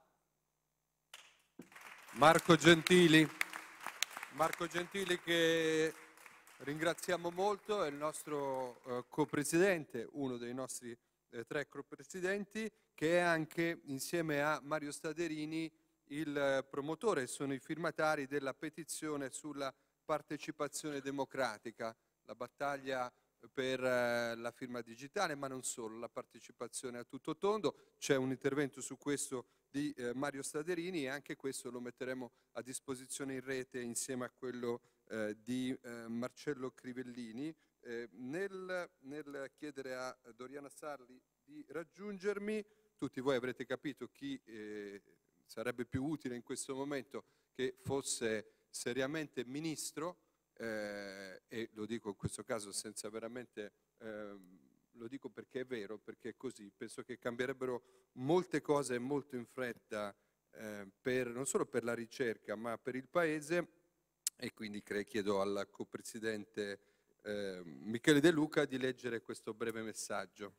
Marco Gentili. Marco Gentili che ringraziamo molto, è il nostro eh, co-presidente, uno dei nostri eh, tre co-presidenti, che è anche, insieme a Mario Staderini, il eh, promotore, sono i firmatari della petizione sulla partecipazione democratica, la battaglia per eh, la firma digitale, ma non solo, la partecipazione a tutto tondo. C'è un intervento su questo di eh, Mario Staderini e anche questo lo metteremo a disposizione in rete insieme a quello eh, di eh, Marcello Crivellini. Eh, nel, nel chiedere a Doriana Sarli di raggiungermi, tutti voi avrete capito chi eh, sarebbe più utile in questo momento che fosse seriamente ministro, eh, e lo dico in questo caso senza veramente eh, lo dico perché è vero, perché è così, penso che cambierebbero molte cose molto in fretta, eh, per, non solo per la ricerca ma per il Paese, e quindi chiedo al copresidente eh, Michele De Luca di leggere questo breve messaggio.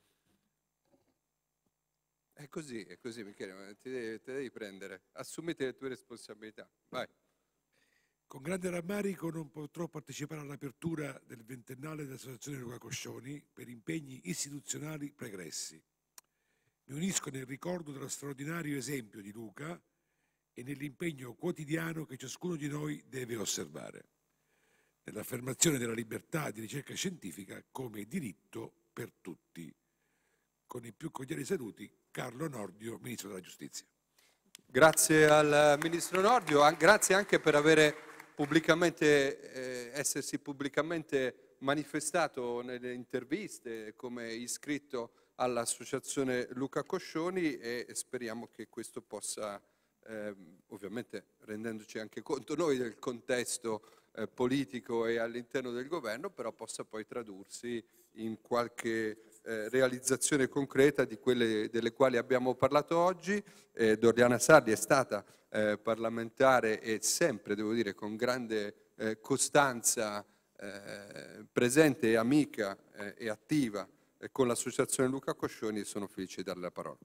È così, è così Michele, ti devi, te devi prendere, assumiti le tue responsabilità, vai. Con grande rammarico non potrò partecipare all'apertura del ventennale dell'Associazione Luca Coscioni per impegni istituzionali pregressi. Mi unisco nel ricordo dello straordinario esempio di Luca e nell'impegno quotidiano che ciascuno di noi deve osservare, nell'affermazione della libertà di ricerca scientifica come diritto per tutti. Con i più cordiali saluti, Carlo Nordio, Ministro della Giustizia. Grazie al Ministro Nordio, grazie anche per avere pubblicamente, eh, essersi pubblicamente manifestato nelle interviste come iscritto all'Associazione Luca Coscioni, e speriamo che questo possa, eh, ovviamente rendendoci anche conto noi del contesto eh, politico e all'interno del governo, però possa poi tradursi in qualche eh, realizzazione concreta di quelle delle quali abbiamo parlato oggi. Eh, Doriana Sarli è stata eh, parlamentare e sempre, devo dire, con grande eh, costanza eh, presente e amica eh, e attiva eh, con l'Associazione Luca Coscioni, e sono felice di darle la parola.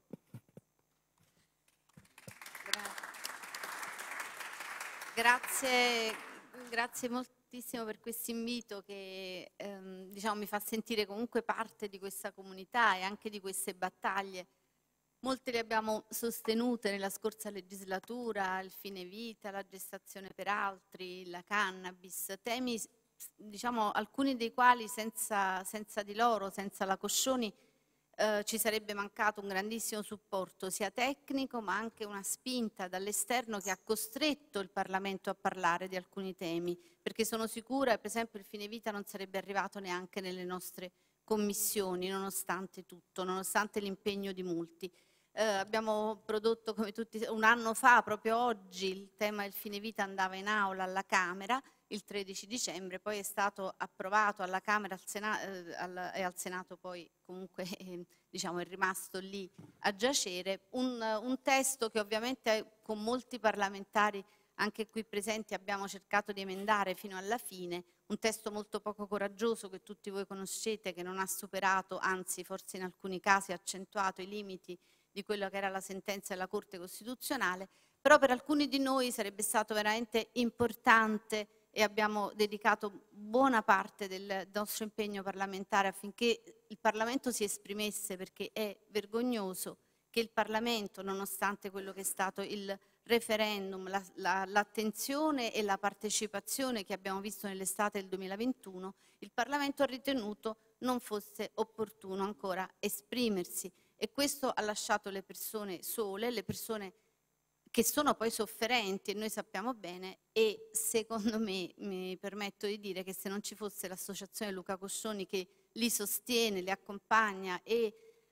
Grazie, grazie moltissimo per questo invito che ehm, diciamo, mi fa sentire comunque parte di questa comunità e anche di queste battaglie. Molte le abbiamo sostenute nella scorsa legislatura: il fine vita, la gestazione per altri, la cannabis, temi diciamo, alcuni dei quali senza, senza di loro, senza la Coscioni, eh, ci sarebbe mancato un grandissimo supporto sia tecnico ma anche una spinta dall'esterno che ha costretto il Parlamento a parlare di alcuni temi, perché sono sicura, per esempio, il fine vita non sarebbe arrivato neanche nelle nostre commissioni, nonostante tutto, nonostante l'impegno di molti. Eh, abbiamo prodotto, come tutti, un anno fa, proprio oggi, il tema del fine vita andava in aula alla Camera, il tredici dicembre, poi è stato approvato alla Camera al Sena- eh, al, e al Senato poi comunque eh, diciamo, è rimasto lì a giacere, un, un testo che ovviamente con molti parlamentari anche qui presenti abbiamo cercato di emendare fino alla fine, un testo molto poco coraggioso che tutti voi conoscete, che non ha superato, anzi forse in alcuni casi ha accentuato i limiti di quello che era la sentenza della Corte Costituzionale, però per alcuni di noi sarebbe stato veramente importante e abbiamo dedicato buona parte del nostro impegno parlamentare affinché il Parlamento si esprimesse, perché è vergognoso che il Parlamento, nonostante quello che è stato il referendum, la, la, l'attenzione e la partecipazione che abbiamo visto nell'estate del duemilaventuno, il Parlamento ha ritenuto non fosse opportuno ancora esprimersi, e questo ha lasciato le persone sole, le persone che sono poi sofferenti, e noi sappiamo bene, e secondo me, mi permetto di dire che se non ci fosse l'associazione Luca Coscioni che li sostiene, li accompagna e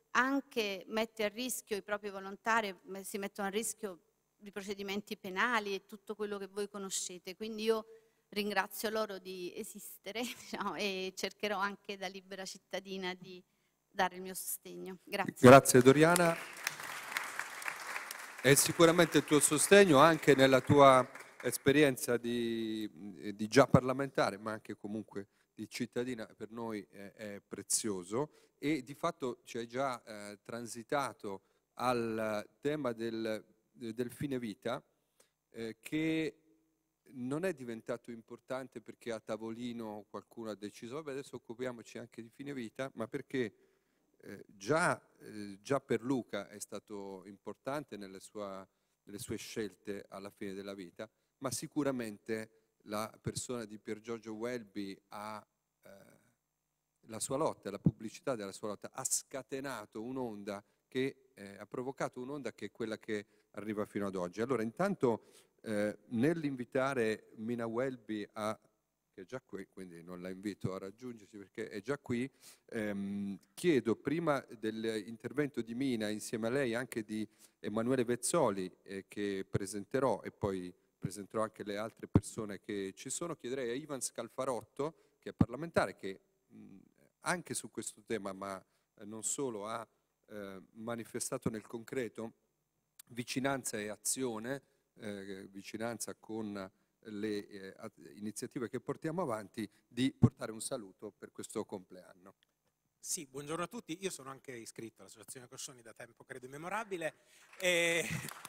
anche mette a rischio i propri volontari, si mettono a rischio di procedimenti penali e tutto quello che voi conoscete. Quindi io ringrazio loro di esistere, diciamo, e cercherò anche da libera cittadina di dare il mio sostegno. Grazie. Grazie Doriana. E sicuramente il tuo sostegno anche nella tua esperienza di, di già parlamentare, ma anche comunque di cittadina, per noi è, è prezioso, e di fatto ci hai già eh, transitato al tema del, del fine vita, eh, che non è diventato importante perché a tavolino qualcuno ha deciso vabbè adesso occupiamoci anche di fine vita, ma perché eh, già, eh, già per Luca è stato importante nelle, sua, nelle sue scelte alla fine della vita, ma sicuramente la persona di Pier Giorgio Welby ha eh, la sua lotta, la pubblicità della sua lotta ha scatenato un'onda che eh, ha provocato un'onda che è quella che arriva fino ad oggi. Allora intanto eh, nell'invitare Mina Welby a, che è già qui, quindi non la invito a raggiungersi perché è già qui, ehm, chiedo prima dell'intervento di Mina insieme a lei anche di Emanuele Vezzoli eh, che presenterò, e poi presenterò anche le altre persone che ci sono, chiederei a Ivan Scalfarotto, che è parlamentare, che mh, anche su questo tema, ma eh, non solo ha eh, manifestato nel concreto vicinanza e azione, eh, vicinanza con le eh, iniziative che portiamo avanti, di portare un saluto per questo compleanno. Sì, buongiorno a tutti. Io sono anche iscritto all'Associazione Coscioni da tempo, credo, immemorabile. E...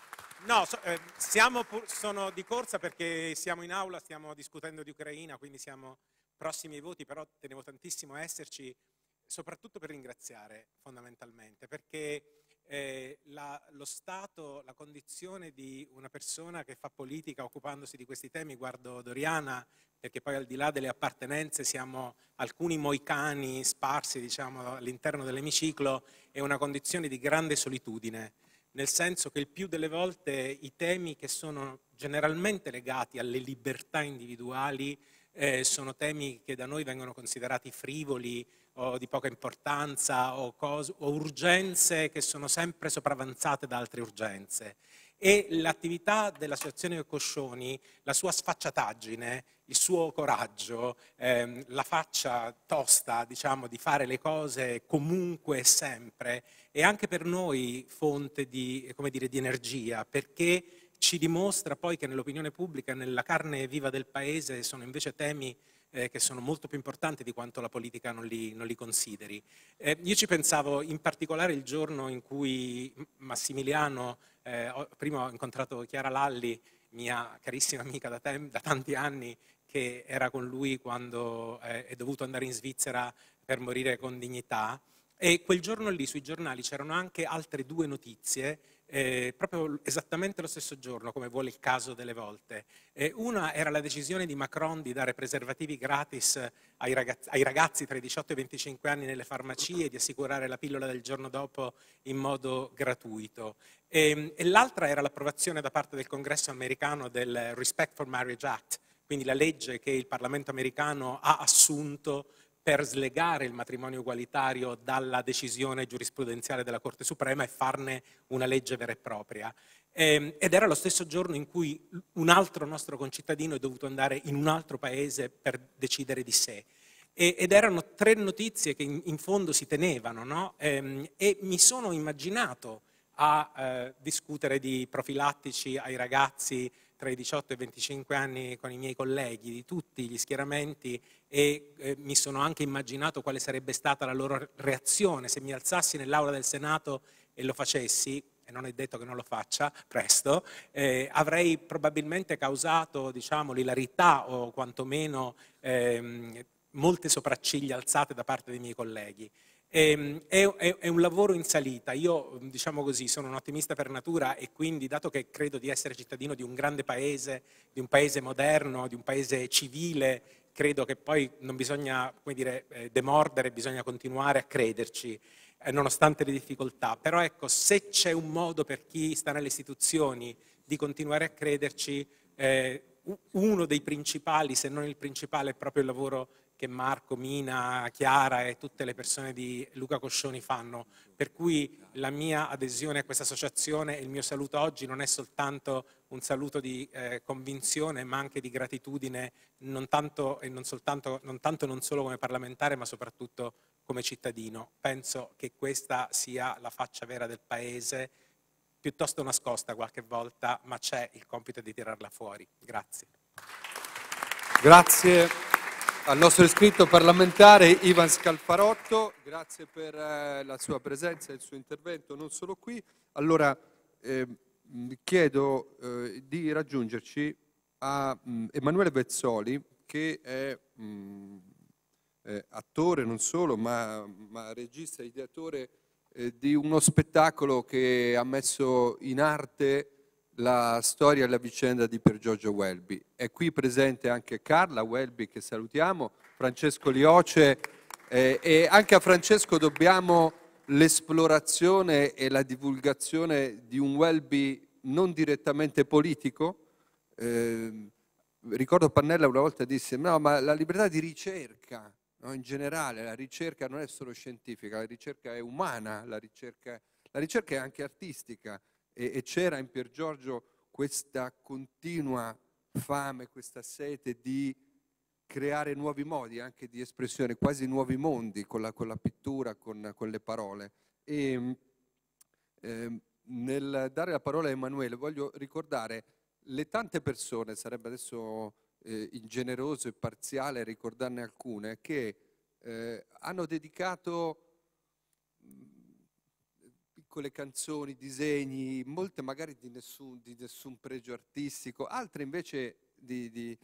No, so, eh, siamo pur, sono di corsa perché siamo in aula, stiamo discutendo di Ucraina, quindi siamo prossimi ai voti, però tenevo tantissimo a esserci, soprattutto per ringraziare fondamentalmente, perché eh, la, lo stato, la condizione di una persona che fa politica occupandosi di questi temi, guardo Doriana, perché poi al di là delle appartenenze siamo alcuni moicani sparsi, diciamo, all'interno dell'emiciclo, è una condizione di grande solitudine, nel senso che il più delle volte i temi che sono generalmente legati alle libertà individuali eh, sono temi che da noi vengono considerati frivoli o di poca importanza o, cose, o urgenze che sono sempre sopravanzate da altre urgenze. E l'attività dell'Associazione Coscioni, la sua sfacciataggine, il suo coraggio, ehm, la faccia tosta, diciamo, di fare le cose comunque e sempre, è anche per noi fonte di, come dire, di energia, perché ci dimostra poi che nell'opinione pubblica, nella carne viva del Paese, sono invece temi eh, che sono molto più importanti di quanto la politica non li, non li consideri. Eh, io ci pensavo in particolare il giorno in cui Massimiliano, eh, ho, prima ho incontrato Chiara Lalli, mia carissima amica da, tem- da tanti anni, che era con lui quando eh, è dovuto andare in Svizzera per morire con dignità, e quel giorno lì sui giornali c'erano anche altre due notizie, eh, proprio esattamente lo stesso giorno, come vuole il caso delle volte. Eh, una era la decisione di Macron di dare preservativi gratis ai ragazzi, ai ragazzi tra i diciotto e i venticinque anni nelle farmacie, di assicurare la pillola del giorno dopo in modo gratuito. E, e l'altra era l'approvazione da parte del Congresso americano del Respect for Marriage Act, quindi la legge che il Parlamento americano ha assunto per slegare il matrimonio egualitario dalla decisione giurisprudenziale della Corte Suprema e farne una legge vera e propria. Eh, ed era lo stesso giorno in cui un altro nostro concittadino è dovuto andare in un altro paese per decidere di sé. E, ed erano tre notizie che in, in fondo si tenevano, no? Eh, e mi sono immaginato a eh, discutere di profilattici ai ragazzi tra i diciotto e i venticinque anni con i miei colleghi di tutti gli schieramenti e eh, mi sono anche immaginato quale sarebbe stata la loro reazione se mi alzassi nell'aula del Senato e lo facessi, e non è detto che non lo faccia presto, eh, avrei probabilmente causato, diciamo, l'ilarità o quantomeno ehm, molte sopracciglia alzate da parte dei miei colleghi. È, è, è un lavoro in salita. Io, diciamo così, sono un ottimista per natura e quindi, dato che credo di essere cittadino di un grande paese, di un paese moderno, di un paese civile, credo che poi non bisogna, come dire, eh, demordere, bisogna continuare a crederci, eh, nonostante le difficoltà. Però ecco, se c'è un modo per chi sta nelle istituzioni di continuare a crederci, eh, uno dei principali, se non il principale, è proprio il lavoro che Marco, Mina, Chiara e tutte le persone di Luca Coscioni fanno, per cui la mia adesione a questa associazione e il mio saluto oggi non è soltanto un saluto di eh, convinzione, ma anche di gratitudine, non tanto e non soltanto, non tanto e non solo come parlamentare, ma soprattutto come cittadino. Penso che questa sia la faccia vera del Paese, piuttosto nascosta qualche volta, ma c'è il compito di tirarla fuori. Grazie. Grazie al nostro iscritto parlamentare Ivan Scalfarotto, grazie per eh, la sua presenza e il suo intervento, non solo qui. Allora eh, chiedo eh, di raggiungerci a mh, Emanuele Vezzoli, che è mh, eh, attore non solo, ma, ma regista e ideatore eh, di uno spettacolo che ha messo in arte la storia e la vicenda di Pier Giorgio Welby. È qui presente anche Carla Welby, che salutiamo, Francesco Lioce, eh, e anche a Francesco dobbiamo l'esplorazione e la divulgazione di un Welby non direttamente politico. Eh, ricordo Pannella una volta disse, no, ma la libertà di ricerca, no, in generale, la ricerca non è solo scientifica, la ricerca è umana, la ricerca, la ricerca è anche artistica. E c'era in Pier Giorgio questa continua fame, questa sete di creare nuovi modi anche di espressione, quasi nuovi mondi con la, con la pittura, con, con le parole. E eh, nel dare la parola a Emanuele voglio ricordare le tante persone, sarebbe adesso eh, ingeneroso e parziale ricordarne alcune, che eh, hanno dedicato piccole canzoni, disegni, molte magari di nessun, di nessun pregio artistico, altre invece di, di,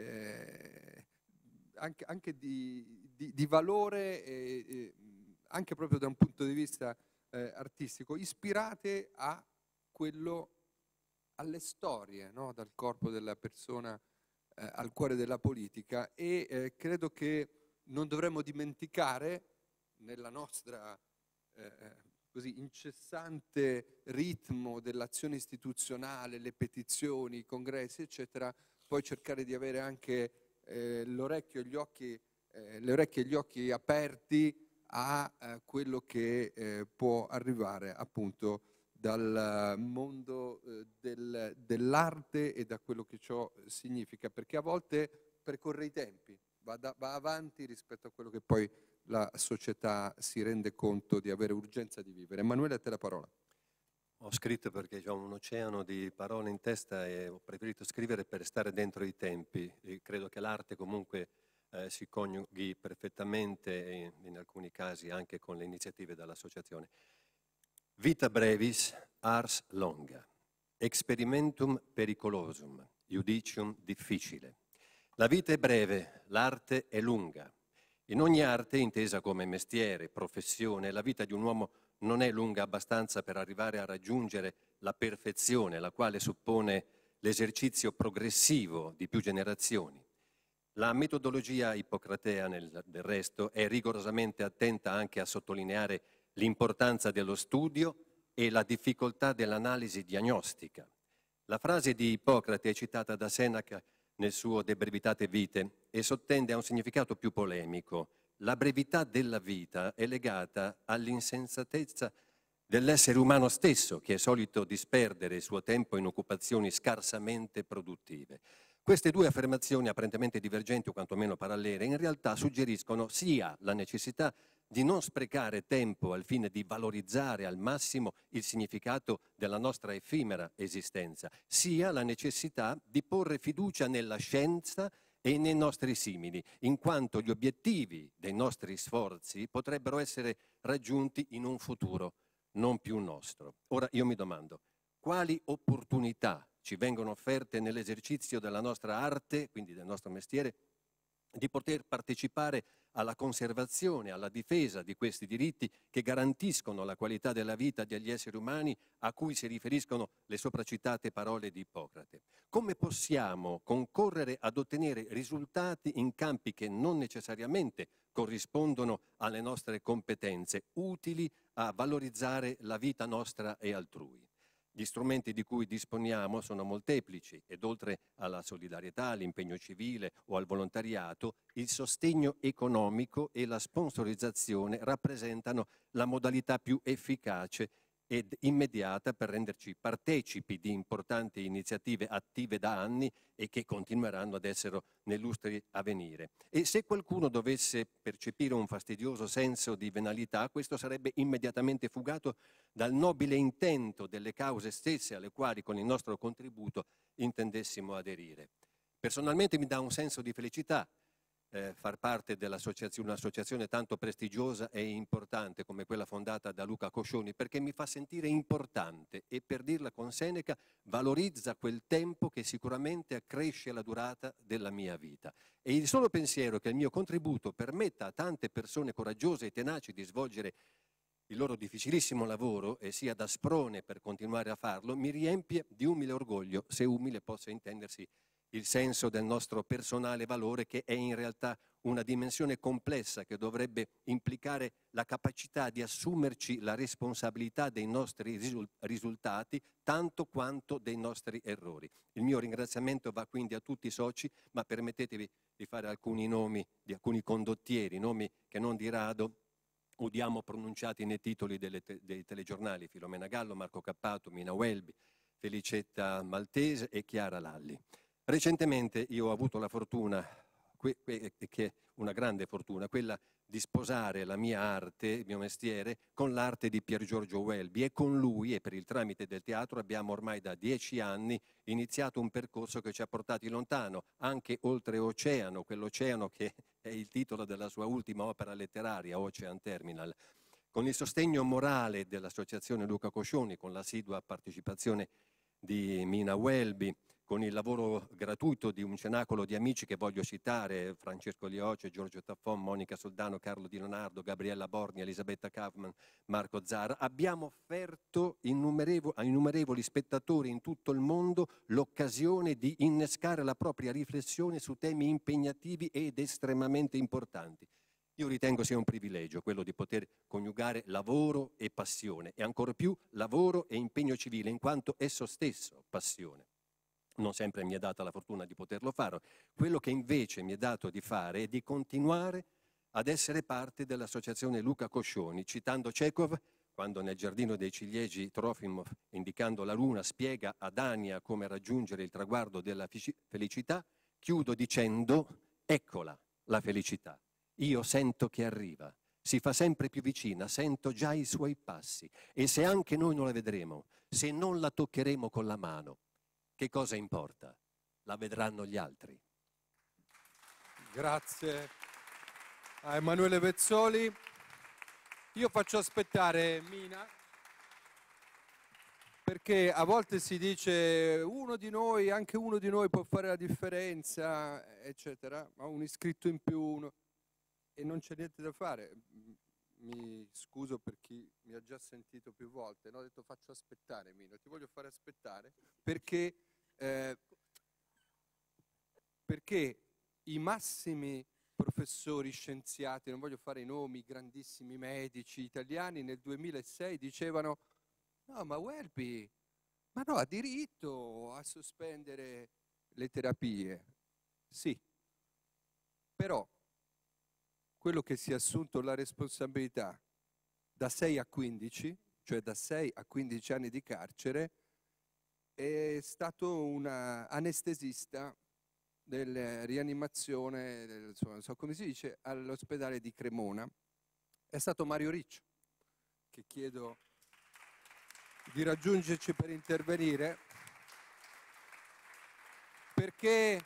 eh, anche, anche di, di, di valore, e, e anche proprio da un punto di vista eh, artistico, ispirate a quello, alle storie, no? Dal corpo della persona eh, al cuore della politica, e eh, credo che non dovremmo dimenticare nella nostra eh, così incessante ritmo dell'azione istituzionale, le petizioni, i congressi, eccetera, poi cercare di avere anche eh, l'orecchio e gli occhi, eh, le orecchie e gli occhi aperti a eh, quello che eh, può arrivare appunto dal mondo eh, del, dell'arte e da quello che ciò significa, perché a volte percorre i tempi, va, da, va avanti rispetto a quello che poi la società si rende conto di avere urgenza di vivere. Emanuele, a te la parola. Ho scritto perché ho un oceano di parole in testa e ho preferito scrivere per stare dentro i tempi. E credo che l'arte comunque eh, si coniughi perfettamente e in alcuni casi anche con le iniziative dell'associazione. Vita brevis, ars longa, experimentum pericolosum, judicium difficile. La vita è breve, l'arte è lunga. In ogni arte, intesa come mestiere, professione, la vita di un uomo non è lunga abbastanza per arrivare a raggiungere la perfezione, la quale suppone l'esercizio progressivo di più generazioni. La metodologia ippocratea, nel, del resto, è rigorosamente attenta anche a sottolineare l'importanza dello studio e la difficoltà dell'analisi diagnostica. La frase di Ippocrate è citata da Seneca nel suo De brevitate vitae e sottende a un significato più polemico. La brevità della vita è legata all'insensatezza dell'essere umano stesso, che è solito disperdere il suo tempo in occupazioni scarsamente produttive. Queste due affermazioni apparentemente divergenti o quantomeno parallele in realtà suggeriscono sia la necessità di non sprecare tempo al fine di valorizzare al massimo il significato della nostra effimera esistenza, sia la necessità di porre fiducia nella scienza e nei nostri simili, in quanto gli obiettivi dei nostri sforzi potrebbero essere raggiunti in un futuro non più nostro. Ora io mi domando, quali opportunità ci vengono offerte nell'esercizio della nostra arte, quindi del nostro mestiere, di poter partecipare alla conservazione, alla difesa di questi diritti che garantiscono la qualità della vita degli esseri umani a cui si riferiscono le sopracitate parole di Ippocrate. Come possiamo concorrere ad ottenere risultati in campi che non necessariamente corrispondono alle nostre competenze, utili a valorizzare la vita nostra e altrui? Gli strumenti di cui disponiamo sono molteplici ed oltre alla solidarietà, all'impegno civile o al volontariato, il sostegno economico e la sponsorizzazione rappresentano la modalità più efficace ed immediata per renderci partecipi di importanti iniziative attive da anni e che continueranno ad essere nei lustri a venire. E se qualcuno dovesse percepire un fastidioso senso di venalità, questo sarebbe immediatamente fugato dal nobile intento delle cause stesse alle quali con il nostro contributo intendessimo aderire. Personalmente mi dà un senso di felicità Eh, far parte dell'associazione, un'associazione tanto prestigiosa e importante come quella fondata da Luca Coscioni, perché mi fa sentire importante e, per dirla con Seneca, valorizza quel tempo che sicuramente accresce la durata della mia vita. E il solo pensiero che il mio contributo permetta a tante persone coraggiose e tenaci di svolgere il loro difficilissimo lavoro e sia da sprone per continuare a farlo, mi riempie di umile orgoglio, se umile possa intendersi il senso del nostro personale valore, che è in realtà una dimensione complessa che dovrebbe implicare la capacità di assumerci la responsabilità dei nostri risultati tanto quanto dei nostri errori. Il mio ringraziamento va quindi a tutti i soci, ma permettetevi di fare alcuni nomi di alcuni condottieri, nomi che non di rado udiamo pronunciati nei titoli delle te dei telegiornali: Filomena Gallo, Marco Cappato, Mina Welby, Felicetta Maltese e Chiara Lalli. Recentemente io ho avuto la fortuna, que, que, che è una grande fortuna, quella di sposare la mia arte, il mio mestiere, con l'arte di Pier Giorgio Welby, e con lui e per il tramite del teatro abbiamo ormai da dieci anni iniziato un percorso che ci ha portati lontano, anche oltreoceano, quell'oceano che è il titolo della sua ultima opera letteraria, Ocean Terminal. Con il sostegno morale dell'Associazione Luca Coscioni, con l'assidua partecipazione di Mina Welby, con il lavoro gratuito di un cenacolo di amici che voglio citare, Francesco Lioce, Giorgio Taffon, Monica Soldano, Carlo Di Leonardo, Gabriella Borgni, Elisabetta Kaufman, Marco Zara, abbiamo offerto innumerevoli, a innumerevoli spettatori in tutto il mondo l'occasione di innescare la propria riflessione su temi impegnativi ed estremamente importanti. Io ritengo sia un privilegio quello di poter coniugare lavoro e passione, e ancor più lavoro e impegno civile, in quanto esso stesso passione. Non sempre mi è data la fortuna di poterlo fare. Quello che invece mi è dato di fare è di continuare ad essere parte dell'Associazione Luca Coscioni, citando Chekhov, quando nel Giardino dei Ciliegi Trofimov, indicando la luna, spiega ad Ania come raggiungere il traguardo della felicità, chiudo dicendo: eccola la felicità. Io sento che arriva, si fa sempre più vicina, sento già i suoi passi, e se anche noi non la vedremo, se non la toccheremo con la mano, che cosa importa? La vedranno gli altri. Grazie a Emanuele Vezzoli. Io faccio aspettare Mina, perché a volte si dice uno di noi, anche uno di noi può fare la differenza, eccetera, ma un iscritto in più, uno, e non c'è niente da fare. Mi scuso per chi mi ha già sentito più volte, no? Ho detto faccio aspettare Mina, ti voglio fare aspettare perché, eh, perché i massimi professori, scienziati, non voglio fare i nomi, grandissimi medici italiani nel duemilasei dicevano: no, ma Welby, ma no, ha diritto a sospendere le terapie. Sì, però quello che si è assunto la responsabilità da sei a quindici, cioè da sei a quindici anni di carcere, è stato un anestesista della rianimazione, del, non so come si dice, all'ospedale di Cremona. È stato Mario Riccio, che chiedo di raggiungerci per intervenire, perché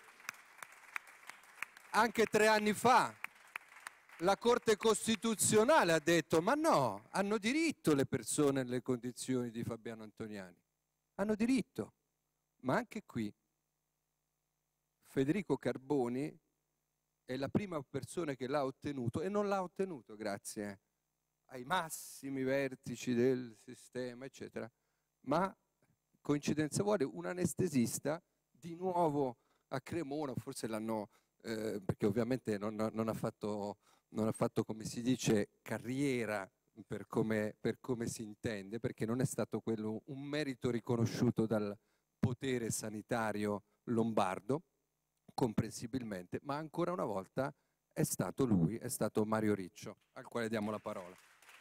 anche tre anni fa la Corte Costituzionale ha detto: ma no, hanno diritto le persone nelle condizioni di Fabiano Antoniani, hanno diritto. Ma anche qui Federico Carboni è la prima persona che l'ha ottenuto, e non l'ha ottenuto grazie ai massimi vertici del sistema, eccetera, ma coincidenza vuole un anestesista di nuovo a Cremona, forse l'hanno, eh, perché ovviamente non, non ha fatto... non ha fatto, come si dice, carriera per come, per come si intende, perché non è stato quello un merito riconosciuto dal potere sanitario lombardo, comprensibilmente, ma ancora una volta è stato lui, è stato Mario Riccio, al quale diamo la parola.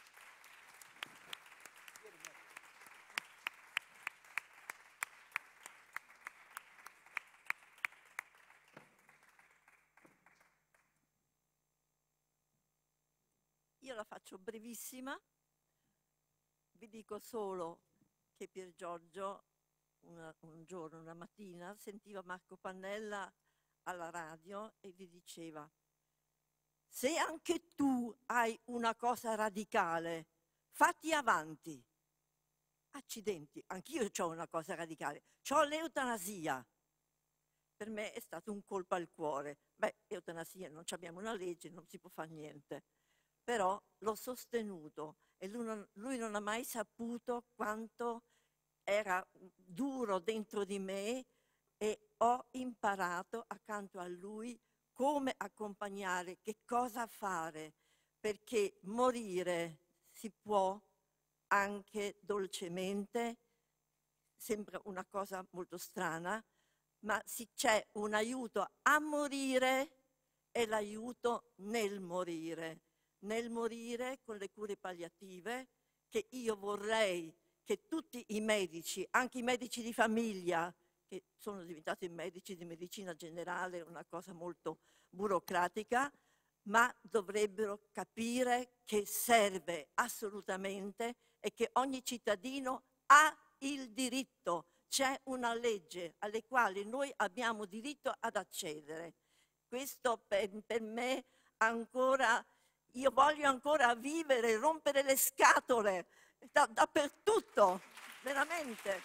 Io la faccio brevissima, vi dico solo che Pier Giorgio una, un giorno, una mattina, sentiva Marco Pannella alla radio e gli diceva: se anche tu hai una cosa radicale, fatti avanti. Accidenti, anch'io ho una cosa radicale, ho l'eutanasia. Per me è stato un colpo al cuore. Beh, eutanasia, non abbiamo una legge, non si può fare niente. Però l'ho sostenuto e lui non, lui non ha mai saputo quanto era duro dentro di me, e ho imparato accanto a lui come accompagnare, che cosa fare, perché morire si può anche dolcemente, sembra una cosa molto strana, ma c'è un aiuto a morire e l'aiuto nel morire. Nel morire con le cure palliative, che io vorrei che tutti i medici, anche i medici di famiglia, che sono diventati medici di medicina generale, una cosa molto, burocratica, ma dovrebbero capire che serve assolutamente e che ogni cittadino ha il diritto. C'è una legge alle quali noi abbiamo diritto ad accedere. Questo per, per me ancora, io voglio ancora vivere, rompere le scatole da, dappertutto, veramente.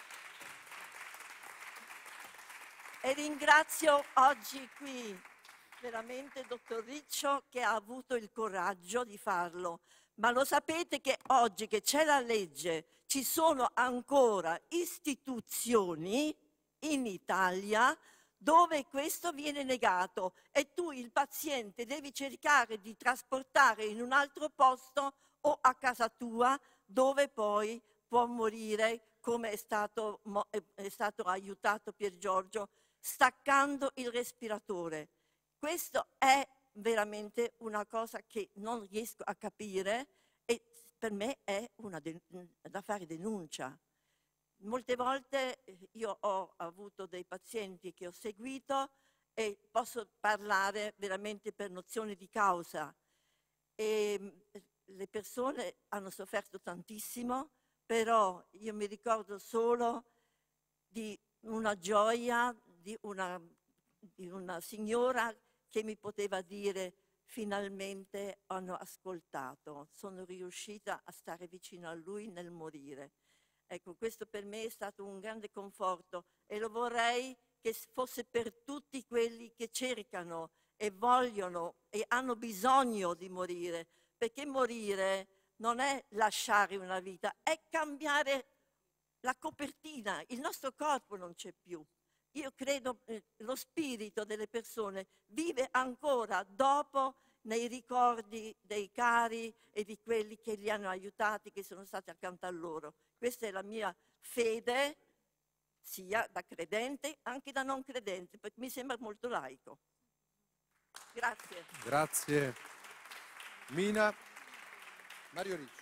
E ringrazio oggi qui veramente il dottor Riccio che ha avuto il coraggio di farlo. Ma lo sapete che oggi che c'è la legge ci sono ancora istituzioni in Italia dove questo viene negato e tu il paziente devi cercare di trasportare in un altro posto o a casa tua dove poi può morire come è stato, è stato aiutato Piergiorgio staccando il respiratore. Questo è veramente una cosa che non riesco a capire e per me è una da fare denuncia. Molte volte io ho avuto dei pazienti che ho seguito e posso parlare veramente per nozione di causa. E le persone hanno sofferto tantissimo, però io mi ricordo solo di una gioia di una, di una signora che mi poteva dire finalmente hanno ascoltato, sono riuscita a stare vicino a lui nel morire. Ecco, questo per me è stato un grande conforto e lo vorrei che fosse per tutti quelli che cercano e vogliono e hanno bisogno di morire, perché morire non è lasciare una vita, è cambiare la copertina, il nostro corpo non c'è più. Io credo che eh, lo spirito delle persone vive ancora dopo nei ricordi dei cari e di quelli che li hanno aiutati, che sono stati accanto a loro. Questa è la mia fede, sia da credente anche da non credente, perché mi sembra molto laico. Grazie. Grazie. Mina. Mario Riccio.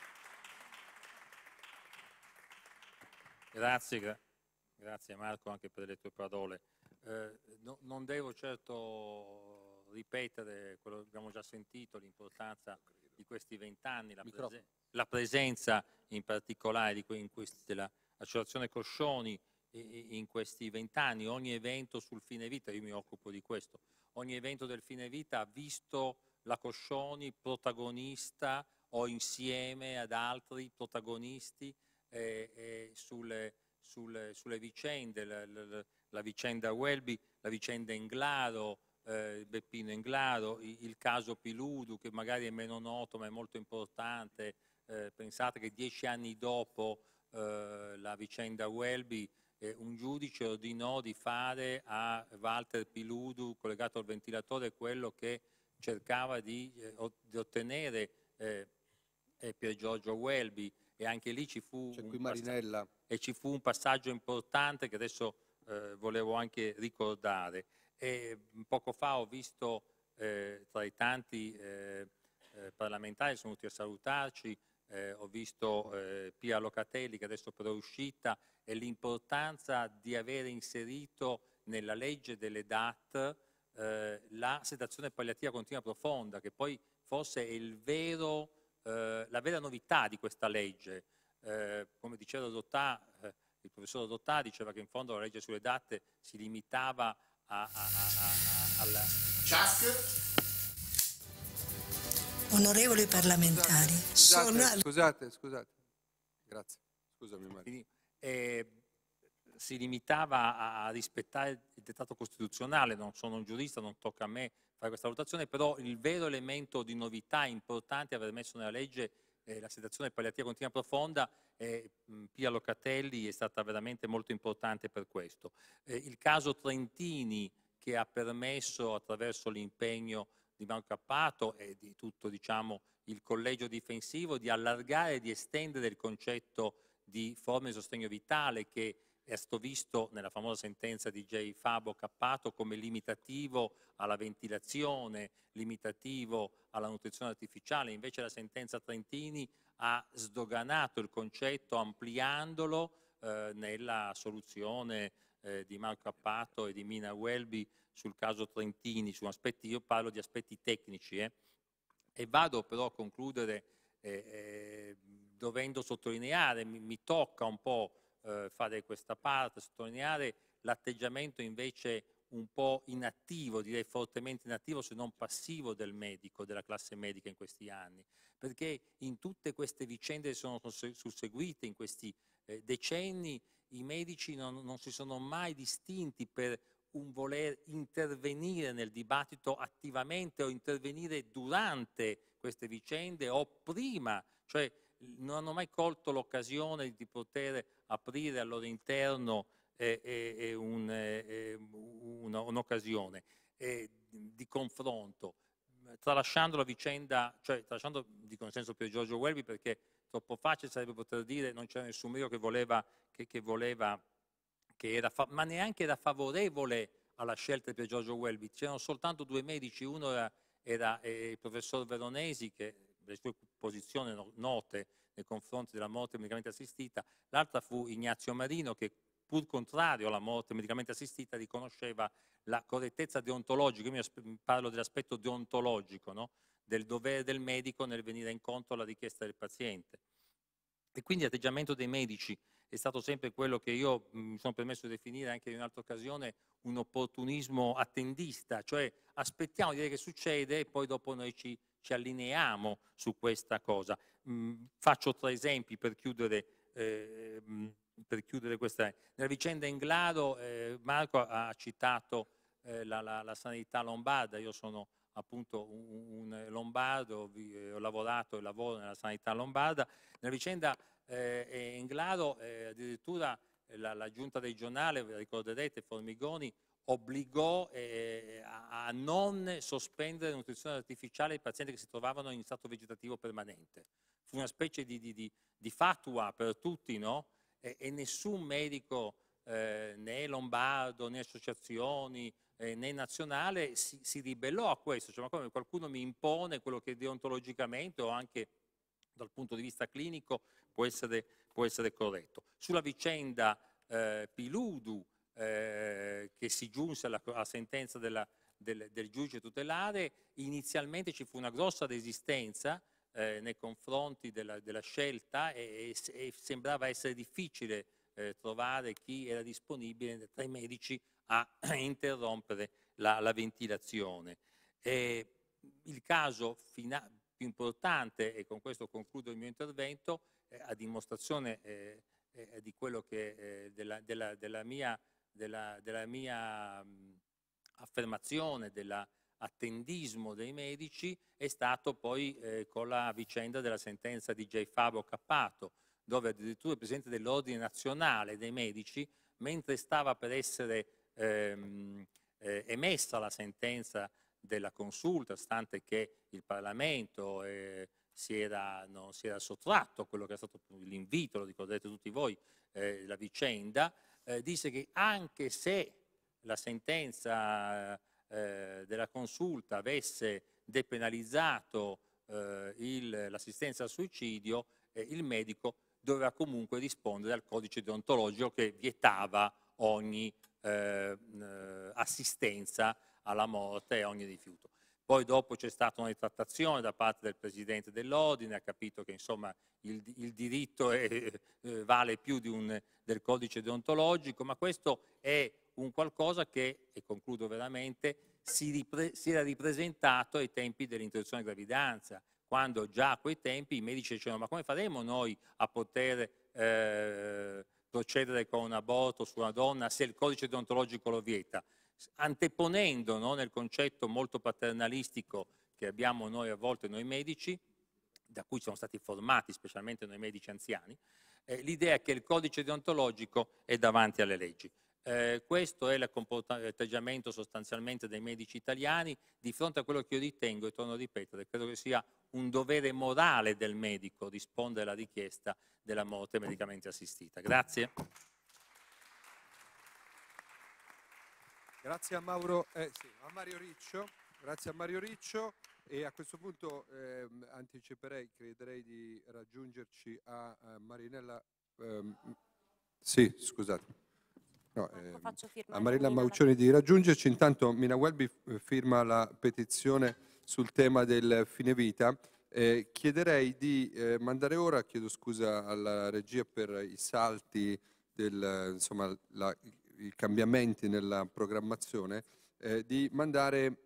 Grazie, gra grazie Marco anche per le tue parole. Eh, no, non devo certo ripetere quello che abbiamo già sentito, l'importanza di questi vent'anni, la, prese la presenza in particolare di que in dell'Associazione Coscioni in questi vent'anni. Ogni evento sul fine vita, io mi occupo di questo, ogni evento del fine vita ha visto la Coscioni protagonista o insieme ad altri protagonisti eh, eh, sulle, sulle, sulle vicende, la, la, la vicenda Welby, la vicenda Englaro, eh, Beppino Englaro, il, il caso Piludu che magari è meno noto ma è molto importante. Eh, pensate che dieci anni dopo eh, la vicenda Welby eh, un giudice ordinò di fare a Walter Piludu collegato al ventilatore quello che cercava di, eh, di ottenere eh, eh, Piergiorgio Welby, e anche lì ci fu, un Marinella. e ci fu un passaggio importante che adesso eh, volevo anche ricordare. E poco fa ho visto eh, tra i tanti eh, eh, parlamentari che sono venuti a salutarci, eh, ho visto eh, Pia Locatelli che adesso però è uscita, e l'importanza di avere inserito nella legge delle D A T eh, la sedazione palliativa continua profonda, che poi forse è il vero, eh, la vera novità di questa legge. Eh, come diceva Dottà, eh, il professor Dottà diceva che in fondo la legge sulle D A T si limitava a, a, a, a, alla... Onorevoli parlamentari, scusate, sono... scusate, scusate, grazie, scusami Mario. Eh, si limitava a, a rispettare il dettato costituzionale. Non sono un giurista, non tocca a me fare questa valutazione, però il vero elemento di novità importante è aver messo nella legge eh, la sedazione palliativa continua profonda, e mh, Pia Locatelli è stata veramente molto importante per questo. Eh, il caso Trentini, che ha permesso attraverso l'impegno di Marco Cappato e di tutto, diciamo, il collegio difensivo di allargare e di estendere il concetto di forme di sostegno vitale, che è stato visto nella famosa sentenza di J. Fabo Cappato come limitativo alla ventilazione, limitativo alla nutrizione artificiale. Invece la sentenza Trentini ha sdoganato il concetto ampliandolo eh, nella soluzione eh, di Marco Appato e di Mina Welby sul caso Trentini, su aspetti, io parlo di aspetti tecnici, eh, e vado però a concludere eh, eh, dovendo sottolineare, mi, mi tocca un po' eh, fare questa parte, sottolineare l'atteggiamento invece un po' inattivo, direi fortemente inattivo se non passivo del medico, della classe medica in questi anni, perché in tutte queste vicende che sono susseguite in questi eh, decenni i medici non, non si sono mai distinti per un voler intervenire nel dibattito attivamente o intervenire durante queste vicende o prima, cioè non hanno mai colto l'occasione di poter aprire al loro interno eh, eh, un, eh, una, un'occasione eh, di confronto, tralasciando la vicenda, cioè tralasciando, dico nel senso per Giorgio Welby, perché troppo facile sarebbe poter dire non c'era nessun medico che voleva, che, che voleva che era fa- ma neanche era favorevole alla scelta di Giorgio Welby. C'erano soltanto due medici, uno era, era eh, il professor Veronesi, che le sue posizioni no- note nei confronti della morte medicamente assistita, l'altra fu Ignazio Marino, che pur contrario alla morte medicamente assistita riconosceva la correttezza deontologica. Io mi aspe- parlo dell'aspetto deontologico, no? Del dovere del medico nel venire incontro alla richiesta del paziente. E quindi l'atteggiamento dei medici è stato sempre quello che io mh, mi sono permesso di definire anche in un'altra occasione un opportunismo attendista, cioè aspettiamo di vedere che succede e poi dopo noi ci, ci allineiamo su questa cosa. Mh, faccio tre esempi per chiudere, eh, mh, per chiudere questa. Nella vicenda Englaro eh, Marco ha citato eh, la, la, la sanità lombarda, io sono appunto un, un lombardo, vi, eh, ho lavorato e lavoro nella sanità lombarda. Nella vicenda eh, Englaro eh, addirittura eh, la, la giunta del giornale, ricorderete, Formigoni obbligò eh, a, a non sospendere la nutrizione artificiale ai pazienti che si trovavano in stato vegetativo permanente. Fu una specie di, di, di, di fatua per tutti, no? E, e nessun medico, eh, né lombardo, né associazioni, eh, né nazionale, si, si ribellò a questo. Cioè, ma come qualcuno mi impone quello che deontologicamente o anche dal punto di vista clinico può essere, può essere corretto. Sulla vicenda eh, Piludu, eh, che si giunse alla, alla sentenza della, del, del giudice tutelare, inizialmente ci fu una grossa resistenza eh, nei confronti della, della scelta e, e, e sembrava essere difficile eh, trovare chi era disponibile tra i medici a interrompere la, la ventilazione. E il caso finale più importante, e con questo concludo il mio intervento, eh, a dimostrazione eh, eh, di quello che eh, della, della, della mia, della, della mia mh, affermazione, dell'attendismo dei medici, è stato poi eh, con la vicenda della sentenza di J. Fabio Cappato, dove addirittura il Presidente dell'Ordine Nazionale dei Medici, mentre stava per essere ehm, eh, emessa la sentenza della consulta, stante che il Parlamento eh, si, era, no, si era sottratto a quello che è stato l'invito, lo ricorderete tutti voi, eh, la vicenda, eh, disse che anche se la sentenza eh, della consulta avesse depenalizzato eh, il, l'assistenza al suicidio, eh, il medico doveva comunque rispondere al codice deontologico che vietava ogni eh, assistenza alla morte e ogni rifiuto. Poi dopo c'è stata una ritrattazione da parte del Presidente dell'Ordine, ha capito che insomma il, il diritto è, eh, vale più di un, del codice deontologico, ma questo è un qualcosa che, e concludo veramente, si, ripre, si era ripresentato ai tempi dell'interruzione di gravidanza, quando già a quei tempi i medici dicevano ma come faremo noi a poter eh, procedere con un aborto su una donna se il codice deontologico lo vieta? Anteponendo, no, nel concetto molto paternalistico che abbiamo noi a volte noi medici, da cui siamo stati formati specialmente noi medici anziani, eh, l'idea che il codice deontologico è davanti alle leggi. Eh, questo è l'atteggiamento sostanzialmente dei medici italiani di fronte a quello che io ritengo, e torno a ripetere, credo che sia un dovere morale del medico rispondere alla richiesta della morte medicamente assistita. Grazie. Grazie a Mauro, eh, sì, a Mario Riccio, grazie a Mario Riccio, e a questo punto eh, anticiperei, crederei di raggiungerci a, a Marinella, ehm, sì, scusate, No, eh, faccio a firmare Marina Mina Mauccioni di raggiungerci. Intanto Mina Welby eh, firma la petizione sul tema del fine vita. Eh, chiederei di eh, mandare ora, chiedo scusa alla regia per i salti, del, insomma, la, i cambiamenti nella programmazione, eh, di mandare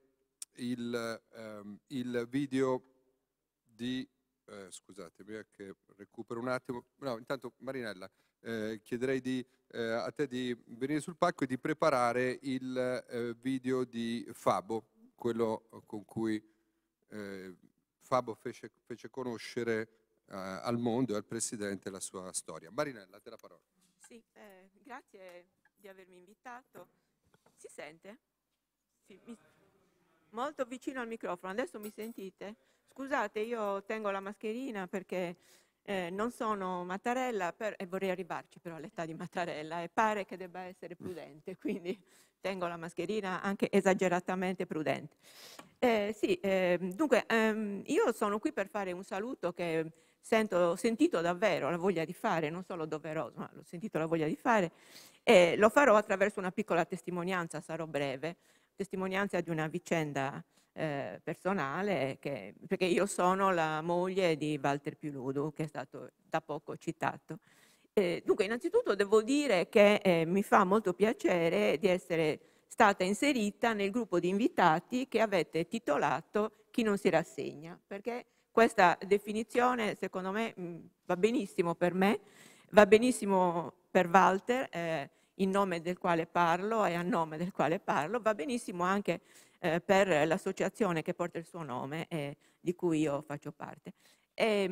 il, ehm, il video di... Eh, scusatemi, eh, che recupero un attimo. No, intanto Marinella, eh, chiederei di, eh, a te di venire sul palco e di preparare il eh, video di Fabo, quello con cui eh, Fabo fece, fece conoscere eh, al mondo e al Presidente la sua storia. Marinella, a te la parola. Sì, eh, grazie di avermi invitato. Si sente? Sì, mi... molto vicino al microfono, adesso mi sentite? Scusate, io tengo la mascherina perché eh, non sono Mattarella per, e vorrei arrivarci però all'età di Mattarella e pare che debba essere prudente, quindi tengo la mascherina anche esageratamente prudente. Eh, sì, eh, dunque ehm, io sono qui per fare un saluto che sento, ho sentito davvero la voglia di fare, non solo doveroso, ma l'ho sentito la voglia di fare e lo farò attraverso una piccola testimonianza, sarò breve, testimonianza di una vicenda Eh, personale, che, perché io sono la moglie di Walter Piludu, che è stato da poco citato. Eh, dunque, innanzitutto devo dire che eh, mi fa molto piacere di essere stata inserita nel gruppo di invitati che avete titolato Chi non si rassegna, perché questa definizione, secondo me, mh, va benissimo per me, va benissimo per Walter, eh, in nome del quale parlo e a nome del quale parlo, va benissimo anche Eh, per l'associazione che porta il suo nome e di cui io faccio parte. E,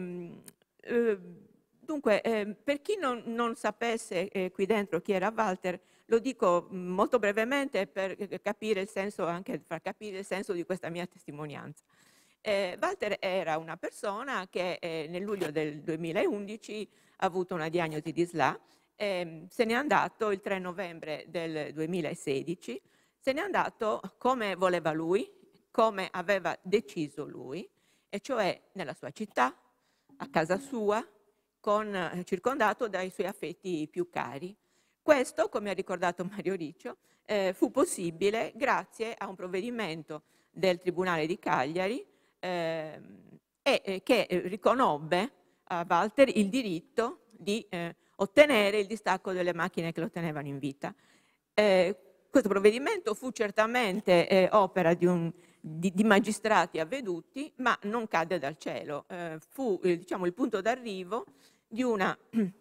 eh, dunque, eh, per chi non, non sapesse eh, qui dentro chi era Walter, lo dico molto brevemente per capire il senso, anche far capire il senso di questa mia testimonianza. Eh, Walter era una persona che eh, nel luglio del duemilaundici ha avuto una diagnosi di S L A, eh, se n'è andato il tre novembre del duemilasedici. Se n'è andato come voleva lui, come aveva deciso lui, e cioè nella sua città, a casa sua, con, eh, circondato dai suoi affetti più cari. Questo, come ha ricordato Mario Riccio, eh, fu possibile grazie a un provvedimento del Tribunale di Cagliari eh, e eh, che riconobbe a Walter il diritto di eh, ottenere il distacco delle macchine che lo tenevano in vita. Eh, Questo provvedimento fu certamente eh, opera di, un, di, di magistrati avveduti, ma non cadde dal cielo. Eh, fu eh, diciamo, il punto d'arrivo di una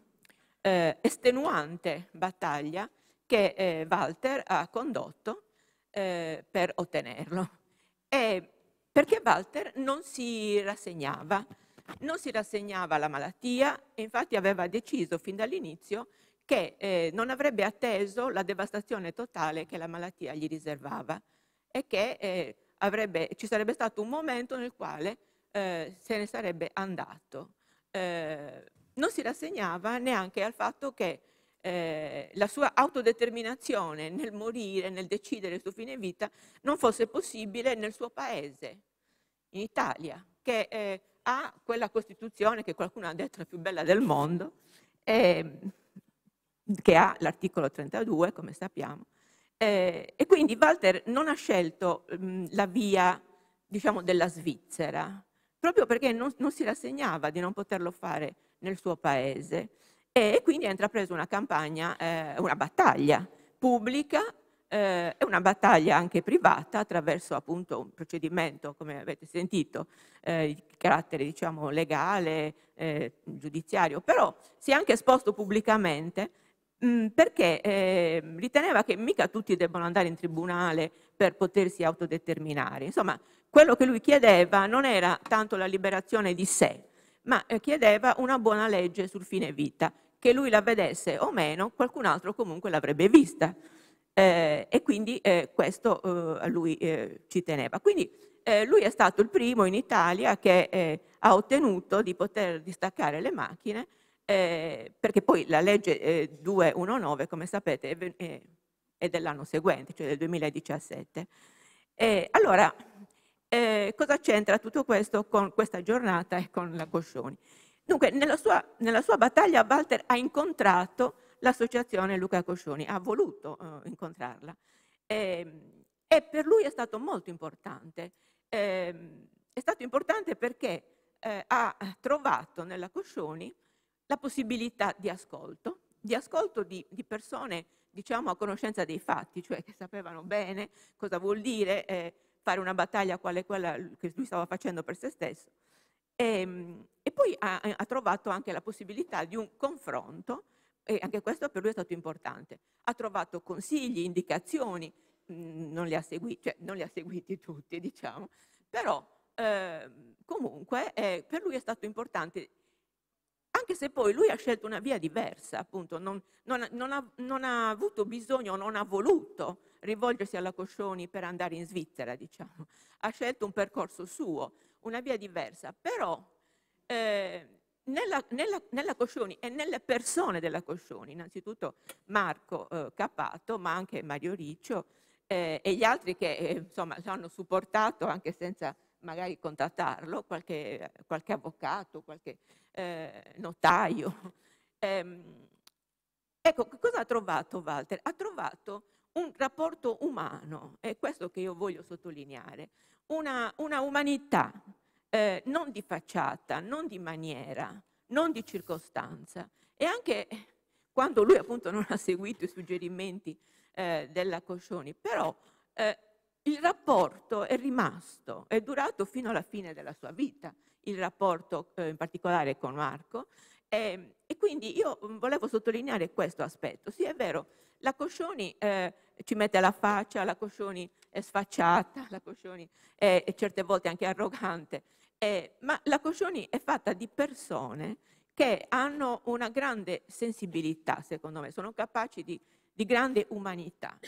eh, estenuante battaglia che eh, Walter ha condotto eh, per ottenerlo. E perché Walter non si rassegnava, non si rassegnava alla malattia e infatti aveva deciso fin dall'inizio che eh, non avrebbe atteso la devastazione totale che la malattia gli riservava e che eh, avrebbe, ci sarebbe stato un momento nel quale eh, se ne sarebbe andato. Eh, non si rassegnava neanche al fatto che eh, la sua autodeterminazione nel morire, nel decidere il suo fine vita, non fosse possibile nel suo paese, in Italia, che eh, ha quella Costituzione che qualcuno ha detto la più bella del mondo, eh, che ha l'articolo trentadue, come sappiamo, eh, e quindi Walter non ha scelto mh, la via, diciamo, della Svizzera, proprio perché non, non si rassegnava di non poterlo fare nel suo paese e quindi ha intrapreso una campagna, eh, una battaglia pubblica eh, e una battaglia anche privata attraverso appunto un procedimento, come avete sentito, eh, di carattere diciamo legale, eh, giudiziario, però si è anche esposto pubblicamente perché eh, riteneva che mica tutti debbano andare in tribunale per potersi autodeterminare. Insomma, quello che lui chiedeva non era tanto la liberazione di sé, ma eh, chiedeva una buona legge sul fine vita, che lui la vedesse o meno, qualcun altro comunque l'avrebbe vista. Eh, e quindi eh, questo eh, a lui eh, ci teneva. Quindi eh, lui è stato il primo in Italia che eh, ha ottenuto di poter distaccare le macchine, Eh, perché poi la legge eh, duecentodiciannove, come sapete, è, è, è dell'anno seguente, cioè del duemiladiciassette. E allora, eh, cosa c'entra tutto questo con questa giornata e con la Coscioni? Dunque, nella sua, nella sua battaglia Walter ha incontrato l'associazione Luca Coscioni, ha voluto eh, incontrarla. E, e per lui è stato molto importante. Eh, è stato importante perché eh, ha trovato nella Coscioni la possibilità di ascolto, di ascolto di, di persone, diciamo, a conoscenza dei fatti, cioè che sapevano bene cosa vuol dire eh, fare una battaglia quale quella che lui stava facendo per se stesso. E, e poi ha, ha trovato anche la possibilità di un confronto, e anche questo per lui è stato importante. Ha trovato consigli, indicazioni, mh, non li ha seguiti, cioè non li ha seguiti tutti, diciamo, però eh, comunque eh, per lui è stato importante, anche se poi lui ha scelto una via diversa, appunto, non, non, non, ha, non ha avuto bisogno, non ha voluto rivolgersi alla Coscioni per andare in Svizzera, diciamo. Ha scelto un percorso suo, una via diversa, però eh, nella, nella, nella Coscioni e nelle persone della Coscioni, innanzitutto Marco eh, Cappato, ma anche Mario Riccio eh, e gli altri che eh, insomma lo hanno supportato anche senza magari contattarlo, qualche, qualche avvocato, qualche eh, notaio. Ehm, ecco, cosa ha trovato Walter? Ha trovato un rapporto umano, è questo che io voglio sottolineare, una, una umanità eh, non di facciata, non di maniera, non di circostanza. E anche quando lui appunto non ha seguito i suggerimenti eh, della Coscioni, però eh, il rapporto è rimasto, è durato fino alla fine della sua vita, il rapporto eh, in particolare con Marco. E, e quindi io volevo sottolineare questo aspetto. Sì, è vero, la Coscioni eh, ci mette la faccia, la Coscioni è sfacciata, la Coscioni è, è certe volte anche arrogante, eh, ma la Coscioni è fatta di persone che hanno una grande sensibilità, secondo me, sono capaci di, di grande umanità.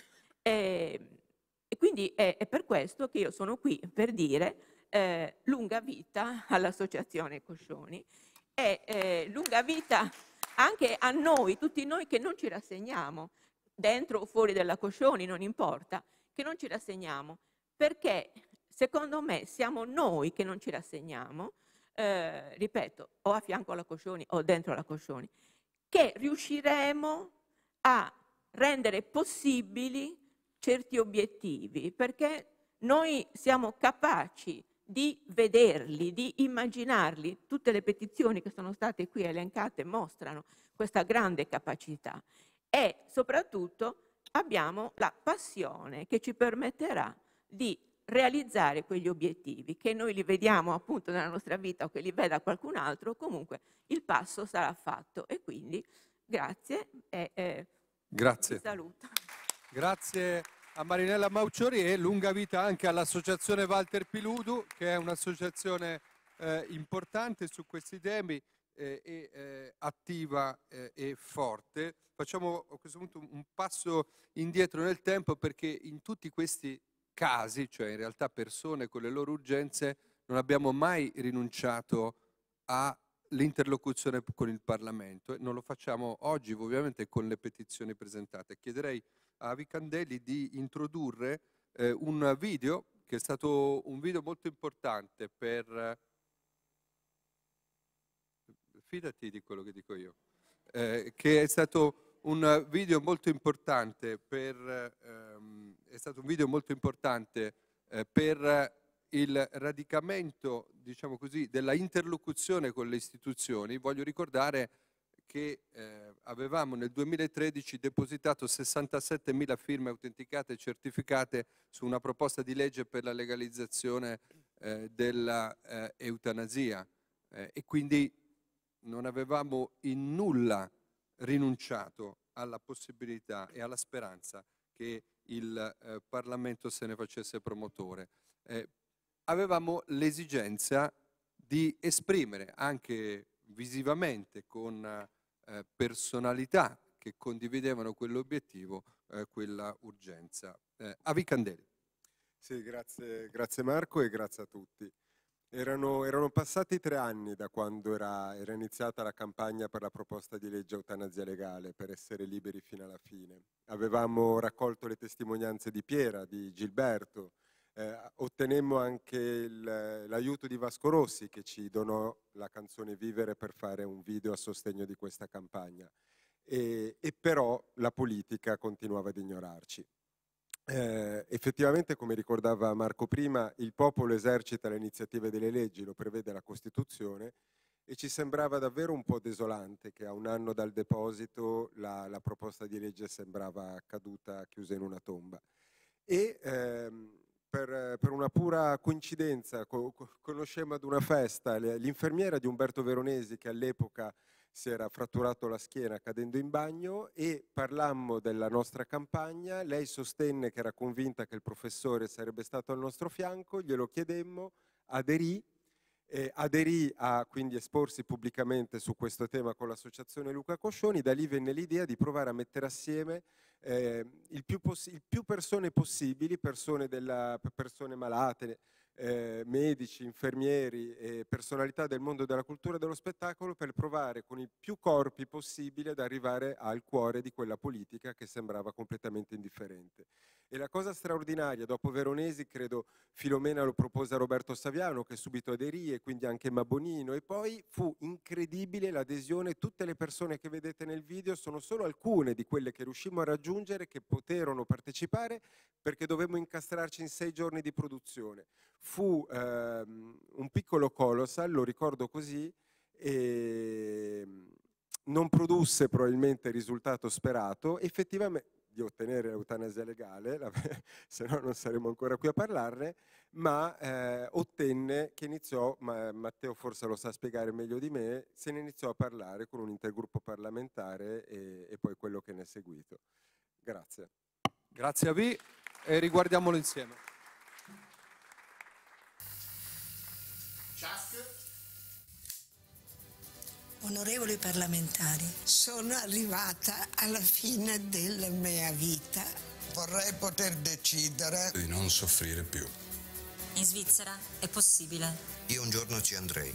E, e quindi è, è per questo che io sono qui per dire eh, lunga vita all'Associazione Coscioni e eh, lunga vita anche a noi, tutti noi che non ci rassegniamo, dentro o fuori della Coscioni, non importa, che non ci rassegniamo, perché secondo me siamo noi che non ci rassegniamo, eh, ripeto, o a fianco alla Coscioni o dentro la Coscioni, che riusciremo a rendere possibili certi obiettivi, perché noi siamo capaci di vederli, di immaginarli. Tutte le petizioni che sono state qui elencate mostrano questa grande capacità e soprattutto abbiamo la passione che ci permetterà di realizzare quegli obiettivi, che noi li vediamo appunto nella nostra vita o che li veda qualcun altro, comunque il passo sarà fatto e quindi grazie e eh, grazie. ti saluto. Grazie a Marinella Maucciori e lunga vita anche all'Associazione Walter Piludu, che è un'associazione eh, importante su questi temi eh, e eh, attiva eh, e forte. Facciamo a questo punto un passo indietro nel tempo, perché in tutti questi casi, cioè in realtà persone con le loro urgenze, non abbiamo mai rinunciato all'interlocuzione con il Parlamento e non lo facciamo oggi ovviamente con le petizioni presentate. Chiederei a Vicandelli di introdurre eh, un video che è stato un video molto importante per... Fidati di quello che dico io. Eh, che è stato un video molto importante per, ehm, è stato un video molto importante eh, per il radicamento, diciamo così, della interlocuzione con le istituzioni. Voglio ricordare che eh, avevamo nel duemilatredici depositato sessantasettemila firme autenticate e certificate su una proposta di legge per la legalizzazione eh, dell'eutanasia eh, e quindi non avevamo in nulla rinunciato alla possibilità e alla speranza che il eh, Parlamento se ne facesse promotore. Eh, avevamo l'esigenza di esprimere anche visivamente con eh, personalità che condividevano quell'obiettivo, eh, quella urgenza. Eh, a Vicandelli. Sì, grazie, grazie Marco e grazie a tutti. Erano, erano passati tre anni da quando era, era iniziata la campagna per la proposta di legge eutanasia legale, per essere liberi fino alla fine. Avevamo raccolto le testimonianze di Piera, di Gilberto, eh, ottenemmo anche l'aiuto di Vasco Rossi che ci donò la canzone Vivere per fare un video a sostegno di questa campagna. e, e però la politica continuava ad ignorarci. Eh, effettivamente, come ricordava Marco prima, il popolo esercita le iniziative delle leggi, lo prevede la Costituzione, e ci sembrava davvero un po' desolante che a un anno dal deposito la, la proposta di legge sembrava caduta, chiusa in una tomba. E ehm, per, per una pura coincidenza co conoscemmo ad una festa l'infermiera di Umberto Veronesi, che all'epoca si era fratturato la schiena cadendo in bagno, e parlammo della nostra campagna. Lei sostenne che era convinta che il professore sarebbe stato al nostro fianco, glielo chiedemmo, aderì, eh, aderì a quindi esporsi pubblicamente su questo tema con l'associazione Luca Coscioni. Da lì venne l'idea di provare a mettere assieme eh, il, più il più persone possibili, persone, della, persone malate, Eh, medici, infermieri e personalità del mondo della cultura e dello spettacolo, per provare con i più corpi possibili ad arrivare al cuore di quella politica che sembrava completamente indifferente. E la cosa straordinaria, dopo Veronesi, credo Filomena lo propose a Roberto Saviano, che subito aderì, e quindi anche Mabonino, e poi fu incredibile l'adesione. Tutte le persone che vedete nel video sono solo alcune di quelle che riuscimmo a raggiungere, che poterono partecipare, perché dovemmo incastrarci in sei giorni di produzione. Fu ehm, un piccolo colossal, lo ricordo così, e non produsse probabilmente il risultato sperato, effettivamente, di ottenere l'eutanasia legale, se no non saremmo ancora qui a parlarne, ma eh, ottenne che iniziò, ma Matteo forse lo sa spiegare meglio di me, se ne iniziò a parlare con un intergruppo parlamentare e, e poi quello che ne è seguito. Grazie. Grazie a V, e riguardiamolo insieme. Onorevoli parlamentari, sono arrivata alla fine della mia vita. Vorrei poter decidere di non soffrire più. In Svizzera è possibile. Io un giorno ci andrei.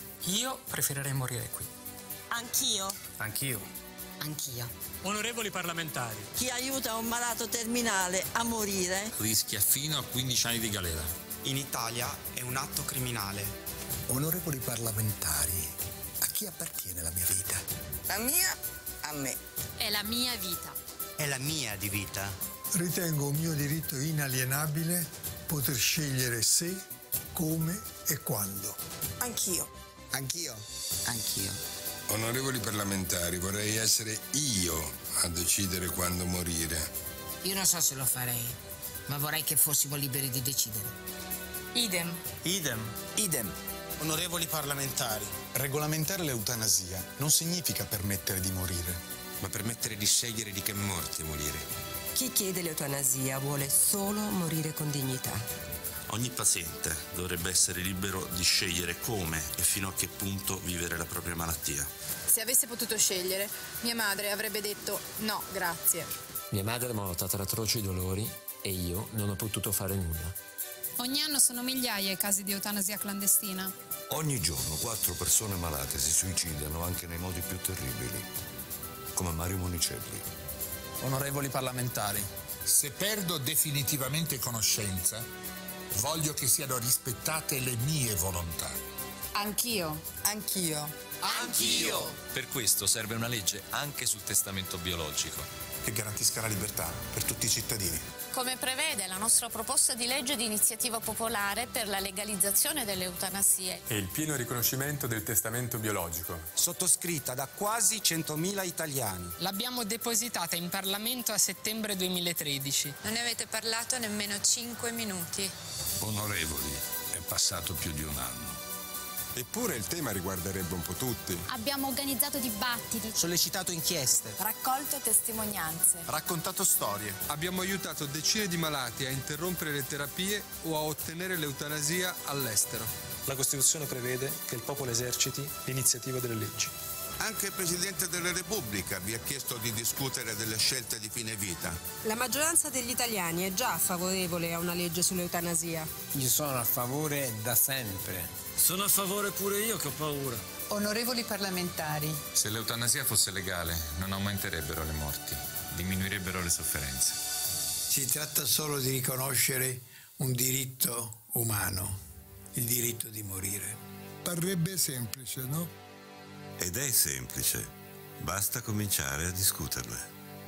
Io preferirei morire qui. Anch'io. Anch'io. Anch'io. Onorevoli parlamentari. Chi aiuta un malato terminale a morire rischia fino a quindici anni di galera. In Italia è un atto criminale. Onorevoli parlamentari, a chi appartiene la mia vita? La mia a me. È la mia vita. È la mia di vita. Ritengo un mio diritto inalienabile poter scegliere se, come e quando. Anch'io. Anch'io. Anch'io. Onorevoli parlamentari, vorrei essere io a decidere quando morire. Io non so se lo farei, ma vorrei che fossimo liberi di decidere. Idem. Idem. Idem. Onorevoli parlamentari, regolamentare l'eutanasia non significa permettere di morire, ma permettere di scegliere di che morte morire. Chi chiede l'eutanasia vuole solo morire con dignità. Ogni paziente dovrebbe essere libero di scegliere come e fino a che punto vivere la propria malattia. Se avesse potuto scegliere, mia madre avrebbe detto no, grazie. Mia madre è morta tra atroci dolori e io non ho potuto fare nulla. Ogni anno sono migliaia i casi di eutanasia clandestina. Ogni giorno quattro persone malate si suicidano anche nei modi più terribili, come Mario Monicelli. Onorevoli parlamentari. Se perdo definitivamente conoscenza, voglio che siano rispettate le mie volontà. Anch'io. Anch'io. Anch'io! Per questo serve una legge anche sul testamento biologico. che garantisca la libertà per tutti i cittadini. Come prevede la nostra proposta di legge di iniziativa popolare per la legalizzazione delle eutanasie. E il pieno riconoscimento del testamento biologico. Sottoscritta da quasi centomila italiani. L'abbiamo depositata in Parlamento a settembre duemilatredici. Non ne avete parlato nemmeno cinque minuti. Onorevoli, è passato più di un anno. Eppure il tema riguarderebbe un po' tutti. Abbiamo organizzato dibattiti, sollecitato inchieste, raccolto testimonianze, raccontato storie. Abbiamo aiutato decine di malati a interrompere le terapie o a ottenere l'eutanasia all'estero. La Costituzione prevede che il popolo eserciti l'iniziativa delle leggi. Anche il Presidente della Repubblica vi ha chiesto di discutere delle scelte di fine vita. La maggioranza degli italiani è già favorevole a una legge sull'eutanasia. Io sono a favore da sempre. Sono a favore pure io, che ho paura. Onorevoli parlamentari. Se l'eutanasia fosse legale, non aumenterebbero le morti, diminuirebbero le sofferenze. Si tratta solo di riconoscere un diritto umano, il diritto di morire. Parrebbe semplice, no? Ed è semplice, Basta cominciare a discuterne.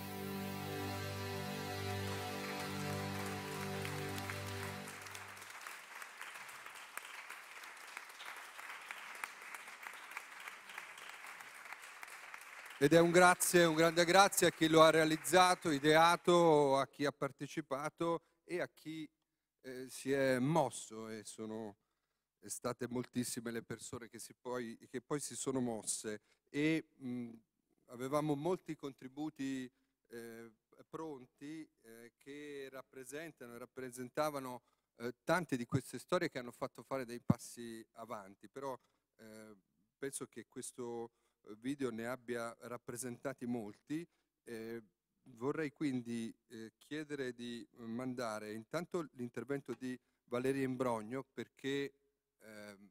Ed è un grazie, un grande grazie a chi lo ha realizzato, ideato, a chi ha partecipato e a chi eh, si è mosso, e sono state moltissime le persone che, si poi, che poi si sono mosse, e mh, avevamo molti contributi eh, pronti eh, che rappresentano e rappresentavano eh, tante di queste storie che hanno fatto fare dei passi avanti, però eh, penso che questo video ne abbia rappresentati molti. Eh, vorrei quindi eh, chiedere di mandare intanto l'intervento di Valeria Imbrogno, perché ehm,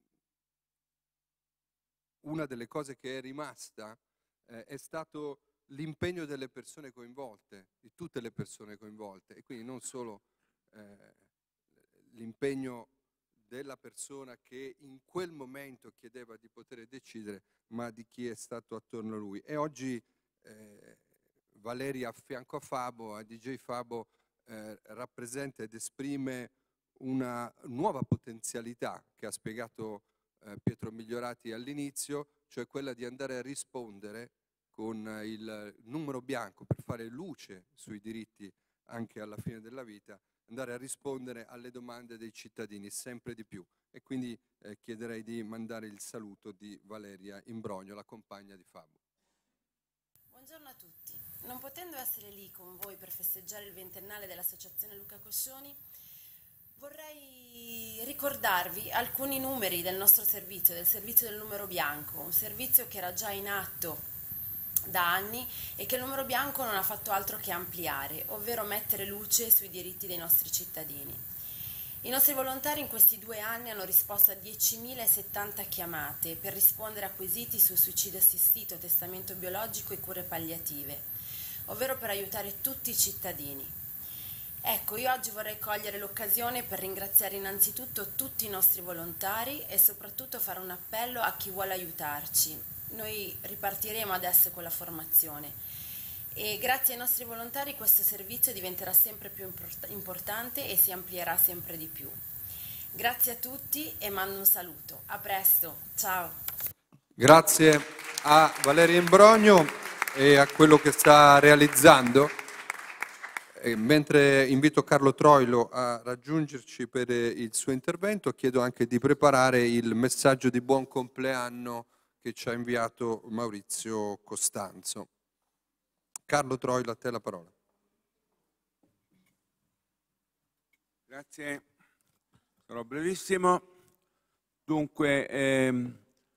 una delle cose che è rimasta eh, è stato l'impegno delle persone coinvolte, di tutte le persone coinvolte, e quindi non solo eh, l'impegno della persona che in quel momento chiedeva di poter decidere, ma di chi è stato attorno a lui. E oggi eh, Valeria, a fianco a Fabo, a D J Fabo, eh, rappresenta ed esprime una nuova potenzialità che ha spiegato eh, Pietro Migliorati all'inizio, cioè quella di andare a rispondere con il numero bianco per fare luce sui diritti anche alla fine della vita, andare a rispondere alle domande dei cittadini sempre di più. E quindi eh, chiederei di mandare il saluto di Valeria Imbrogno, la compagna di Fabo. Buongiorno a tutti. Non potendo essere lì con voi per festeggiare il ventennale dell'Associazione Luca Coscioni, vorrei ricordarvi alcuni numeri del nostro servizio, del servizio del numero bianco, un servizio che era già in atto da anni e che il numero bianco non ha fatto altro che ampliare, ovvero mettere luce sui diritti dei nostri cittadini. I nostri volontari in questi due anni hanno risposto a diecimilasettanta chiamate per rispondere a quesiti su suicidio assistito, testamento biologico e cure palliative, ovvero per aiutare tutti i cittadini. Ecco, io oggi vorrei cogliere l'occasione per ringraziare innanzitutto tutti i nostri volontari e soprattutto fare un appello a chi vuole aiutarci. Noi ripartiremo adesso con la formazione e grazie ai nostri volontari questo servizio diventerà sempre più import- importante e si amplierà sempre di più. Grazie a tutti e mando un saluto. A presto, ciao. Grazie a Valeria Imbrogno e a quello che sta realizzando. E mentre invito Carlo Troilo a raggiungerci per il suo intervento, chiedo anche di preparare il messaggio di buon compleanno che ci ha inviato Maurizio Costanzo. Carlo Troilo, a te la parola. Grazie, sarò brevissimo. Dunque, ehm,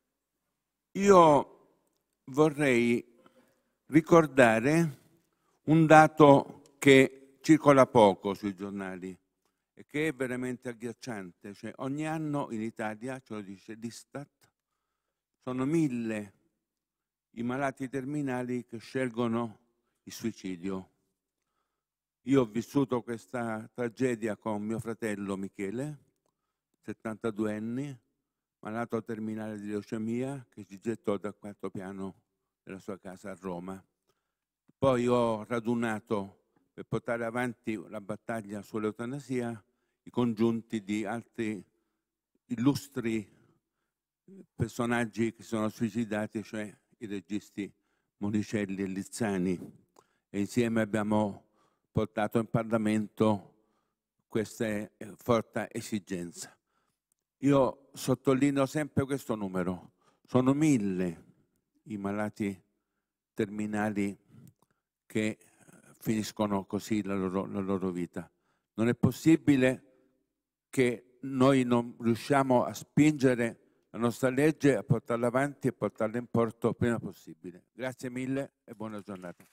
io vorrei ricordare un dato che circola poco sui giornali e che è veramente agghiacciante. Cioè, ogni anno in Italia, ce lo dice l'Istat, sono mille i malati terminali che scelgono il suicidio. Io ho vissuto questa tragedia con mio fratello Michele, settantaduenne, malato terminale di leucemia, che si gettò dal quarto piano della sua casa a Roma. Poi ho radunato per portare avanti la battaglia sull'eutanasia i congiunti di altri illustri personaggi che sono suicidati, cioè i registi Monicelli e Lizzani, e insieme abbiamo portato in Parlamento questa forte esigenza. Io sottolineo sempre questo numero: sono mille i malati terminali che finiscono così la loro, la loro vita. Non è possibile che noi non riusciamo a spingere la nostra legge, a portarla avanti e portarla in porto il prima possibile. Grazie mille e buona giornata.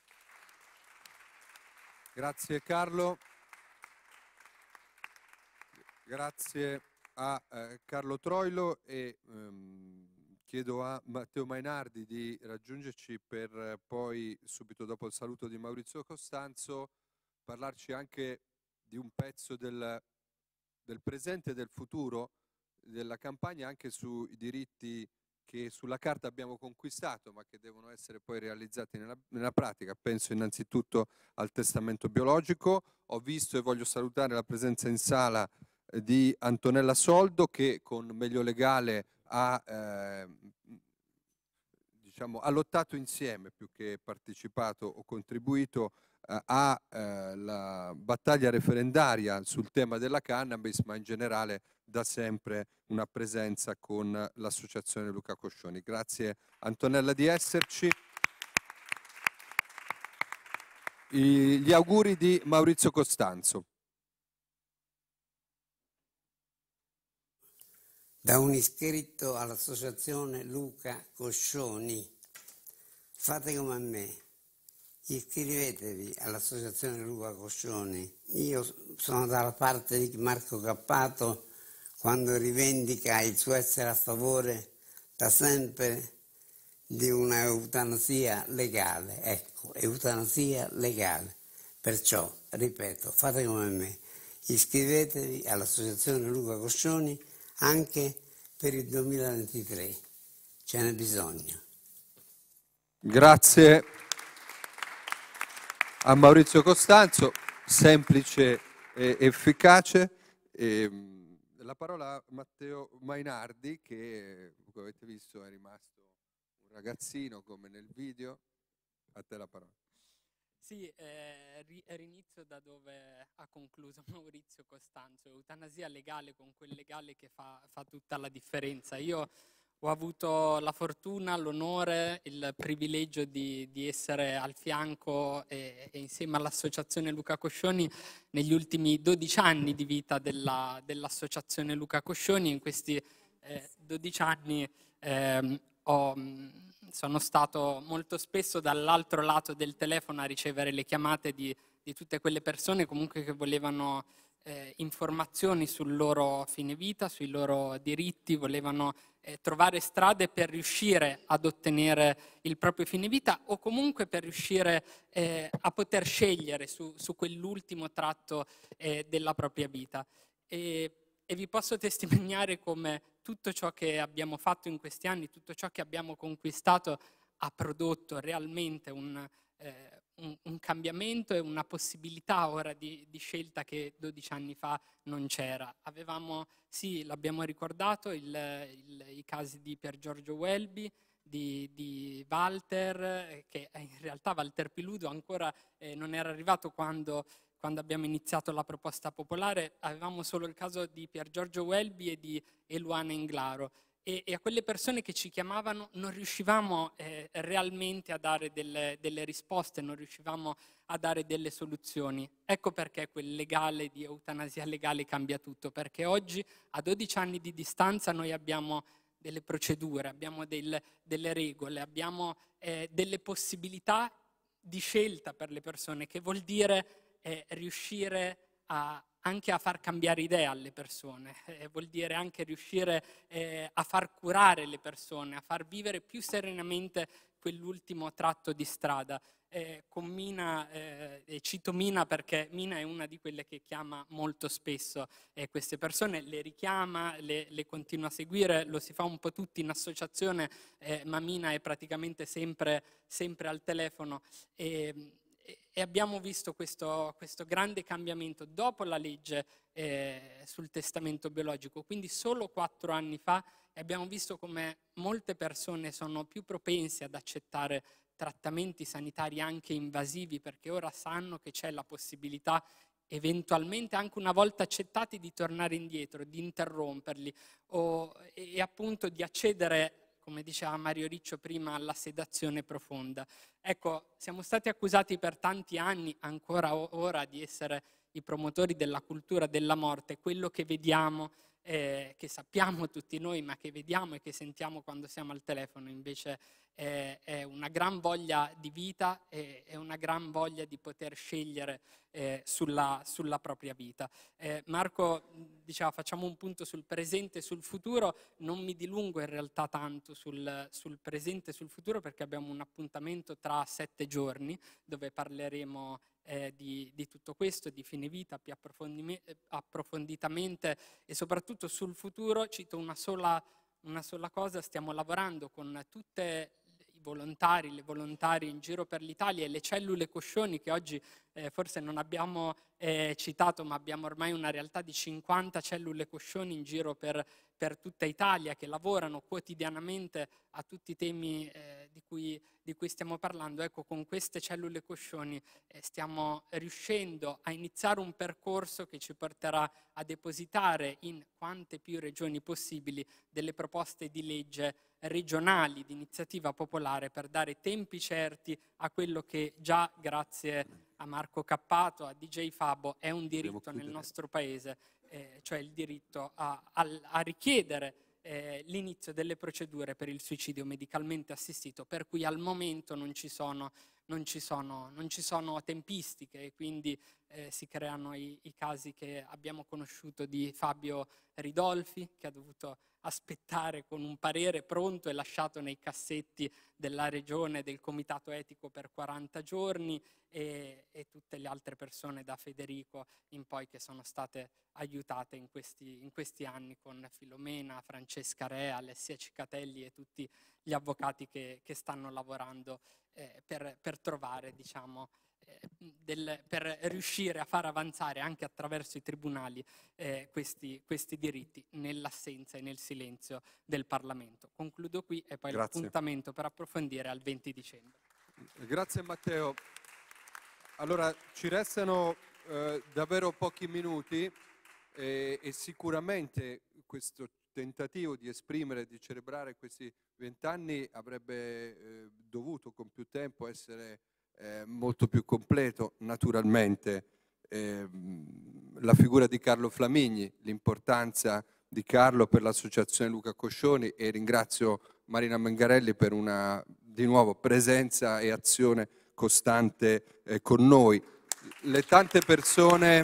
Grazie Carlo. Grazie a eh, Carlo Troilo e ehm, chiedo a Matteo Mainardi di raggiungerci per eh, poi, subito dopo il saluto di Maurizio Costanzo, parlarci anche di un pezzo del, del presente e del futuro della campagna anche sui diritti che sulla carta abbiamo conquistato ma che devono essere poi realizzati nella, nella pratica. Penso innanzitutto al testamento biologico. Ho visto e voglio salutare la presenza in sala eh, di Antonella Soldo, che con Meglio Legale ha, eh, diciamo, ha lottato insieme più che partecipato o contribuito eh, alla battaglia referendaria sul tema della cannabis, ma in generale da sempre una presenza con l'associazione Luca Coscioni. Grazie Antonella di esserci. I, gli auguri di Maurizio Costanzo. Da un iscritto all'associazione Luca Coscioni. Fate come me, iscrivetevi all'associazione Luca Coscioni. Io sono dalla parte di Marco Cappato quando rivendica il suo essere a favore da sempre di una eutanasia legale. Ecco, eutanasia legale. Perciò, ripeto, fate come me, iscrivetevi all'associazione Luca Coscioni anche per il duemilaventitré. Ce n'è bisogno. Grazie a Maurizio Costanzo, semplice e efficace. E, la parola a Matteo Mainardi, che come avete visto è rimasto un ragazzino come nel video. A te la parola. Sì, eh, rinizio da dove ha concluso Maurizio Costanzo. Eutanasia legale con quel legale che fa, fa tutta la differenza. Io ho avuto la fortuna, l'onore, il privilegio di, di essere al fianco e, e insieme all'associazione Luca Coscioni negli ultimi dodici anni di vita della, dell'associazione Luca Coscioni. In questi eh, dodici anni eh, ho, sono stato molto spesso dall'altro lato del telefono a ricevere le chiamate di, di tutte quelle persone comunque che volevano eh, informazioni sul loro fine vita, sui loro diritti, volevano Eh, trovare strade per riuscire ad ottenere il proprio fine vita o comunque per riuscire eh, a poter scegliere su, su quell'ultimo tratto eh, della propria vita. E, e vi posso testimoniare come tutto ciò che abbiamo fatto in questi anni, tutto ciò che abbiamo conquistato ha prodotto realmente un, eh, un, un cambiamento e una possibilità ora di, di scelta che dodici anni fa non c'era. Avevamo, sì, l'abbiamo ricordato, il, il, i casi di Pier Giorgio Welby, di, di Walter, che in realtà Walter Piludo ancora eh, non era arrivato quando, quando abbiamo iniziato la proposta popolare. Avevamo solo il caso di Pier Giorgio Welby e di Eluana Englaro. E, e a quelle persone che ci chiamavano non riuscivamo eh, realmente a dare delle, delle risposte, non riuscivamo a dare delle soluzioni. Ecco perché quel legale di eutanasia legale cambia tutto, perché oggi a dodici anni di distanza noi abbiamo delle procedure, abbiamo del, delle regole, abbiamo eh, delle possibilità di scelta per le persone, che vuol dire eh, riuscire a anche a far cambiare idea alle persone, eh, vuol dire anche riuscire eh, a far curare le persone, a far vivere più serenamente quell'ultimo tratto di strada. Eh, con Mina, eh, e cito Mina perché Mina è una di quelle che chiama molto spesso eh, queste persone, le richiama, le, le continua a seguire, lo si fa un po' tutti in associazione, eh, ma Mina è praticamente sempre, sempre al telefono. E, E abbiamo visto questo, questo grande cambiamento dopo la legge eh, sul testamento biologico, quindi solo quattro anni fa, e abbiamo visto come molte persone sono più propense ad accettare trattamenti sanitari anche invasivi, perché ora sanno che c'è la possibilità, eventualmente anche una volta accettati, di tornare indietro, di interromperli o, e, e appunto di accedere, come diceva Mario Riccio prima, alla sedazione profonda. Ecco, siamo stati accusati per tanti anni, ancora ora, di essere i promotori della cultura della morte, quello che vediamo, eh, che sappiamo tutti noi, ma che vediamo e che sentiamo quando siamo al telefono, invece eh, è una gran voglia di vita e è una gran voglia di poter scegliere eh, sulla, sulla propria vita. Eh, Marco diceva facciamo un punto sul presente e sul futuro, non mi dilungo in realtà tanto sul, sul presente e sul futuro perché abbiamo un appuntamento tra sette giorni dove parleremo Eh, di, di tutto questo, di fine vita più approfonditamente e soprattutto sul futuro. Cito una sola, una sola cosa, stiamo lavorando con tutte i volontari, le volontarie in giro per l'Italia e le cellule Coscioni che oggi eh, forse non abbiamo eh, citato, ma abbiamo ormai una realtà di cinquanta cellule Coscioni in giro per, per tutta Italia che lavorano quotidianamente a tutti i temi eh, di, cui, di cui stiamo parlando. Ecco, con queste cellule Coscioni eh, stiamo riuscendo a iniziare un percorso che ci porterà a depositare in quante più regioni possibili delle proposte di legge regionali di iniziativa popolare per dare tempi certi a quello che già grazie a Marco Cappato, a D J Fabo, è un diritto nel nostro paese, eh, cioè il diritto a, a, a richiedere eh, l'inizio delle procedure per il suicidio medicalmente assistito, per cui al momento non ci sono, non ci sono, non ci sono tempistiche e quindi eh, si creano i, i casi che abbiamo conosciuto di Fabio Ridolfi, che ha dovuto aspettare con un parere pronto e lasciato nei cassetti della regione del comitato etico per quaranta giorni e, e tutte le altre persone da Federico in poi che sono state aiutate in questi, in questi anni con Filomena, Francesca Re, Alessia Cicatelli e tutti gli avvocati che, che stanno lavorando eh, per, per trovare, diciamo, Del, per riuscire a far avanzare anche attraverso i tribunali eh, questi, questi diritti nell'assenza e nel silenzio del Parlamento. Concludo qui e poi Grazie. L'appuntamento per approfondire al venti dicembre. Grazie Matteo. Allora ci restano eh, davvero pochi minuti e, e sicuramente questo tentativo di esprimere, di celebrare questi vent'anni avrebbe eh, dovuto con più tempo essere Eh, molto più completo. Naturalmente eh, la figura di Carlo Flamigni, l'importanza di Carlo per l'associazione Luca Coscioni, e ringrazio Marina Mengarelli per una di nuovo presenza e azione costante eh, con noi, le tante persone,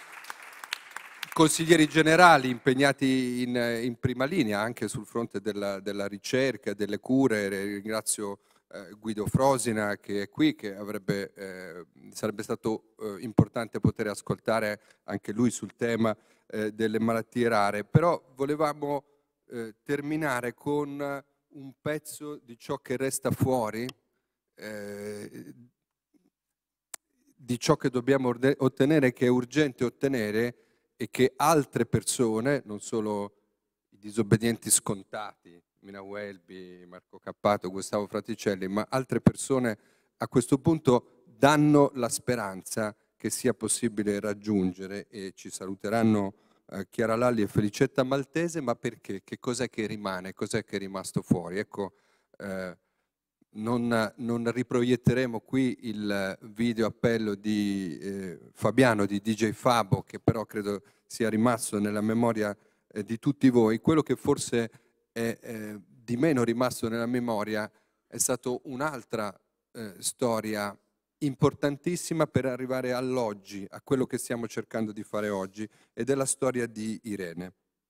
consiglieri generali impegnati in, in prima linea anche sul fronte della, della ricerca, delle cure. Ringrazio Guido Frosina che è qui, che avrebbe, eh, sarebbe stato eh, importante poter ascoltare anche lui sul tema eh, delle malattie rare, però volevamo eh, terminare con un pezzo di ciò che resta fuori, eh, di ciò che dobbiamo ottenere, che è urgente ottenere e che altre persone, non solo i disobbedienti scontati, Mina Welby, Marco Cappato, Gustavo Fraticelli, ma altre persone a questo punto danno la speranza che sia possibile raggiungere, e ci saluteranno eh, Chiara Lalli e Felicetta Maltese. Ma perché? Che cos'è che rimane? Cos'è che è rimasto fuori? Ecco, eh, non, non riproietteremo qui il video appello di eh, Fabiano, di D J Fabo, che però credo sia rimasto nella memoria eh, di tutti voi. Quello che forse è eh, di meno rimasto nella memoria è stato un'altra eh, storia importantissima per arrivare all'oggi, a quello che stiamo cercando di fare oggi, ed è la storia di Irene.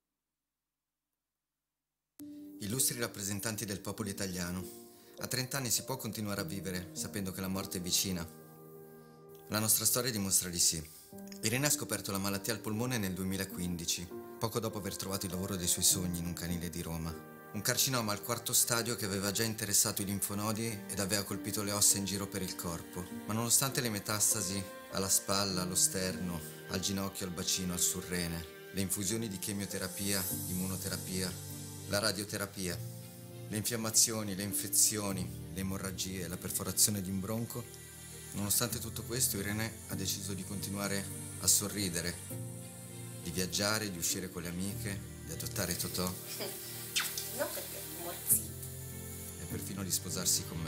Illustri rappresentanti del popolo italiano, a trent'anni si può continuare a vivere sapendo che la morte è vicina? La nostra storia dimostra di sì. Irene ha scoperto la malattia al polmone nel duemilaquindici, poco dopo aver trovato il lavoro dei suoi sogni in un canile di Roma. Un carcinoma al quarto stadio che aveva già interessato i linfonodi ed aveva colpito le ossa in giro per il corpo. Ma nonostante le metastasi alla spalla, allo sterno, al ginocchio, al bacino, al surrene, le infusioni di chemioterapia, immunoterapia, la radioterapia, le infiammazioni, le infezioni, le emorragie, la perforazione di un bronco, nonostante tutto questo, Irene ha deciso di continuare a sorridere, di viaggiare, di uscire con le amiche, di adottare Totò. No, perché morzi. E perfino di sposarsi con me.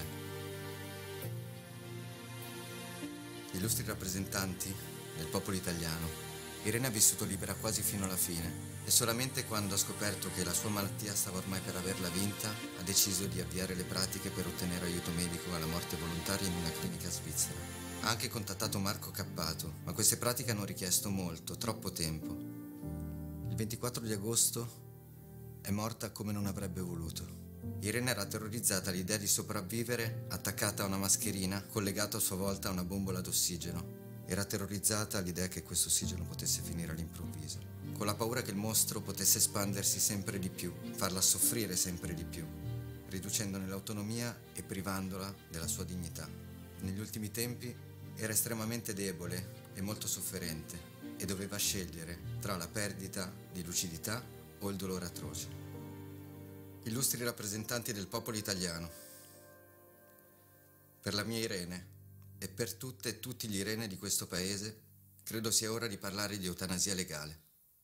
Illustri rappresentanti del popolo italiano, Irene ha vissuto libera quasi fino alla fine e solamente quando ha scoperto che la sua malattia stava ormai per averla vinta ha deciso di avviare le pratiche per ottenere aiuto medico alla morte volontaria in una clinica svizzera. Ha anche contattato Marco Cappato, ma queste pratiche hanno richiesto molto, troppo tempo. Il ventiquattro di agosto è morta come non avrebbe voluto. Irene era terrorizzata all'idea di sopravvivere attaccata a una mascherina collegata a sua volta a una bombola d'ossigeno. Era terrorizzata all'idea che questo ossigeno potesse finire all'improvviso. con la paura che il mostro potesse espandersi sempre di più, farla soffrire sempre di più, riducendone l'autonomia e privandola della sua dignità. Negli ultimi tempi era estremamente debole e molto sofferente e doveva scegliere tra la perdita di lucidità o il dolore atroce. Illustri rappresentanti del popolo italiano, per la mia Irene e per tutte e tutti gli Irene di questo paese, credo sia ora di parlare di eutanasia legale.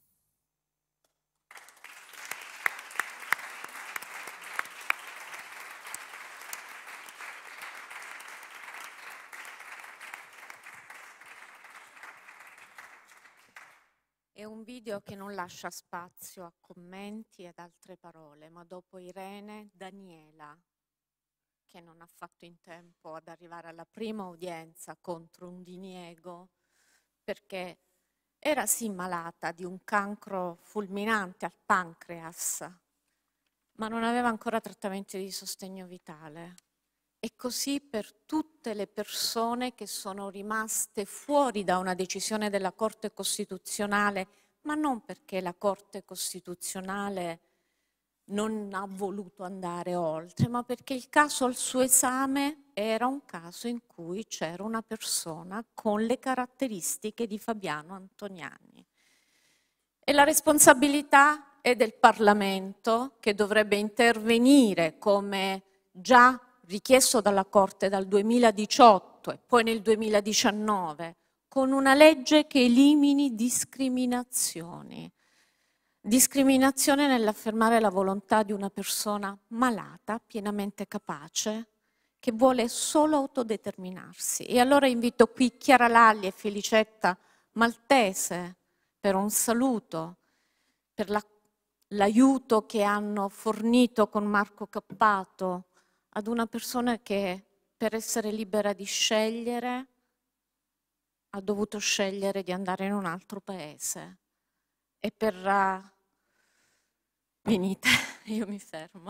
È un video che non lascia spazio a commenti ed altre parole, ma dopo Irene, Daniela, che non ha fatto in tempo ad arrivare alla prima udienza contro un diniego, perché era sì malata di un cancro fulminante al pancreas, ma non aveva ancora trattamenti di sostegno vitale. E così per tutte le persone che sono rimaste fuori da una decisione della Corte Costituzionale, ma non perché la Corte Costituzionale non ha voluto andare oltre, ma perché il caso al suo esame era un caso in cui c'era una persona con le caratteristiche di Fabiano Antoniani. E la responsabilità è del Parlamento, che dovrebbe intervenire come già richiesto dalla Corte dal duemiladiciotto e poi nel duemiladiciannove, con una legge che elimini discriminazioni. Discriminazione nell'affermare la volontà di una persona malata, pienamente capace, che vuole solo autodeterminarsi. E allora invito qui Chiara Lalli e Felicetta Maltese per un saluto, per la, l'aiuto che hanno fornito con Marco Cappato ad una persona che per essere libera di scegliere ha dovuto scegliere di andare in un altro paese. E per... Uh, venite, io mi fermo.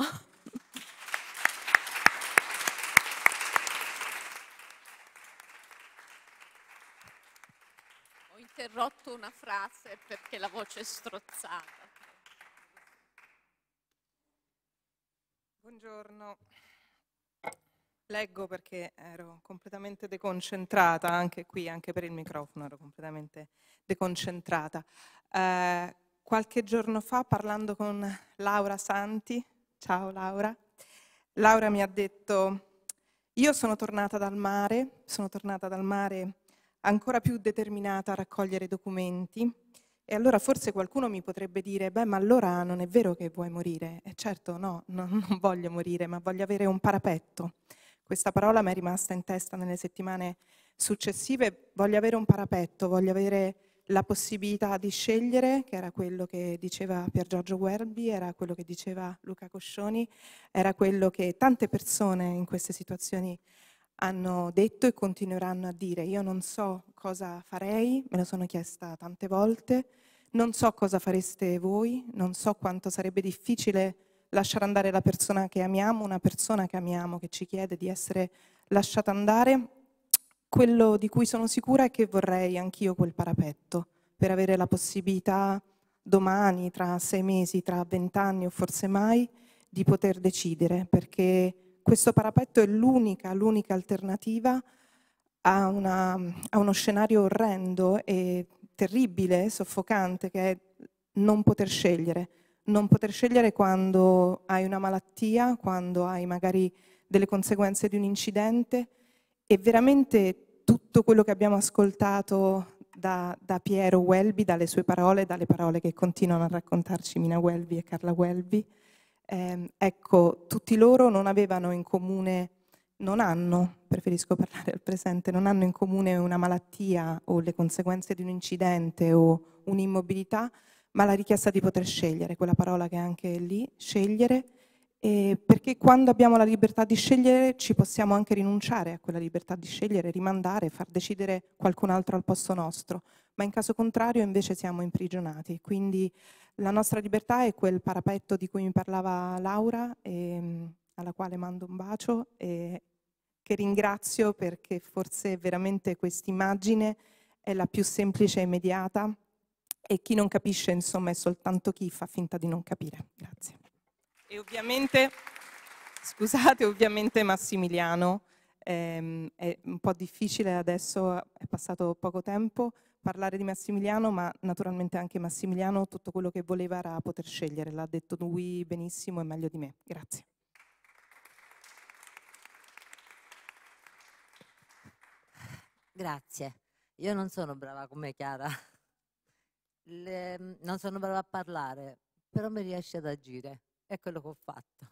Ho interrotto una frase perché la voce è strozzata. Buongiorno. Leggo perché ero completamente deconcentrata, anche qui, anche per il microfono ero completamente deconcentrata. Eh, qualche giorno fa, parlando con Laura Santi, ciao Laura, Laura mi ha detto: io sono tornata dal mare, sono tornata dal mare ancora più determinata a raccogliere documenti, e allora forse qualcuno mi potrebbe dire: beh, ma allora non è vero che vuoi morire? E certo no, no, non voglio morire, ma voglio avere un parapetto. Questa parola mi è rimasta in testa nelle settimane successive. Voglio avere un parapetto, voglio avere la possibilità di scegliere, che era quello che diceva Pier Giorgio Welby, era quello che diceva Luca Coscioni, era quello che tante persone in queste situazioni hanno detto e continueranno a dire. Io non so cosa farei, me lo sono chiesta tante volte, non so cosa fareste voi, non so quanto sarebbe difficile lasciare andare la persona che amiamo, una persona che amiamo, che ci chiede di essere lasciata andare. Quello di cui sono sicura è che vorrei anch'io quel parapetto per avere la possibilità domani, tra sei mesi, tra vent'anni o forse mai, di poter decidere, perché questo parapetto è l'unica, l'unica alternativa a, una, a uno scenario orrendo e terribile, soffocante, che è non poter scegliere. Non poter scegliere quando hai una malattia, quando hai magari delle conseguenze di un incidente, e veramente tutto quello che abbiamo ascoltato da, da Piero Welby, dalle sue parole, dalle parole che continuano a raccontarci Mina Welby e Carla Welby, eh, ecco, tutti loro non avevano in comune, non hanno, preferisco parlare al presente, non hanno in comune una malattia o le conseguenze di un incidente o un'immobilità, ma la richiesta di poter scegliere, quella parola che è anche lì, scegliere, eh, perché quando abbiamo la libertà di scegliere ci possiamo anche rinunciare a quella libertà di scegliere, rimandare, far decidere qualcun altro al posto nostro, ma in caso contrario invece siamo imprigionati. Quindi la nostra libertà è quel parapetto di cui mi parlava Laura, e, alla quale mando un bacio e che ringrazio, perché forse veramente quest'immagine è la più semplice e immediata e chi non capisce, insomma, è soltanto chi fa finta di non capire. Grazie. E ovviamente, scusate, ovviamente Massimiliano, ehm, è un po' difficile adesso, è passato poco tempo, parlare di Massimiliano, ma naturalmente anche Massimiliano tutto quello che voleva era poter scegliere, l'ha detto lui benissimo e meglio di me. Grazie. Grazie. Io non sono brava come Chiara, Le, non sono brava a parlare, però mi riesce ad agire, è quello che ho fatto.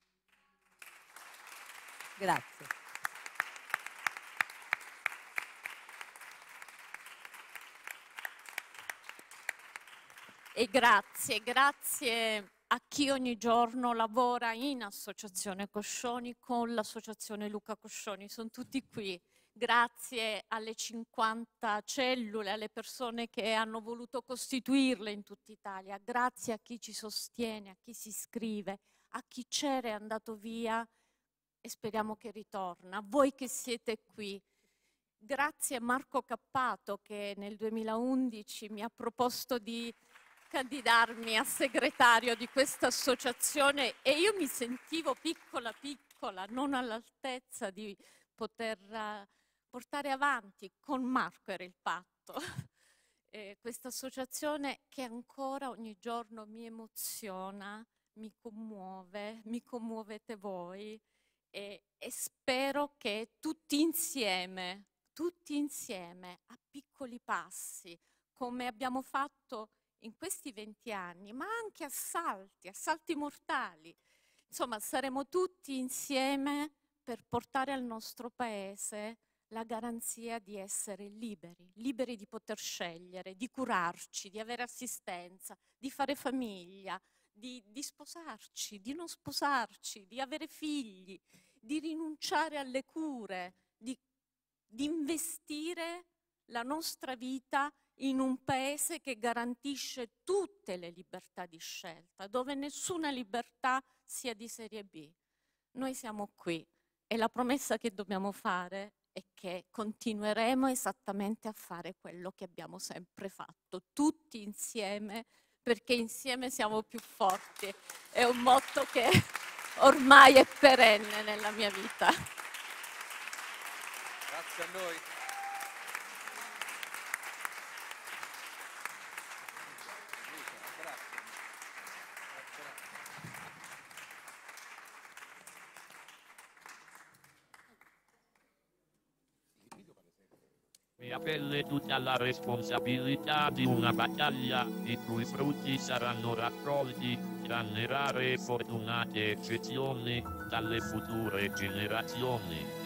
Grazie. E grazie, grazie a chi ogni giorno lavora in Associazione Coscioni con l'Associazione Luca Coscioni, sono tutti qui. Grazie alle cinquanta cellule, alle persone che hanno voluto costituirle in tutta Italia, grazie a chi ci sostiene, a chi si iscrive, a chi c'era e è andato via e speriamo che ritorna, a voi che siete qui. Grazie a Marco Cappato che nel duemilaundici mi ha proposto di candidarmi a segretario di questa associazione e io mi sentivo piccola piccola, non all'altezza di poter portare avanti, con Marco era il patto, eh, questa associazione che ancora ogni giorno mi emoziona, mi commuove, mi commuovete voi e, e spero che tutti insieme, tutti insieme, a piccoli passi, come abbiamo fatto in questi venti anni, ma anche a salti, a salti mortali, insomma saremo tutti insieme per portare al nostro paese la garanzia di essere liberi, liberi di poter scegliere, di curarci, di avere assistenza, di fare famiglia, di, di sposarci, di non sposarci, di avere figli, di rinunciare alle cure, di, di investire la nostra vita in un paese che garantisce tutte le libertà di scelta, dove nessuna libertà sia di serie B. Noi siamo qui. E la promessa che dobbiamo fare è che continueremo esattamente a fare quello che abbiamo sempre fatto, tutti insieme, perché insieme siamo più forti. È un motto che ormai è perenne nella mia vita. Grazie a noi. E a pelle tutta la responsabilità di una battaglia i cui frutti saranno raccolti, tranne rare e fortunate eccezioni, dalle future generazioni.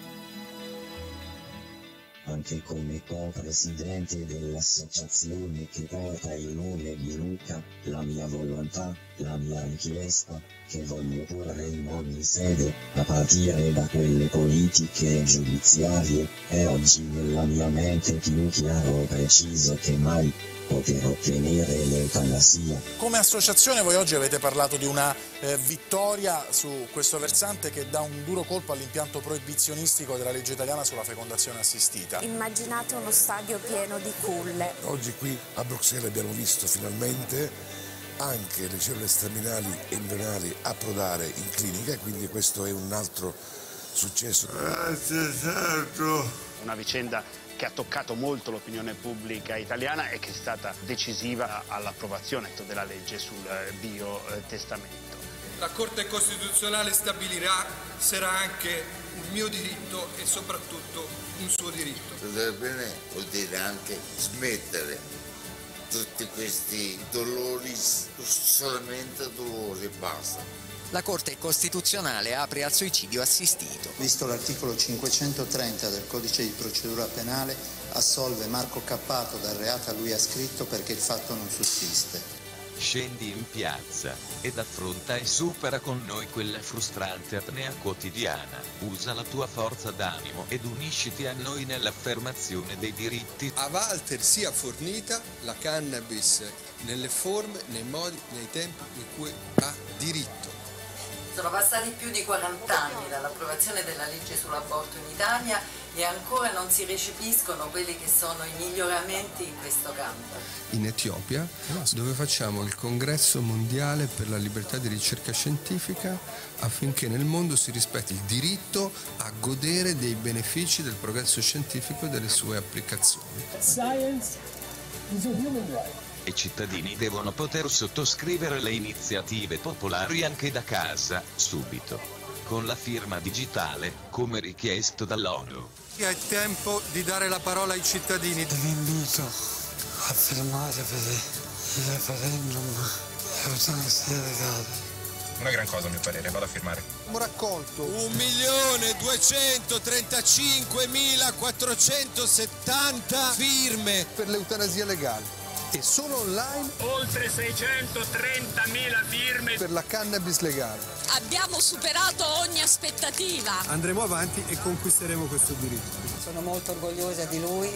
Anche come co-presidente dell'associazione che porta il nome di Luca, la mia volontà, la mia richiesta, che voglio porre in ogni sede, a partire da quelle politiche e giudiziarie, è oggi nella mia mente più chiaro e preciso che mai, poter ottenere l'eutanasia. Come associazione voi oggi avete parlato di una eh, vittoria su questo versante che dà un duro colpo all'impianto proibizionistico della legge italiana sulla fecondazione assistita. Immaginate uno stadio pieno di culle. Oggi qui a Bruxelles abbiamo visto finalmente anche le cellule staminali embrionali approdare in clinica e quindi questo è un altro successo. Grazie Sergio. Una vicenda che ha toccato molto l'opinione pubblica italiana e che è stata decisiva all'approvazione della legge sul biotestamento. La Corte Costituzionale stabilirà se era anche un mio diritto e soprattutto un suo diritto. Poter bene vuol dire anche smettere tutti questi dolori, solamente dolori e basta. La Corte Costituzionale apre al suicidio assistito. Visto l'articolo cinquecentotrenta del Codice di Procedura Penale, assolve Marco Cappato dal reato a lui ascritto perché il fatto non sussiste. Scendi in piazza ed affronta e supera con noi quella frustrante apnea quotidiana. Usa la tua forza d'animo ed unisciti a noi nell'affermazione dei diritti. A Walter sia fornita la cannabis nelle forme, nei modi, nei tempi in cui ha diritto. Sono passati più di quaranta anni dall'approvazione della legge sull'aborto in Italia e ancora non si recepiscono quelli che sono i miglioramenti in questo campo. In Etiopia, dove facciamo il congresso mondiale per la libertà di ricerca scientifica affinché nel mondo si rispetti il diritto a godere dei benefici del progresso scientifico e delle sue applicazioni. Science is a human right. I cittadini devono poter sottoscrivere le iniziative popolari anche da casa, subito, con la firma digitale, come richiesto dall'ONU. È tempo di dare la parola ai cittadini. Vi invito a firmare per il referendum eutanasia legale. Una gran cosa a mio parere, vado a firmare. Abbiamo raccolto un milione duecentotrentacinquemilaquattrocentosettanta firme per l'eutanasia legale. E solo online oltre seicentotrentamila firme per la cannabis legale. Abbiamo superato ogni aspettativa. Andremo avanti e conquisteremo questo diritto. Sono molto orgogliosa di lui.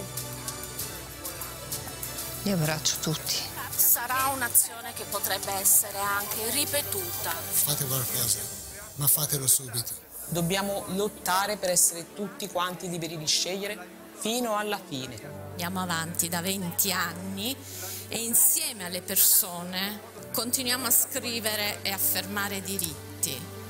Io abbraccio tutti. Sarà un'azione che potrebbe essere anche ripetuta. Fate qualcosa, ma fatelo subito. Dobbiamo lottare per essere tutti quanti liberi di scegliere fino alla fine. Andiamo avanti da venti anni e insieme alle persone continuiamo a scrivere e affermare diritti.